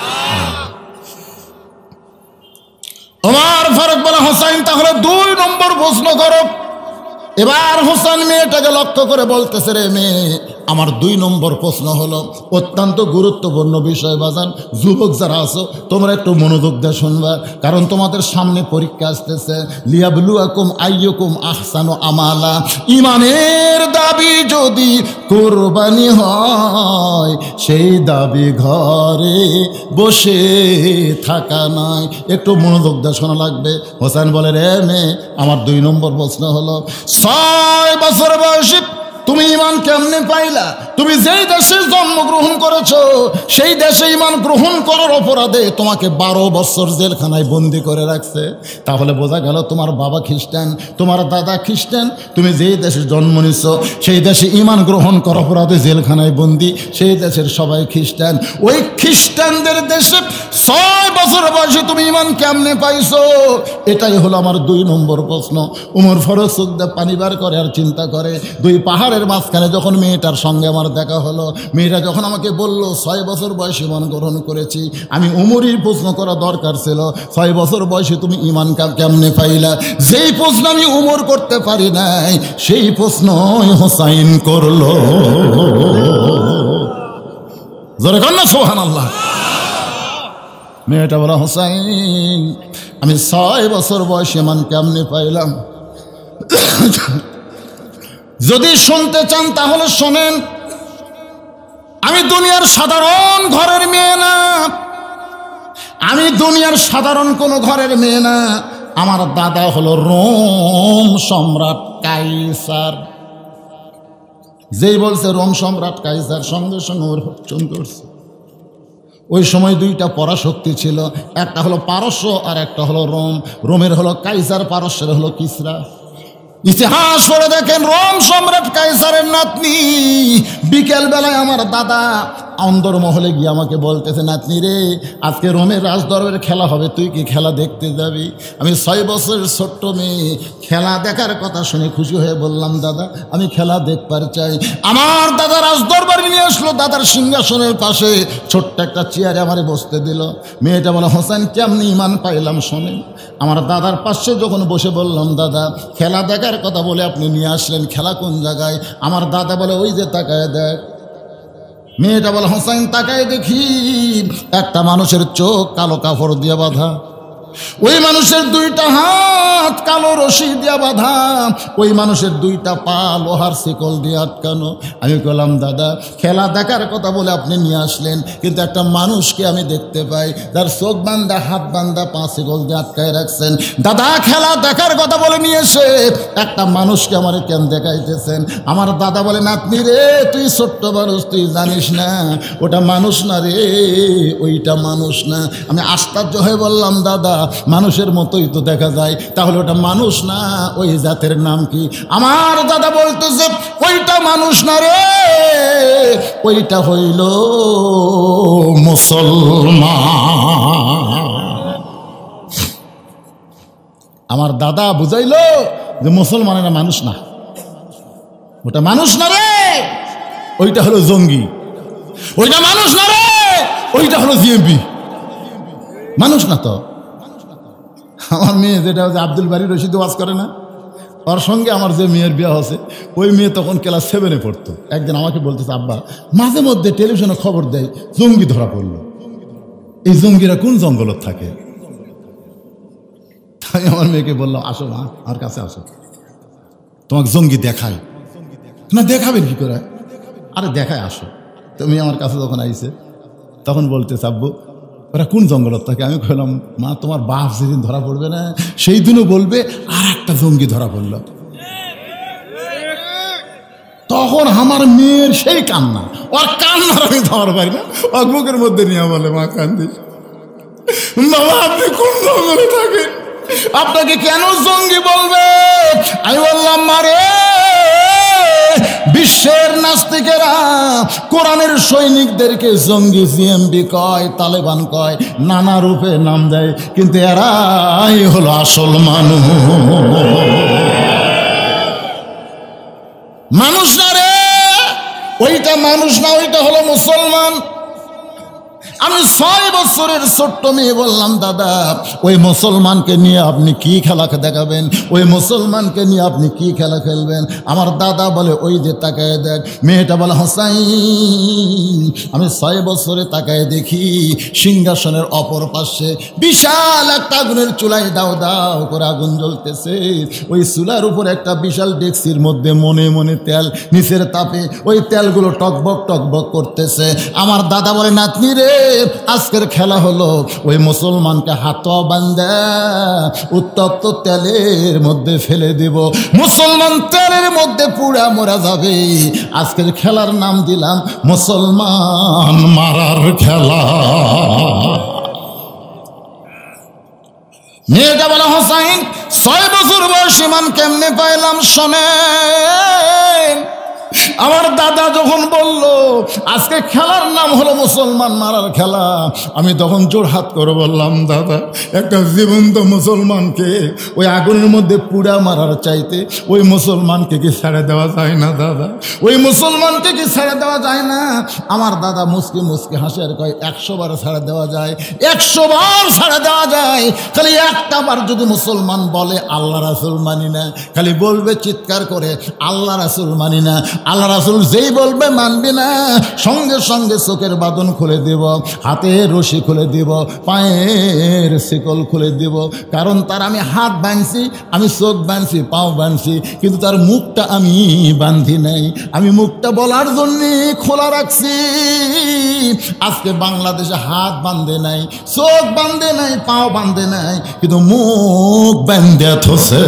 ওমর ফারুক বলে, হোসেন তাহলে 2 নম্বর প্রশ্ন করো। এবার হোসেন মেয়েটাকে লক্ষ্য করে বলতেছে, রে মেয়ে, আমার 2 নম্বর প্রশ্ন হলো অত্যন্ত গুরুত্বপূর্ণ বিষয়। বাজান, যুবক যারা আছো তোমরা একটু মনোযোগ দিয়ে শুনবা, কারণ তোমাদের সামনে পরীক্ষা আসতেছে। লিয়াবলুয়াকুম আইয়ুকুম আহসানু আমালা। ইমানের দাবি যদি কুরবানি হয়, সেই দাবি ঘরে বসে থাকা নয়। একটু মনোযোগ দিয়ে শোনা লাগবে। হোসেন বলে, রে মেয়ে, আমার 2 নম্বর প্রশ্ন হলো 6 বছর বয়সী তুমি ইমান কেমনে পাইলা? তুমি যেই দেশে জন্মগ্রহণ করেছো, সেই দেশে ইমান গ্রহণ করার অপরাধে তোমাকে 12 বছর জেলখানায় বন্দি করে রাখছে। তাহলে বোঝা গেল তোমার বাবা খ্রিস্টান, তোমার দাদা খ্রিস্টান, তুমি যেই দেশে জন্ম নিচ্ছ সেই দেশে ইমান গ্রহণ করার অপরাধে জেলখানায় বন্দি, সেই দেশের সবাই খ্রিস্টান। ওই খ্রিস্টানদের দেশে 6 বছর বয়সে তুমি ইমান কেমনে পাইছো? এটাই হলো আমার 2 নম্বর প্রশ্ন। উমর ফারুক চোখ দিয়ে পানি বার করে আর চিন্তা করে, 2 পাহাড়ের মাঝখানে যখন মেয়েটার সঙ্গে আমার দেখা হলো, মেয়েটা যখন আমাকে বলল 6 বছর বয়সে ইমান গ্রহণ করেছি, আমি উমরের প্রশ্ন করা দরকার ছিল, 6 বছর বয়সে তুমি ইমান কেমনে পাইলা? যেই প্রশ্ন আমি উমর করতে পারি নাই, সেই প্রশ্ন হোসাইন করলো। জোরে কর না সুবহানাল্লাহ। মেয়েটা বলা, হোসাইন, আমি 6 বছর বয়সে ইমান কেমনে পাইলাম? যদি শুনতে চান তাহলে শোনেন। আমি দুনিয়ার সাধারণ ঘরের মেয়ে না, আমি দুনিয়ার সাধারণ কোনো ঘরের মেয়ে না। আমার দাদা হলো রোম সম্রাট কাইসার। যেই বলছে রোম সম্রাট কাইসার, সঙ্গে সঙ্গে ওর চমকে উঠছে। ওই সময় 2টা পরাশক্তি ছিল, একটা হলো পারস্য আর একটা হলো রোম। রোমের হলো কাইসার, পারস্যের হলো কিসরা। ইতিহাস পড়ে দেখেন, রোম সম্রাট কাইসারের নাতনি বিকেল বেলায় আমার দাদা অন্দরমহলে গিয়ে আমাকে বলতেছে, নাতনি রে, আজকে রোমের রাজদরবারের খেলা হবে, তুই কি খেলা দেখতে যাবি? আমি 6 বছরের ছোট্ট মেয়ে, খেলা দেখার কথা শুনে খুশি হয়ে বললাম, দাদা আমি খেলা দেখবার চাই। আমার দাদা রাজদরবারে নিয়ে আসলো, দাদার সিংহাসনের পাশে ছোট্ট একটা চেয়ারে আমারে বসতে দিল। মেয়েটা বলে, হোসেন কেমনি ইমান পাইলাম শোনেন। আমার দাদার পাশে যখন বসে বললাম, দাদা খেলা দেখার কথা বলে আপনি নিয়ে আসলেন, খেলা কোন জায়গায়? আমার দাদা বলে, ওই যে তাকায় দেখ। মেয়েটা বলে, হোসেন তাকায় দেখি একটা মানুষের চোখ কালো কাপড় দিয়ে বাঁধা। ওই মানুষের দুইটা হাত কালো রশি দিয়া বাঁধা, ওই মানুষের দুইটা পা লোহার শিকল দিয়ে আটকানো। আমি বললাম দাদা খেলা দেখার কথা বলে আপনি নিয়ে আসলেন, কিন্তু একটা মানুষকে আমি দেখতে পাই তার চোখ বান্ধা হাত বান্ধা পা শিকল দিয়ে আটকায় রাখছেন। দাদা খেলা দেখার কথা বলে নিয়ে এসে একটা মানুষকে আমার কেন দেখাইতেছেন? আমার দাদা বলে নাতনি রে তুই ছোট্ট মানুষ, তুই জানিস না ওটা মানুষ না রে, ওইটা মানুষ না। আমি আশ্চর্য হয়ে বললাম দাদা মানুষের মতোই তো দেখা যায়, তাহলে ওটা মানুষ না ওই জাতের নাম কি? আমার দাদা বলতেছে ওইটা মানুষ না রে, ওইটা হইল মুসলমান। আমার দাদা বুঝাইলো যে মুসলমানেরা মানুষ না, ওটা মানুষ না রে, ওইটা হলো জঙ্গি। ওইটা মানুষ না রে, ওইটা হলো জিএমপি। মানুষ না তো। আমার মেয়ে যেটা হচ্ছে আব্দুল বারী রশিদ ওয়াজ করে না, ওর সঙ্গে আমার যে মেয়ের বিয়ে হচ্ছে, ওই মেয়ে তখন ক্লাস 7-এ পড়তো। একদিন আমাকে বলতেছে আব্বা মাঝে মধ্যে টেলিভিশনে খবর দেয় জঙ্গি ধরা পড়লো, এই জঙ্গিরা কোন জঙ্গলত থাকে? তাই আমার মেয়েকে বললাম আসো মা আমার কাছে আসো, তোমাকে জঙ্গি দেখায়। না দেখাবেন কি করে? আরে দেখায় আসো। তুমি আমার কাছে যখন আইছে তখন বলতেছে আব্বু ওরা কোন জঙ্গলত থাকে? আমি বললাম মা তোমার বাপ যেদিন ধরা পড়বে না সেই দিনও বলবে আর একটা জঙ্গি ধরা পড়ল। তখন আমার মেয়ের সেই কান্না, ওর কান্নার আমি ধর পারি না, ওর বুকের মধ্যে নিয়ে বলে মা কান্দিস, বাবা আপনি কোন জঙ্গলে থাকেন, আপনাকে কেন জঙ্গি বলবে? আমি বললাম মারে বিশ্বের নাস্তিকেরা কোরআনের সৈনিকদেরকে জঙ্গি জিএমবি কয়, তালেবান কয়, নানা রূপে নাম দেয়, কিন্তু এরাই হলো আসল মানুষ। মানুষ না রে, ওইটা মানুষ না, ওইটা হলো মুসলমান। আমি 6 বছরের ছোট্ট মেয়ে বললাম দাদা ওই মুসলমানকে নিয়ে আপনি কি খেলা দেখাবেন, ওই মুসলমানকে নিয়ে আপনি কি খেলা খেলবেন? আমার দাদা বলে ওই যে তাকায় দেখ। মেয়েটা বলে হোসাইন। আমি 6 বছরে তাকায় দেখি সিংহাসনের অপর পাশে বিশাল একটা আগুনের চুলায় দাও দাও করে আগুন জ্বলতেছে। ওই চুলার উপর একটা বিশাল ডেকসির মধ্যে মনে মনে তেল, নিচের তাপে ওই তেলগুলো টকবক টকবক করতেছে। আমার দাদা বলে নাতনি রে আজকের খেলা হলো ওই মুসলমানকে হাত বান্ধা উত্তপ্ত তেলের মধ্যে ফেলে দেব, মুসলমান তেলের মধ্যে পুড়া মরা যাবে। আজকের খেলার নাম দিলাম মুসলমান মারার খেলা। মেয়েটা বলে হোসাইন 6 বছর বয়সী মান কেমনে পাইলাম? শোনেন আমার দাদা যখন বলল আজকে খেলার নাম হলো মুসলমান মারার খেলা, আমি তখন জোড়হাত করে বললাম দাদা একটা জীবন্ত মুসলমানকে ওই আগুনের মধ্যে পুড়া মারার চাইতে ওই মুসলমানকে কি ছেড়ে দেওয়া যায় না দাদা? ওই মুসলমানকে কি ছেড়ে দেওয়া যায় না? আমার দাদা মুসকি মুসকি হাসে আর কয় 100 বার ছেড়ে দেওয়া যায়, 100 বার ছেড়ে দেওয়া যায়। খালি একটা বার যদি মুসলমান বলে আল্লাহ রাসূল মানি না, খালি বলবে চিৎকার করে আল্লাহ রাসূল মানি না, আল্লাহ রাসূল যেই বলবে মানবি না, সঙ্গে সঙ্গে চোখের বাঁধন খুলে দেব, হাতের রশি খুলে দেব, পায়ের শিকল খুলে দেব। কারণ তার আমি হাত বাঁধছি, আমি চোখ বাঁধছি, পাও বাঁধছি, কিন্তু তার মুখটা আমি বাঁধি নাই। আমি মুখটা বলার জন্যে খোলা রাখছি। আজকে বাংলাদেশে হাত বাঁধে নাই, চোখ বাঁধে নাই, পাও বাঁধে নাই, কিন্তু মুখ বাঁধে থসে।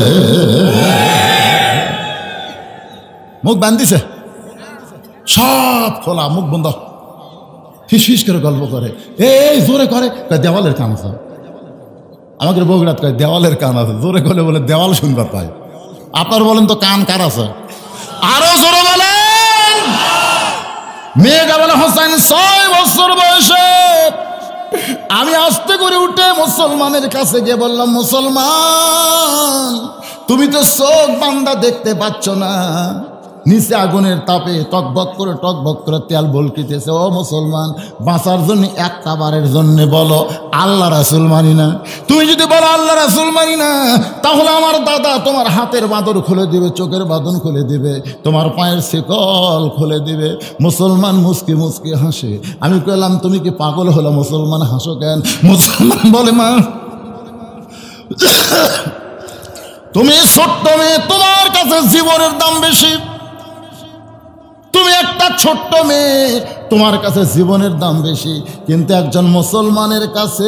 মুখ বাঁধিছে সব খোলা, মুখ বন্ধ, ফিস ফিস করে গল্প করে, এই জোরে করে দেওয়ালের কান আছে। আমাকে বগুড়াত কয় দেওয়ালের কান আছে, জোরে করে বলে দেওয়াল শুনবার পায়। আপনার বলেন তো কান কার আছে? আরো জোরে বলেন। মেয়েটা বলে হোসেন 6 বছর বয়সে আমি আস্তে করে উঠে মুসলমানের কাছে গিয়ে বললাম মুসলমান তুমি তো চোখ বান্দা দেখতে পাচ্ছ না, নিচে আগুনের তাপে টকবক করে তেল বলকিতেছে। ও মুসলমান বাঁচার জন্য একটা বারের জন্য বলো আল্লাহ রাসূল মানি না। তুমি যদি বলো আল্লাহ রাসূল মানি না, তাহলে আমার দাদা তোমার হাতের বাঁধন খুলে দিবে, চোখের বাঁধন খুলে দিবে, তোমার পায়ের শিকল খুলে দিবে। মুসলমান মুসকি মুসকি হাসে। আমি কইলাম তুমি কি পাগল হলো? মুসলমান হাসো কেন? মুসলমান বলে মা তুমি ছোট্ট মেয়ে, তোমার কাছে জীবনের দাম বেশি। তুমি একটা ছোট্ট মেয়ে, তোমার কাছে জীবনের দাম বেশি। কিন্তু একজন মুসলমানের কাছে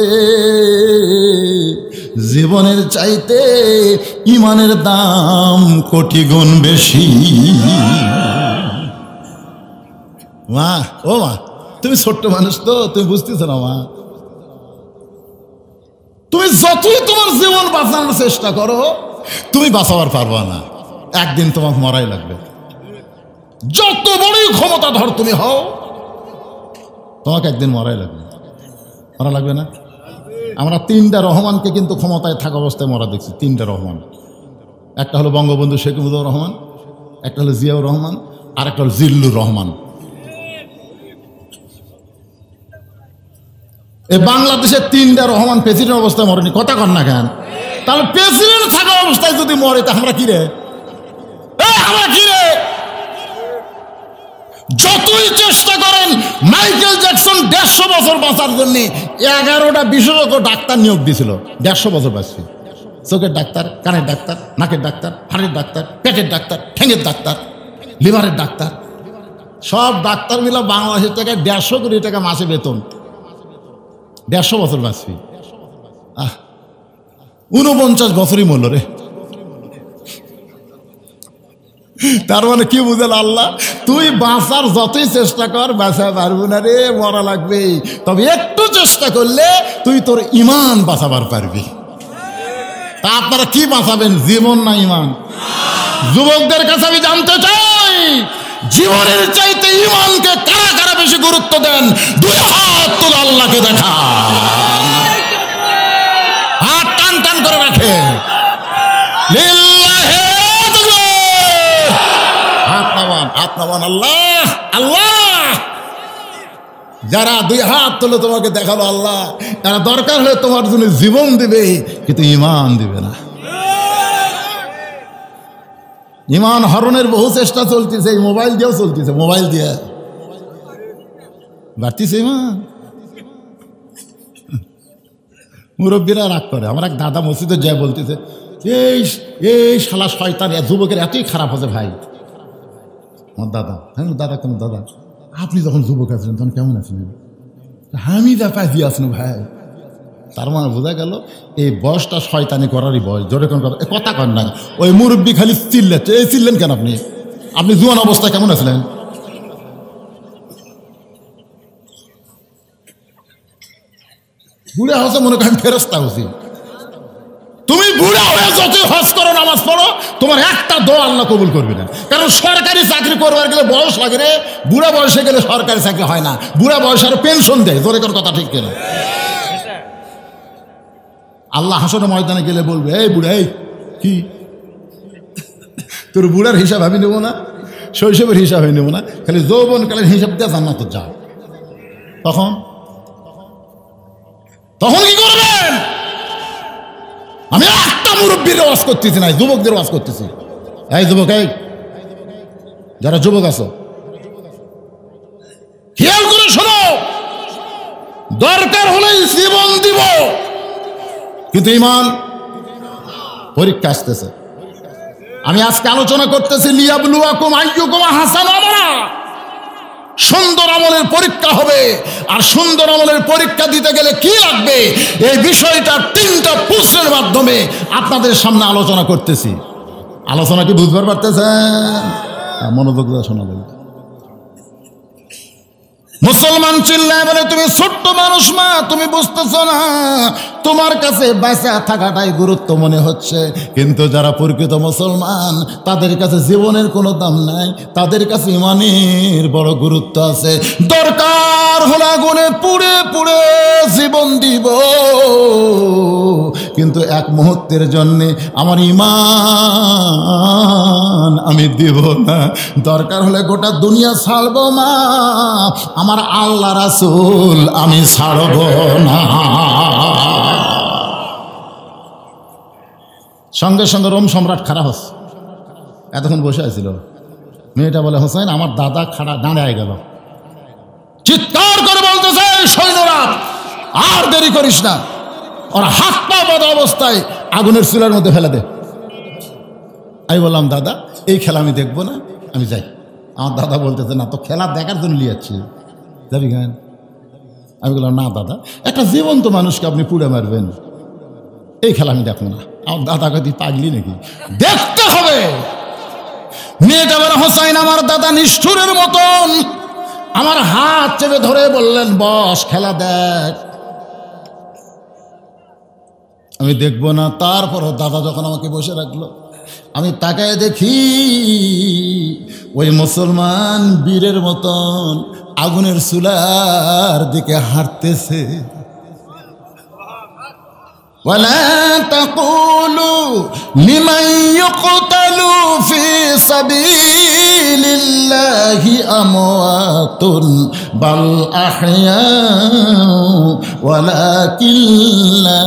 জীবনের চাইতে ইমানের দাম কোটি গুণ বেশি। মা, ও মা, তুমি ছোট্ট মানুষ তো, তুমি বুঝতেছ না মা। তুমি যতই তোমার জীবন বাঁচানোর চেষ্টা করো, তুমি বাঁচাবার পারবা না। একদিন তোমাকে মরাই লাগবে। যত বড়ই ক্ষমতাধর তুমি হও, তোমাকে একদিন মরাই লাগবে। মরা লাগবে না? আমরা তিনটা রহমানকে কিন্তু ক্ষমতায় থাকা অবস্থায় মরা দেখছি। তিনটা রহমান, একটা হলো বঙ্গবন্ধু শেখ মুজিবুর রহমান, একটা হলো জিয়াউর রহমান, আর একটা হলো জিল্লুর রহমান। এই বাংলাদেশের তিনটা রহমান প্রেসিডেন্ট অবস্থায় মরেনি। কথা কন না কেন? তাহলে প্রেসিডেন্ট থাকা অবস্থায় যদি মরে, তা আমরা কি রে? আমরা কি রে? যতই চেষ্টা করেন, মাইকেল জ্যাকসন 150 বছর বাঁচার জন্য 11টা বিশেষজ্ঞ ডাক্তার নিয়োগ দিয়েছিল। 150 বছর বাঁচছে। চোখের ডাক্তার, কানের ডাক্তার, নাকের ডাক্তার, হাড়ের ডাক্তার, পেটের ডাক্তার, ঠ্যাঙের ডাক্তার, লিভারের ডাক্তার, সব ডাক্তার মিলে বাংলাদেশের টাকা 150 কোটি টাকা মাসে বেতন। 150 বছর বাঁচবি। 49 বছরই মূল্য রে। তার মানে কি বুঝেন আল্লাহ, তুই বাঁচার যতই চেষ্টা কর, বাঁচা পারবো না রে, মরা লাগবে। তবে একটু চেষ্টা করলে তুই তোর ইমান বাঁচাবার পারবি। তা আপনারা কি বাঁচাবেন, জীবন না ইমান? যুবকদের কাছে আমি জানতে চাই, জীবনের চাইতে ইমানকে কারা কারা বেশি গুরুত্ব দেন? 2 হাত তুলে আল্লাহকে দেখা, হাত টান টান করে রাখে। আল্লাহ আল্লাহ, যারা 2 হাত তুলে তোমাকে দেখালো আল্লাহ, তারা দরকার হলে তোমার জন্য জীবন দিবে, কিন্তু ইমান দিবে না। ইমান হরণের বহু চেষ্টা চলতেছে, এই মোবাইল দিয়েও চলতেছে। মোবাইল দিয়ে বাড়তিছে ইমান। মুরব্বীরা রাগ করে। আমার এক দাদা মসজিদে যায় বলতেছে, এই শালা শয়তান, যুবকের এতই খারাপ হচ্ছে ভাই। আমার দাদা, হ্যাঁ দাদা, কেন দাদা আপনি যখন যুবক আছিলেন তখন কেমন আছিলেন? আমি যা পাই দিয়ে আসুন ভাই। তার মানে বোঝা গেল এই বয়সটা শয়তানি করারই বয়স। জোরে কোন কথা কর না। ওই মুরব্বী খালি চিল্লাচ্ছে। এই চিল্লেন কেন আপনি? আপনি জুয়ান অবস্থায় কেমন আছিলেন? বুড়া হচ্ছে মনে করেন ফেরেশতা হচ্ছে। তুমি বুড়া হয়ে যত হজ করো, নামাজ পড়ো, তোমার একটা দোয়া আল্লাহ কবুল করবে না। কারণ সরকারি চাকরি করবার গেলে বয়স লাগে রে। বুড়া বয়সে গেলে সরকারি চাকরি হয় না। বুড়া বয়সে আরো পেনশন দেয়। জোরে কোন কথা ঠিক কিনা? আল্লাহ হাসরের ময়দানে গেলে বলবে, এই বুড়া, এই কি তোর বুড়ার হিসাব আমি নেবো না, শৈশবের হিসাব আমি নেবো না, খালি যৌবনকালের হিসাব দিয়ে জান্নাতে যা। তখন কি করবেন? আমি একটা মুরব্বীর ওয়াজ করতেছি না, যুবকদের ওয়াজ করতেছি। এই যুবক, এই যারা যুবক আছো, খেয়াল করে শোনো, দরকার হলে জীবন দিব, কিন্তু ইমান পরীক্ষা আসতেছে। আমি আজকে আলোচনা করতেছি লিয়াবলুয়াকুম আইয়ুকুম আহসানু আমালা। সুন্দর আমলের পরীক্ষা হবে। আর সুন্দর আমলের পরীক্ষা দিতে গেলে কি লাগবে, এই বিষয়টা 3টা প্রশ্নের মাধ্যমে আপনাদের সামনে আলোচনা করতেছি। আলোচনা কি বুঝবার পারতেছেন? মনোযোগ দিয়ে শোনা যাবে। মুসলমান চিল্লায় বলে, তুমি ছোট্ট মানুষ মা, তুমি বুঝতেছো না, তোমার কাছে বেঁচে থাকাটাই গুরুত্ব মনে হচ্ছে। কিন্তু যারা প্রকৃত মুসলমান, তাদের কাছে জীবনের কোনো দাম নাই, তাদের কাছে ইমানের বড় গুরুত্ব আছে। দরকার হলে আগুনে পুড়ে পুড়ে জীবন দিব, কিন্তু এক মুহূর্তের জন্যে আমার ইমান আমি দিব না। দরকার হলে গোটা দুনিয়া ছাড়বো মা, আমার আল্লাহ রাসূল আমি ছাড়ব না। সঙ্গে সঙ্গে রোম সম্রাট খাড়া হচ্ছে। এতক্ষণ বসে আছিল। মেয়েটা বলে, হোসেন আমার দাদা খাড়া দাঁড়ায় গেল। চিৎকার করে বলতেছে, সৈন্যরা আর দেরি করিস না, ওর হাত পা বাঁধা অবস্থায় আগুনের চুলার মধ্যে ফেলে দে। আমি বললাম দাদা এই খেলা আমি দেখবো না, আমি যাই। আমার দাদা বলতেছে না, তো খেলা দেখার জন্য নিয়ে যাচ্ছি, যাবি কেন? আমি বললাম না দাদা, একটা জীবন্ত মানুষকে আপনি পুড়ে মারবেন, এই খেলা আমি দেখবো না। আমার দাদা কাদি পাগলি নাকি, দেখতে হবে। মেয়েটা বলে হোসাইন, আমার দাদা নিষ্ঠুরের মতন আমার হাত চেপে ধরে বললেন বস খেলা দেখ। আমি দেখবো না। তারপরও দাদা যখন আমাকে বসে রাখলো, আমি তাকায় দেখি ওই মুসলমান বীরের মতন আগুনের চুলার দিকে হাঁটতেছে। ولا تقولوا لمن يقتل في سبيل الله أموات بل أحياء ولكن لا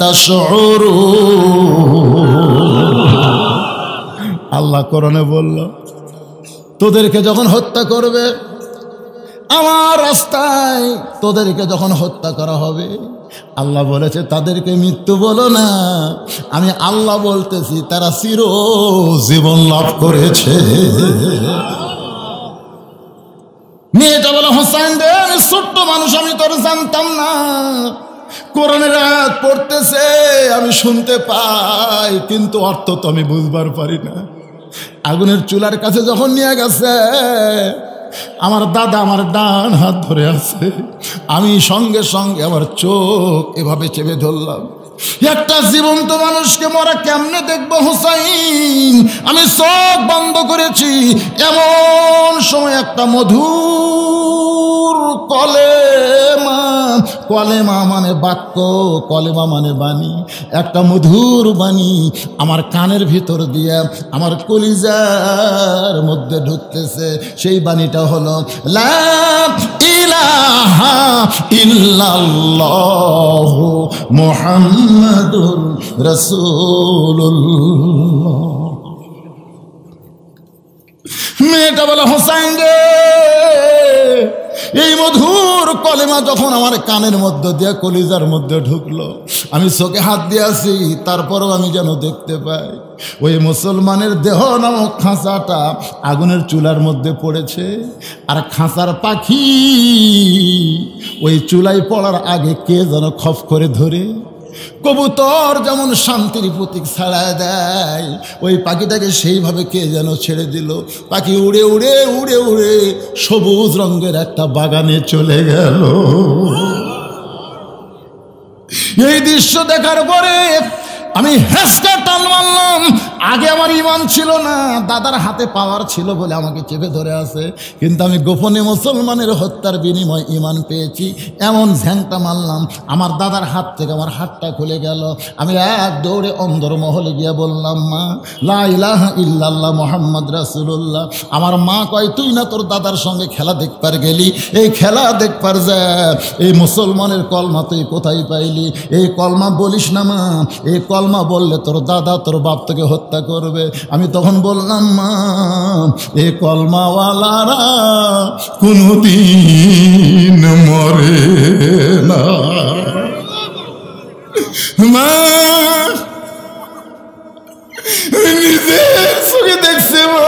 تشعرون। আল্লাহ কোরআনে বলল, তোদেরকে যখন হত্যা করবে আমার রাস্তায়, তোদেরকে যখন হত্যা করা হবে, আল্লাহ বলেছে তাদেরকে মৃত্যু বলো না, আমি আল্লাহ বলতেছি তারা চিরজীবন লাভ করেছে। মেয়েটা বলে হোসাইন রে, আমি ছোট্ট মানুষ, আমি তোর জানতাম না। কোরআনের আয়াত পড়তেছে আমি শুনতে পাই, কিন্তু অর্থ তো আমি বুঝবার পারি না। আগুনের চুলার কাছে যখন নিয়ে গেছে, আমার দাদা আমার ডান হাত ধরে আছে, আমি সঙ্গে সঙ্গে আমার চোখ এভাবে চেপে ধরলাম। একটা জীবন্ত মানুষকে মরা কেমনে দেখবো হোসাইন, আমি চোখ বন্ধ করেছি। এমন সময় একটা মধুর কলেমা, কলেমা মানে বাক্য, কলেমা মানে বাণী, একটা মধুর বাণী আমার কানের ভিতর দিয়ে আমার কলিজার মধ্যে ঢুকতেছে। সেই বাণীটা হলো লা ইলাহা ইল্লাল্লাহু মুহাম্মাদুর রাসূলুল্লাহ। মেয়েটা বলে হোসাইন রে, এই মধুর কলেমা যখন আমার কানের মধ্যে দিয়ে কলিজার মধ্যে ঢুকলো, আমি চোখে হাত দিয়ে আছি, তারপরও আমি যেন দেখতে পাই ওই মুসলমানের দেহ নামক খাঁচাটা আগুনের চুলার মধ্যে পড়েছে, আর খাঁচার পাখি ওই চুলায় পড়ার আগে কে যেন খপ করে ধরে। কবুতর যেমন শান্তির প্রতীক ছাড়ায় দেয়, ওই পাখিটাকে সেইভাবে কে যেন ছেড়ে দিল। পাখি উড়ে উড়ে উড়ে উড়ে সবুজ রঙের একটা বাগানে চলে গেল। এই দৃশ্য দেখার পরে আমি হেসকা টান মারলাম। আগে আমার ইমান ছিল না, দাদার হাতে পাওয়ার ছিল বলে আমাকে চেপে ধরে আছে, কিন্তু আমি গোপনে মুসলমানের হত্যার বিনিময় ইমান পেয়েছি, এমন ঝ্যাংটা মারলাম আমার দাদার হাত থেকে আমার হাতটা খুলে গেল। আমি এক দৌড়ে অন্দর মহলে গিয়ে বললাম, মা লা ইলাহা ইল্লাল্লাহ মুহাম্মদ রাসূলুল্লাহ। আমার মা কয়, তুই না তোর দাদার সঙ্গে খেলা দেখবার গেলি, এই খেলা দেখবার যা, এই মুসলমানের কলমা তুই কোথায় পাইলি? এই কলমা বলিস না মা, এই কলমা বললে তোর দাদা তোর বাপ তোকে হত্যা করবে। আমি তখন বললাম, মা এই কলমাওয়ালারা কোনদিন মরে না মা, নিজের চোখে দেখছে মা,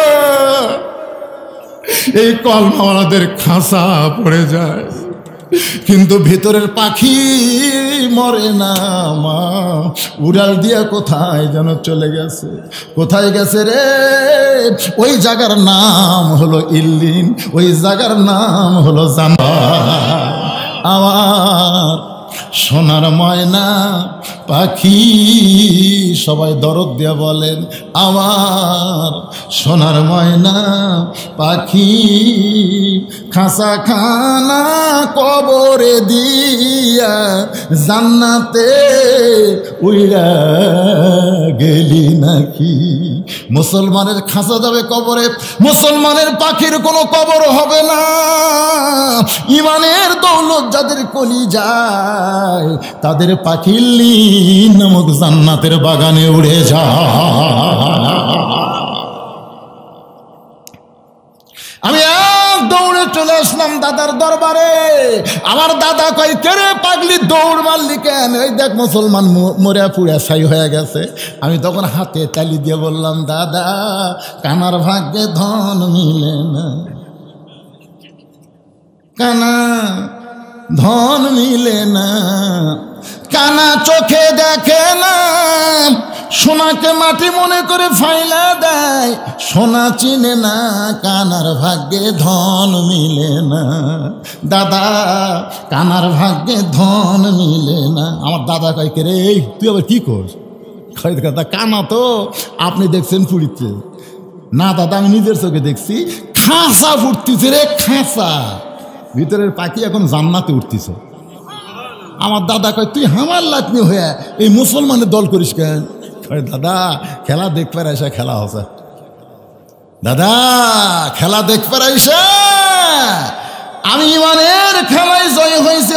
এই কলমাওয়ালাদের খাঁচা পড়ে যায়, কিন্তু ভিতরের পাখি মরে না মা, উড়াল দিয়া কোথায় যেন চলে গেছে। কোথায় গেছে রে? ওই জায়গার নাম হলো ইল্লিন, ওই জায়গার নাম হলো জান্নাত। আমার সোনার ময়না পাখি, সবাই দরদ দিয়া বলেন, আমার সোনার ময়না পাখি, খাঁচা খানা কবরে দিয়া জান্নাতে উইরা গেলি নাকি? মুসলমানের খাঁচা যাবে কবরে, মুসলমানের পাখির কোনো কবর হবে না। ইমানের দৌলত যাদের কলি যায়, তাদের পাখি ইল্লিন নামক জান্নাতের বাগানে উড়ে যায়। আমি এক দৌড়ে চলে আসলাম দাদার দরবারে। আমার দাদা কয়, কে রে পাগলি, দৌড় মারলি কেন? এই দেখ মুসলমান মরে পুড়ে ছাই হয়ে গেছে। আমি তখন হাতে তালি দিয়ে বললাম, দাদা কানার ভাগ্যে ধন মিলে না, কানা ধন মিলে না, কানা চোখে দেখে না, সোনাকে মাটি মনে করে ফাইলা দেয়, সোনা চিনে না, কানার ভাগ্যে ধন মিলে না, দাদা কানার ভাগ্যে ধন মিলে না। আমার দাদা কয়, কে রে তুই আবার কি করস? দাদা কানা তো আপনি দেখছেন পুড়িতে না? দাদা আমি নিজের চোখে দেখছি, খাঁচা ফুটতেছে রে, খাঁচা, ভিতরের পাখি এখন জান্নাতে উঠতেছে। আমার দাদা কয়, তুই হামার লাতনি হয়ে এই মুসলমানের দল করিস কেন? দাদা খেলা দেখবার আইসা খেলা হসা, দাদা খেলা দেখবার আইসা আমি ইমানের খেলায় জয় হয়েছে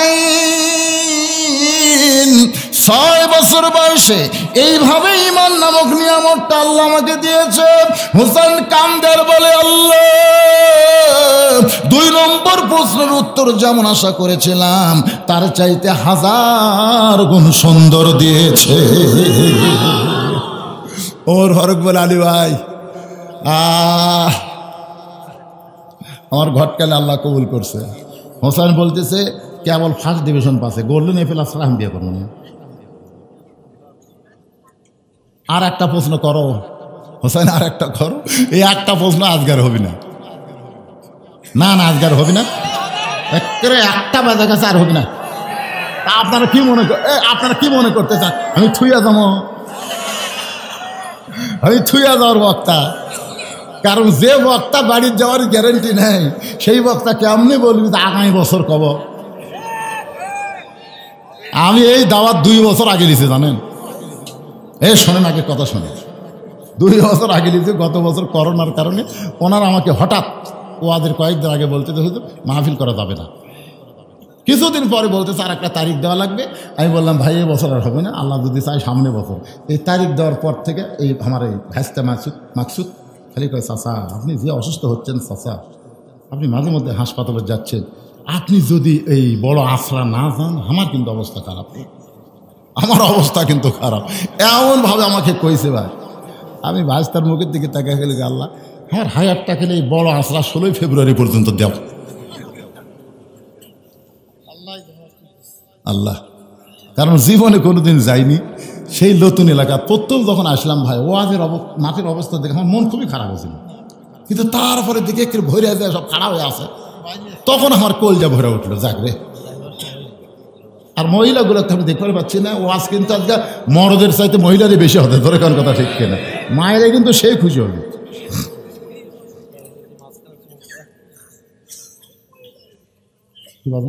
হোসাইন। 6 বছর বয়সে এইভাবে ইমান নামক নিয়ামতটা আল্লাহ আমাকে দিয়েছে। হোসেন কান্দের বলে, আল্লাহ 2 নম্বর প্রশ্নের উত্তর যেমন আশা করেছিলাম তার চাইতে 1000 গুণ সুন্দর দিয়েছে। ওর হরক বলে, আলী ভাই আমার ঘটকালে আল্লাহ কবুল করছে। হোসেন বলতেছে কেবল 1st ডিভিশন পাশে, গোল্ডেন এফেল আসলে আমি বিয়ে করবো না। আর একটা প্রশ্ন করো হোসেন, আর একটা করো। এই একটা প্রশ্ন আজকার হবি না, না না আজকার হবি না, একটা বাজে কাছে আর হবি না। আপনারা কি মনে করতে চান আমি থুইয়া যাবো? আমি থুইয়া যাওয়ার বক্তা? কারণ যে বক্তা বাড়ির যাওয়ার গ্যারেন্টি নেই, সেই বক্তা কেমনি বলবি আগামী বছর কব? আমি এই দাওয়াত 2 বছর আগে দিছি জানেন। শোনেন আগে কথা শোনে, 2 বছর আগে দিয়েছে। গত বছর করোনার কারণে ওনারা আমাকে হঠাৎ ওয়াদের কয়েকদিন আগে বলতে হয়তো মাহফিল করা যাবে না। কিছুদিন পরে বলতেছে আর একটা তারিখ দেওয়া লাগবে। আমি বললাম ভাই এই বছর আর হবে না, আল্লাহ যদি চাই সামনে বছর। এই তারিখ দেওয়ার পর থেকে এই আমার এই ভাইস্তা মাকসুদ খালি কয়, চাচা আপনি যে অসুস্থ হচ্ছেন, চাচা আপনি মাঝে মধ্যে হাসপাতালে যাচ্ছেন, আপনি যদি এই বড় আশ্রা না যান আমার কিন্তু অবস্থা খারাপ, আমার অবস্থা কিন্তু খারাপ। এমনভাবে আমাকে কইছে ভাই। আমি ভাইস্তার মুখের দিকে তাকে গেলে, আল্লাহ আমার হায়ারটা খেলে এই বড় আশ্রা 16 ফেব্রুয়ারি পর্যন্ত দেও আল্লাহ। কারণ জীবনে কোনোদিন যাইনি সেই নতুন এলাকা। প্রথম যখন আসলাম ভাই ওয়াজের মাঠের অবস্থা দেখে আমার মন খুবই খারাপ হয়েছিল, কিন্তু তারপরে দিকে একটু ভরে যায় সব খারাপ হয়ে আছে, তখন আমার কলজা ভরে উঠলো, যাক রে। আর মহিলাগুলোকে আমি দেখতে পাচ্ছি না, ওয়াজ কিন্তু আজকে মরদের চাইতে মহিলারই বেশি হবে, ধরে কোন কথা ঠিক কিনা? মায়েরা কিন্তু সেই খুশি হবে। কি বাবা?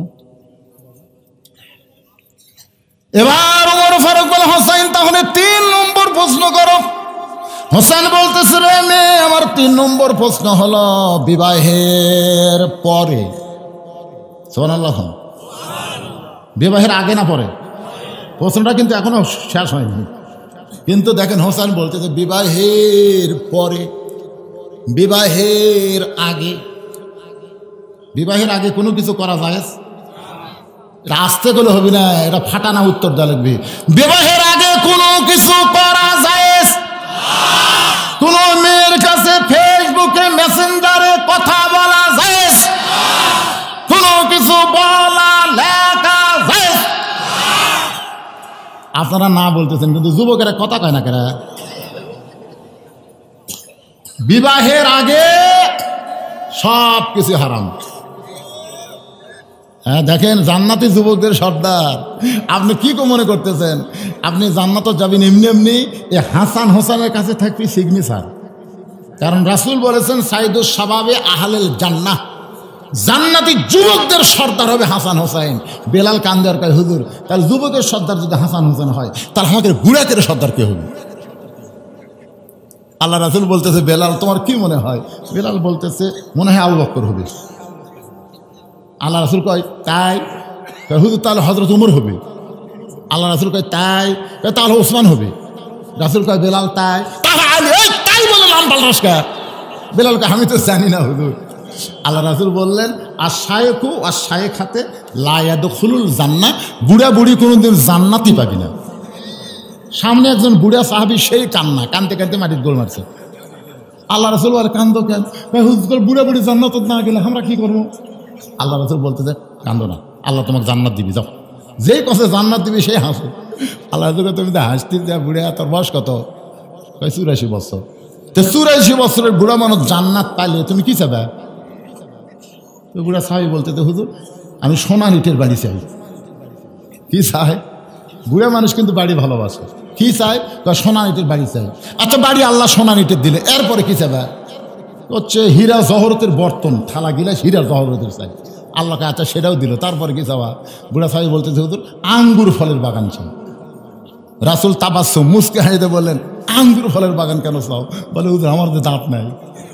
এবার ওমর ফারুক বলে, হোসেন তাহলে 3 নম্বর প্রশ্ন করো। হোসেন বলতেছে, রে মেয়ে আমার 3 নম্বর প্রশ্ন হলো বিবাহের পরে। সুবহানাল্লাহ। বিবাহের আগে না পরে? প্রশ্নটা কিন্তু এখনো শেষ হয়নি। কিন্তু দেখেন হোসেন বলতেছে বিবাহের পরে, বিবাহের আগে। বিবাহের আগে কোনো কিছু করা যায়? রাস্তে গেলে হবে না, এটা ফাটানা উত্তর দেওয়া লাগবে। বিবাহের আগে কোনো কিছু করা যায়? কোন মেয়ের কাছে ফেসবুকে মেসেঞ্জারে কথা বলা যায়? কোনো কিছু বলা লেখা যায়? আপনারা না বলতেছেন, কিন্তু যুবকেরা কথা কয় না কেন? বিবাহের আগে সব কিছু হারাম। হ্যাঁ দেখেন, জান্নাতি যুবকদের সর্দার। আপনি কি মনে করতেছেন আপনি জান্নাত যাবেন এমনি এমনি? এ হাসান হোসেনের কাছে থাকবি সিগনেচার। কারণ রাসূল বলেছেন সাইদুস শাবাবে আহলেল জান্নাহ, জান্নাতি যুবকদের সর্দার হবে হাসান হোসেন। বেলাল কান্দার কয়, হুজুর তাহলে যুবকের সর্দার যদি হাসান হোসেন হয় তাহলে আমাদের বুড়াকের সর্দার কে হবে? আল্লাহ রাসূল বলতেছে, বেলাল তোমার কি মনে হয়? বেলাল বলতেছে মনে হয় আবু বকর হবে। আল্লাহ রাসূল কয় তাই? হুজুর তাহলে হযরত ওমর হবে। আল্লাহ রাসূল কয় তাই? তাহলে ওসমান হবে। রাসূল কয় বেলাল তাই? তাহলে আলী। তাই বলে লাম পাল্টাস কা? বেলাল কয় আমি তো জানি না হুজুর। আল্লাহ রাসূল বললেন আর শায়েখু আর শায়েখাতে লা ইয়াদখুলুল জান্নাহ, বুড়া বুড়ি কোনোদিন জান্নাতই পাবি না। সামনে একজন বুড়া সাহাবী, সেই কান্না, কানতে কানতে মাটির গোল মারছে। আল্লাহ রাসূল আর কান্দো কেন? হুজুর বুড়া বুড়ি জান্নাত না গেলে আমরা কি করবো? আল্লাহ রাসূল বলতেছে কান্দো না, আল্লাহ তোমাকে জান্নাত দিবি, যাও। যেই কথা জান্নাত দিবি সেই হাসো। আল্লাহ রাসূল তুমি তো হাসতে যা, বুড়া তোর বয়স কত? 84 বছর। তো 84 বছরের বুড়া মানুষ জান্নাত পাইলে তুমি কি চাবে? তো বুড়া সাহাবী বলতে তো হুজুর আমি সোনার ইটের বাড়ি চাই। কি চাই? বুড়া মানুষ কিন্তু বাড়ি ভালোবাসে। কি চাই? সোনার ইটের বাড়ি চাই। আচ্ছা বাড়ি আল্লাহ সোনার ইটের দিলে, এরপরে কি চাবে? হচ্ছে হীরা জহরতের বর্তন, থালা গিলাস হীরা জহরতের চাই। আল্লাহকে আচ্ছা সেটাও দিল, তারপরে কি চাওয়া? বুড়া সাহেব বলতেছে হুজুর আঙ্গুর ফলের বাগান চাই। রাসূল তাবাসসুম মুস্কি হাসিতে বললেন আঙ্গুর ফলের বাগান কেন চাও? বলে হুজুর আমার তো দাঁত নাই।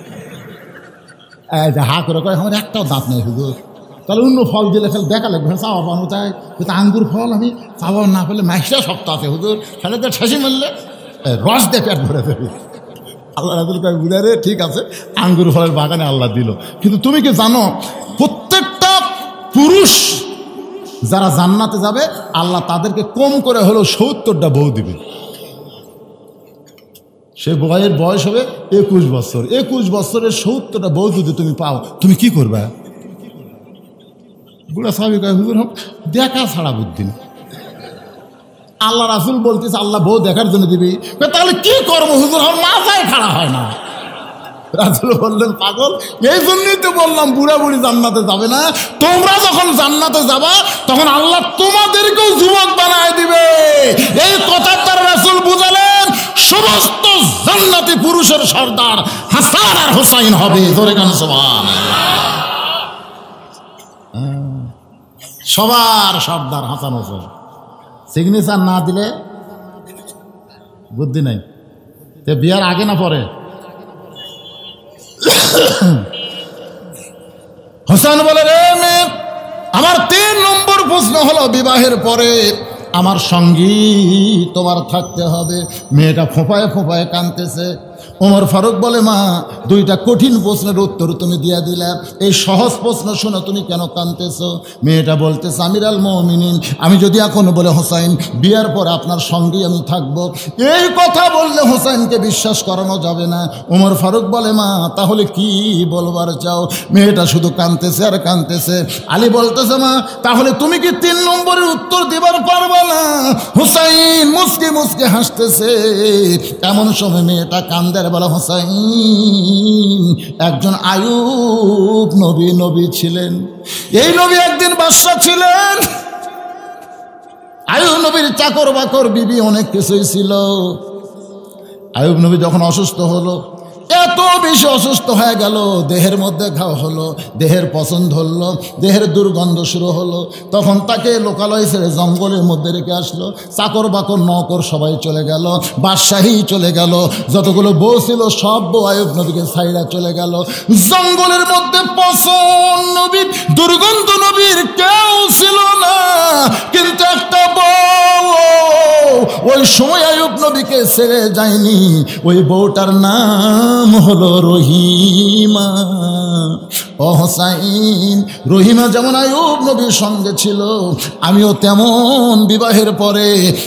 হা করে কয় আমার একটাও দাঁত নেই হুজুর। তাহলে অন্য ফল দিলে খেলে দেখা লাগবে, চাওয়া পানো তাই? কিন্তু আঙ্গুর ফল আমি চাওয়া না পেলে মাইসটা শক্ত আছে হুজুর, খেলে তো ঠেসে মারলে রস দিয়ে পেট ভরে দেবে। আল্লাহ রাসূল কয় বুঝা রে, ঠিক আছে আঙ্গুর ফলের বাগানে আল্লাহ দিল, কিন্তু তুমি কি জানো প্রত্যেকটা পুরুষ যারা জান্নাতে যাবে আল্লাহ তাদেরকে কম করে হলেও 70টা বউ দিবে। সে বয়ের বয়স হবে 21 বছর। 21 বছরের 70টা বউ যদি তুমি পাও, তুমি কি করবে? বুড়া সাহাবী কয় হুজুর দেখা ছাড়া বুদ্ধি না। আল্লাহ রাসূল বলতেছে আল্লাহ বউ দেখার জন্য দিবি, তাহলে কি করবো হুজুর, আমার মাথায় খাড়া হয় না। রাসূল বললেন পাগল, এই জন্যই তো বললাম বুড়া বুড়ি জান্নাতে যাবে না। তোমরা যখন জান্নাতে যাবা তখন আল্লাহ তোমাদেরকেও যুবক বানায় দিবে। এই কথা তার রাসূল বুঝালেন সমস্ত জান্নাতি পুরুষের সর্দার হাসান আর হুসাইন হবে। জোরে গান সুবহানাল্লাহ। সবার সর্দার হাসান হোসেন। সিগনেচার না দিলে বুদ্ধি নাই। বিয়ার আগে না পরে? হোসেন বলে রে মেয়ে, আমার 3 নম্বর প্রশ্ন হলো বিবাহের পরে আমার সঙ্গী তোমার থাকতে হবে। মেয়েটা ফোঁপায় ফোঁপায় কাঁদতেছে। ওমর ফারুক বলে মা 2টা কঠিন প্রশ্নের উত্তর তুমি দিয়া দিলে, এই সহজ প্রশ্ন শুনে তুমি কেন কাঁদতেছো? মেয়েটা বলতেছে আমির আল মুমিনিন, আমি যদি এখন বলে হোসাইন বিয়ার পর আপনার সঙ্গেই আমি থাকবো, এই কথা বললে হোসাইনকে বিশ্বাস করানো যাবে না। ওমর ফারুক বলে মা তাহলে কি বলবার চাও? মেয়েটা শুধু কাঁদতেছে আর কাঁদতেছে। আলী বলতেছে মা তাহলে তুমি কি 3 নম্বরের উত্তর দিবার পারবে না? হোসাইন মুস্কি মুস্কি হাসতেছে। এমন সময় মেয়েটা কান্দের বলে হোসাইন একজন আইয়ুব নবী ছিলেন। এই নবী একদিন বাদশা ছিলেন। আইয়ুব নবীর চাকর বাকর বিবি অনেক কিছুই ছিল। আইয়ুব নবী যখন অসুস্থ হলো, এত বেশি অসুস্থ হয়ে গেল, দেহের মধ্যে ঘাও হলো, দেহের পছন্দ হলো, দেহের দুর্গন্ধ শুরু হলো। তখন তাকে লোকালয় ছেড়ে জঙ্গলের মধ্যে রেখে আসলো। চাকর বাকর নকর সবাই চলে গেল, বাদশাহী চলে গেল, যতগুলো বউ ছিল সব বউ আইয়ুব নবীকে ছাইড়া চলে গেল। জঙ্গলের মধ্যে পছন্দ নবীর দুর্গন্ধ নবীর কেউ ছিল না, কিন্তু একটা বউ ওই সময় আইয়ুব নবীকে ছেড়ে যায়নি। ওই বউটার নাম হলো রহিমা। ও হোসাইন, রহিমা যেমন আইয়ুব নবীর সঙ্গে ছিল, আমিও তেমন বিবাহের পরে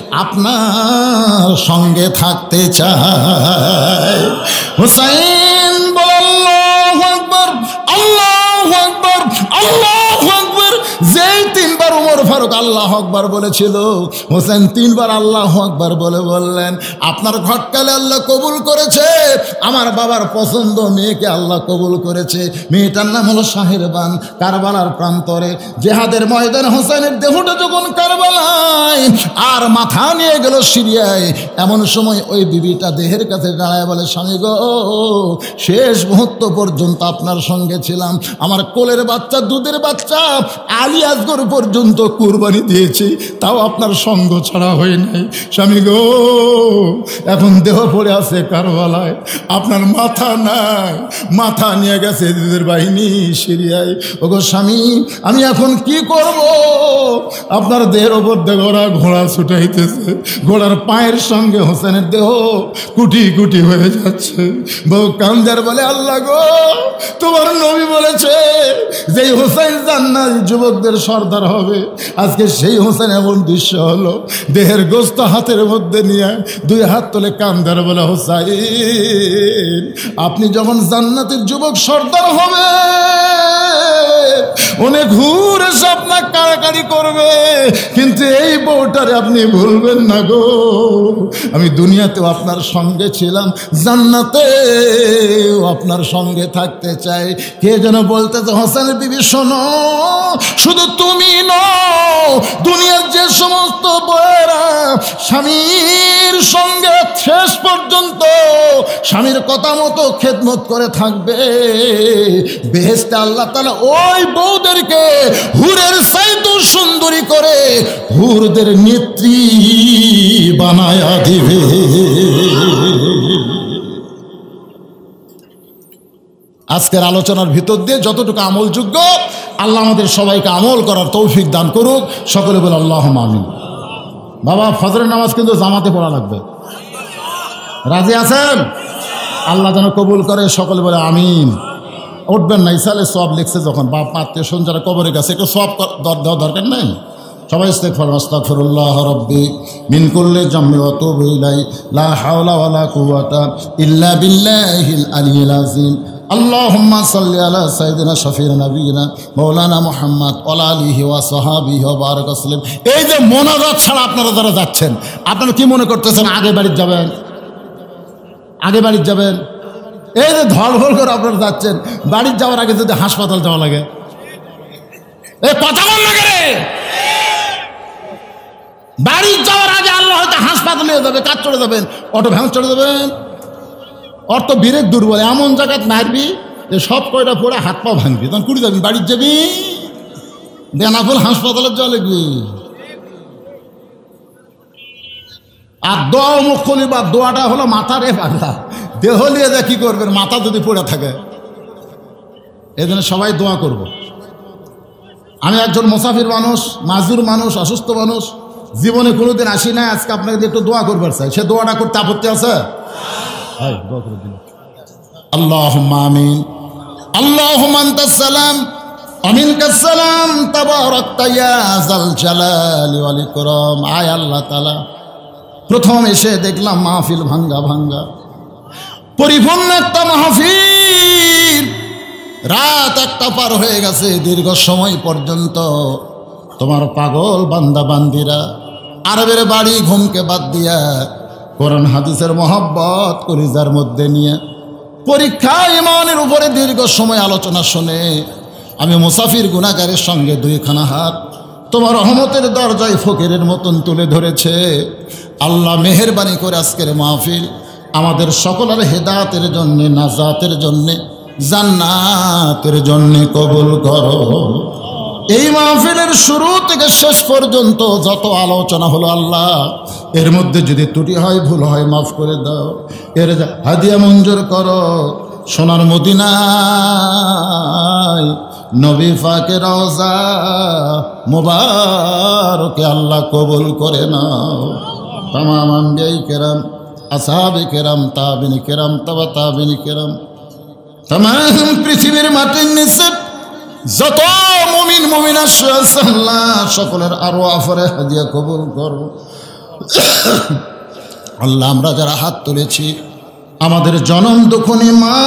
আপনার সঙ্গে থাকতে চাই। হোসাইন বল আল্লাহু আকবার, আল্লাহু আকবার, আল্লাহু আকবার। যেই 3বার ওমর ফারুক আল্লাহু আকবার বলেছিল, হোসেন 3বার আল্লাহু আকবার বলে বললেন আপনার ঘটকালে আল্লাহ কবুল করেছে, আমার বাবার পছন্দ মেয়েকে আল্লাহ কবুল করেছে। মেয়েটার নাম হলো শাহেরবান। কারবালার প্রান্তরে জেহাদের ময়দানে হোসেনের দেহটা যখন কারবালায় আর মাথা নিয়ে গেল সিরিয়ায়, এমন সময় ওই বিবিটা দেহের কাছে দাঁড়ায় বলে স্বামী গো, শেষ মুহূর্ত পর্যন্ত আপনার সঙ্গে ছিলাম, আমার কোলের বাচ্চা দুধের বাচ্চা আলী আসগর পর্যন্ত কুরবানি দিয়েছি, তাও আপনার সঙ্গ ছাড়া হয় নাই। স্বামী গো, এখন দেহ পড়ে আছে কারবালায়, আপনার মাথা নাই, মাথা নিয়ে গেছে এদের বাহিনী সিরিয়ায়। ওগো স্বামী, আমি এখন কি করব? আপনার দেহের ওপর দিয়ে ঘোড়া ছুটাইতেছে, ঘোড়ার পায়ের সঙ্গে হোসেনের দেহ কুটি কুটি হয়ে যাচ্ছে। বউ কান্দার বলে, আল্লাহ গো, তোমার নবী বলেছে যে হোসেন জান্নাতি যুবকদের সর্দার হবে। আজকে সেই হোসেন এমন দৃশ্য হলো, দেহের গোস্ত হাতের মধ্যে নিয়ে দুই হাত তুলে কান্দার বলে, হোসাইন, আপনি যখন জান্নাতের যুবক সর্দার হবে, অনেক ঘুরে আপনার কাড়াকাড়ি করবে, কিন্তু এই বউটারে আপনি ভুলবেন না গো। আমি দুনিয়াতেও আপনার সঙ্গে ছিলাম, জান্নাতেও আপনার সঙ্গে থাকতে চাই। কে যেন বলতেছে, হোসেন বিবি শোনো, শুধু তুমি নও, দুনিয়ার যে সমস্ত বউয়েরা স্বামীর সঙ্গে শেষ পর্যন্ত স্বামীর কথা মতো খেদমত করে থাকবে, বেহেশতে আল্লাহ তাআলা ওই বউদেরকে হুরের চাইতে সুন্দরী করে হুরদের নেত্রী বানায়া দিবে। আজকের আলোচনার ভিতর দিয়ে যতটুকু আমলযোগ্য, আল্লাহ আমাদের সবাইকে আমল করার তৌফিক দান করুক। সকলে বলে আল্লাহুম্মা আমিন। বাবা, ফজরের নামাজ কিন্তু জামাতে পড়া লাগবে, রাজি আছেন? আল্লাহ যেন কবুল করে, সকলে বলে আমিন। উঠবেন না, ইসালে সব লিখছে যখন বাপ আত্মীয় স্বজন যারা কবরে গেছে, একটু সব দেওয়া দরকার নাই? সবাই ইস্তিগফার, আস্তাগফিরুল্লাহ রাব্বি মিন কুল্লি যামবি ওয়া তুবু ইলাইহি লা হাওলা ওয়ালা কুওয়াতা ইল্লা বিল্লাহিল আলিয়্যিল আযীম। আল্লাহুম্মা সাল্লি আলা সাইয়্যিদিনা শাফিঈনা নাবিয়িনা মাওলানা মুহাম্মদ ওয়া আলা আলিহি ওয়া সাহাবিহি ওয়া বারাক ওয়াসাল্লাম। এই যে মোনাজাত ছাড়া আপনারা যারা যাচ্ছেন, আপনারা কি মনে করতেছেন আগে বাড়ি যাবেন? আগে বাড়ি যাবেন? এই যে ধড়ফড় করে আপনারা যাচ্ছেন, বাড়ি যাওয়ার আগে যদি হাসপাতাল যাওয়া লাগে, এ কথা বল লাগে রে। বাড়ি যাওয়ার আগে আল্লাহ হয়তো হাসপাতালে যাবে, কাজ চলে যাবেন, অটো ভ্যান চলে যাবেন, অর্থ বিরেক দুর্বল এমন জায়গায় মারবি যে সব কয়টা পড়ে হাত পা ভাঙবি, তখন কুড়ি যাবি, বাড়ির যাবি, বেনাফুল হাসপাতালে যাওয়া লাগবি। আর দোয়া মুখ খুলি, বা দোয়াটা হলো মাথা রে পাগলা, দেহ নিয়ে যা কি করবেন, মাথা যদি পড়ে থাকে। এই জন্য সবাই দোয়া করব। আমি একজন মুসাফির মানুষ, মাজুর মানুষ, অসুস্থ মানুষ, জীবনে কোনোদিন আসি না, আজকে আপনাকে একটু দোয়া করবার চাই। সে দোয়াটা করতে আপত্তি আছে? আল্লাহুম্মা আমিন। আল্লাহুম্মা আনতাস সালাম ওয়া মিনকাস সালাম তাবারাকতা ইয়া যাল জালালি ওয়াল ইকরাম। আয় আল্লাহ তাআলা, প্রথম এসে দেখলাম মাহফিল ভাঙ্গা ভাঙ্গা, পরিপূর্ণ একটা মাহফিল, রাত একটা পার হয়ে গেছে, দীর্ঘ সময় পর্যন্ত তোমার পাগল বান্দা বান্দিরা আরবের বাড়ি ঘুমকে বাদ দিয়া কোরআন হাদিসের মহব্বত কলিজার মধ্যে নিয়ে পরীক্ষা ইমানের উপরে দীর্ঘ সময় আলোচনা শুনে আমি মুসাফির গুনাহগারের সঙ্গে দুইখানা হাত তোমার রহমতের দরজায় ফকিরের মতন তুলে ধরেছে। আল্লাহ মেহেরবানি করে আজকের মাহফিল আমাদের সকলের হেদায়েতের জন্য, নাজাতের জন্য, জান্নাতের জন্য কবুল করো। এই মাহফিলের শুরু থেকে শেষ পর্যন্ত যত আলোচনা হলো আল্লাহ, এর মধ্যে যদি ত্রুটি হয়, ভুল হয়, মাফ করে দাও, এর হাদিয়া মঞ্জুর করো। সোনার মদিনায় নবী পাকের রওজা মুবারকে আল্লাহ কবুল করে নাও। তামাম আম্বিয়ায়ে কেরাম, আসহাবে কেরাম, তাবিঈন কেরাম, তাবা তাবিঈন কেরাম, তামাম পৃথিবীর মাটির নিচে যত মুমিন মুমিনা আছে আল্লাহ সকলের আরওয়াফের হাদিয়া কবুল করো। আল্লাহ, আমরা যারা হাত তুলেছি, আমাদের জনম দুঃখনী মা,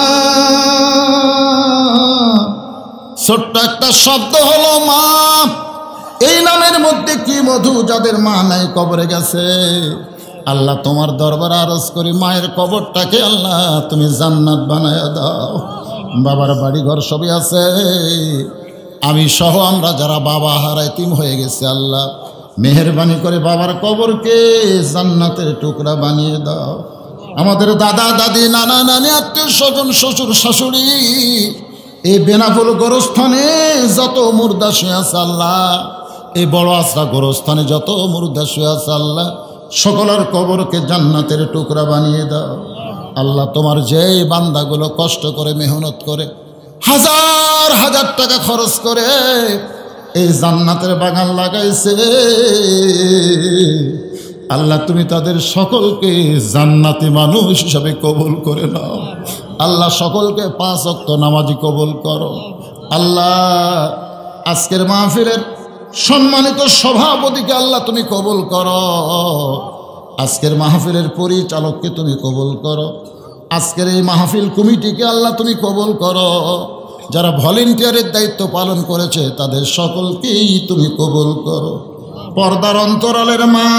ছোট্ট একটা শব্দ হলো মা, এই নামের মধ্যে কি মধু, যাদের মা নাই কবরে গেছে, আল্লাহ তোমার দরবার আরজ করি, মায়ের কবরটাকে আল্লাহ তুমি জান্নাত বানায়া দাও। বাবার বাড়ি ঘর সবই আছে, আমি সহ আমরা যারা বাবা হারা এতিম হয়ে গেছে, আল্লাহ মেহেরবানি করে বাবার কবরকে জান্নাতের টুকরা বানিয়ে দাও। আমাদের দাদা দাদি, নানা নানি, আত্মীয় স্বজন, শ্বশুর শাশুড়ি, এই বেনাফুল গোরস্থানে যত মুর্দা শুয়ে আছে আল্লাহ, এই বড় আশা গোরস্থানে যত মুর্দা শুয়ে আছে আল্লাহ সকলের কবরকে জান্নাতের টুকরা বানিয়ে দাও। আল্লাহ তোমার যেই বান্দাগুলো কষ্ট করে মেহনত করে হাজার হাজার টাকা খরচ করে এই জান্নাতের বাগান লাগাইছে, আল্লাহ তুমি তাদের সকলকে জান্নাতি মানুষ হিসাবে কবুল করে নাও। আল্লাহ সকলকে 5 ওয়াক্ত নামাজি কবুল করো। আল্লাহ আজকের মাহফিলের সম্মানিত সভাপতিকে আল্লাহ তুমি কবুল করো। আজকের মাহফিলের পরিচালককে তুমি কবুল করো। আজকের এই মাহফিল কমিটিকে আল্লাহ তুমি কবুল করো। যারা ভলেন্টিয়ারের দায়িত্ব পালন করেছে তাদের সকলকেই তুমি কবুল করো। পর্দার অন্তরালের মা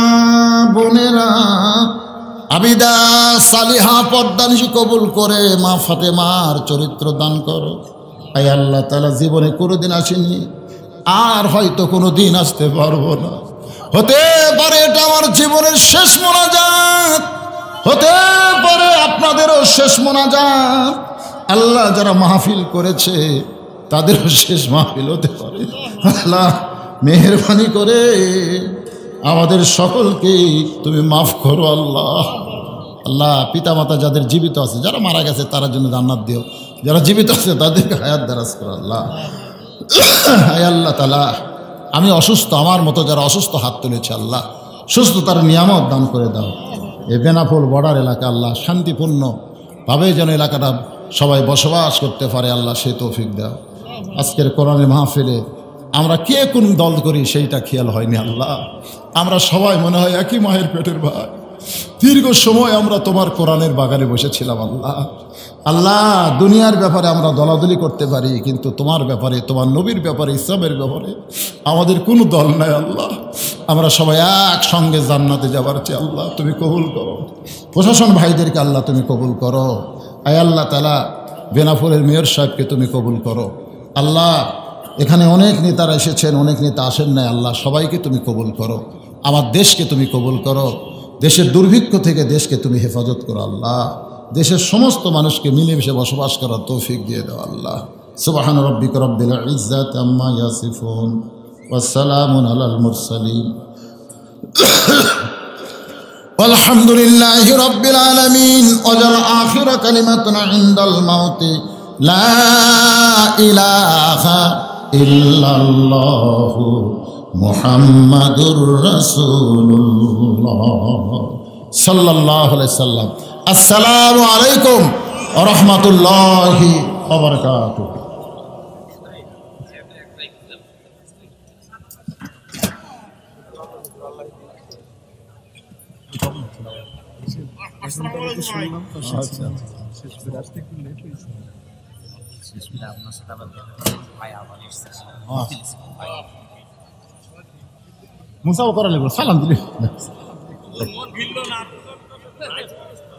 বোনেরা আবিদা সালিহা পর্দানিশি কবুল করে মা ফাতেমার চরিত্র দান করো। আয় আল্লাহ তাআলা জীবনে কোনোদিন আসেনি, আর হয়তো কোনো দিন আসতে পারবো না। হতে পারে এটা আমার জীবনের শেষ মোনাজাত, হতে পারে আপনাদেরও শেষ মোনাজাত। আল্লাহ যারা মাহফিল করেছে তাদেরও শেষ মাহফিল হতে পারে। আল্লাহ মেহেরবানি করে আমাদের সকলকে তুমি মাফ করো। আল্লাহ আল্লাহ পিতামাতা যাদের জীবিত আছে, যারা মারা গেছে তার জন্য জান্নাত দিও, যারা জীবিত আছে তাদেরকে হায়াত দারাজ করো। আল্লাহ হায় আল্লাহ তাআলা আমি অসুস্থ, আমার মতো যারা অসুস্থ হাত তুলেছে আল্লাহ সুস্থতার নিয়ামত দান করে দাও। এই বেনাপোল বর্ডার এলাকা আল্লাহ শান্তিপূর্ণভাবে যেন এলাকাটা সবাই বসবাস করতে পারে আল্লাহ সে তৌফিক দাও। আজকের কোরআনের মাহফিলে আমরা কে কোন দল করি সেইটা খেয়াল হয়নি আল্লাহ। আমরা সবাই মনে হয় একই মায়ের পেটের ভাই, দীর্ঘ সময় আমরা তোমার কোরআনের বাগানে বসেছিলাম আল্লাহ। আল্লাহ দুনিয়ার ব্যাপারে আমরা দলাদলি করতে পারি, কিন্তু তোমার ব্যাপারে, তোমার নবীর ব্যাপারে, ইসলামের ব্যাপারে আমাদের কোনো দল নাই আল্লাহ। আমরা সবাই একসঙ্গে জান্নাতে যাবার চাই আল্লাহ তুমি কবুল করো। প্রশাসন ভাইদেরকে আল্লাহ তুমি কবুল করো। আয় আল্লাহ তাআলা বেনাপোলের মেয়র সাহেবকে তুমি কবুল করো। আল্লাহ এখানে অনেক নেতারা এসেছেন, অনেক নেতা আসেন নাই আল্লাহ, সবাইকে তুমি কবুল করো। আমার দেশকে তুমি কবুল করো। দেশের দুর্ভিক্ষ থেকে দেশকে তুমি হেফাজত করো আল্লাহ। দেশের সমস্ত মানুষকে মিলেমিশে বসবাস করার তৌফিক দিয়ে দাও আল্লাহ। সুবহান রাব্বিকা রাব্বিল ইজ্জাতি আম্মা ইয়াসিফুন ওয়া সালামুন আলাল মুরসালিন আলহামদুলিল্লাহি রাব্বিল আলামিন। ওয়াজাল আখিরা কালিমাতুনা ইনদাল মাউতি লা ইলাহা ইল্লাল্লাহু মুহাম্মাদুর রাসূলুল্লাহ সাল্লাল্লাহু আলাইহি সাল্লাম। আসসালামু আলাইকুম ওয়া রাহমাতুল্লাহি ওয়া বারাকাতুহু। মুসাও করা লাগবে, সালাম দিলে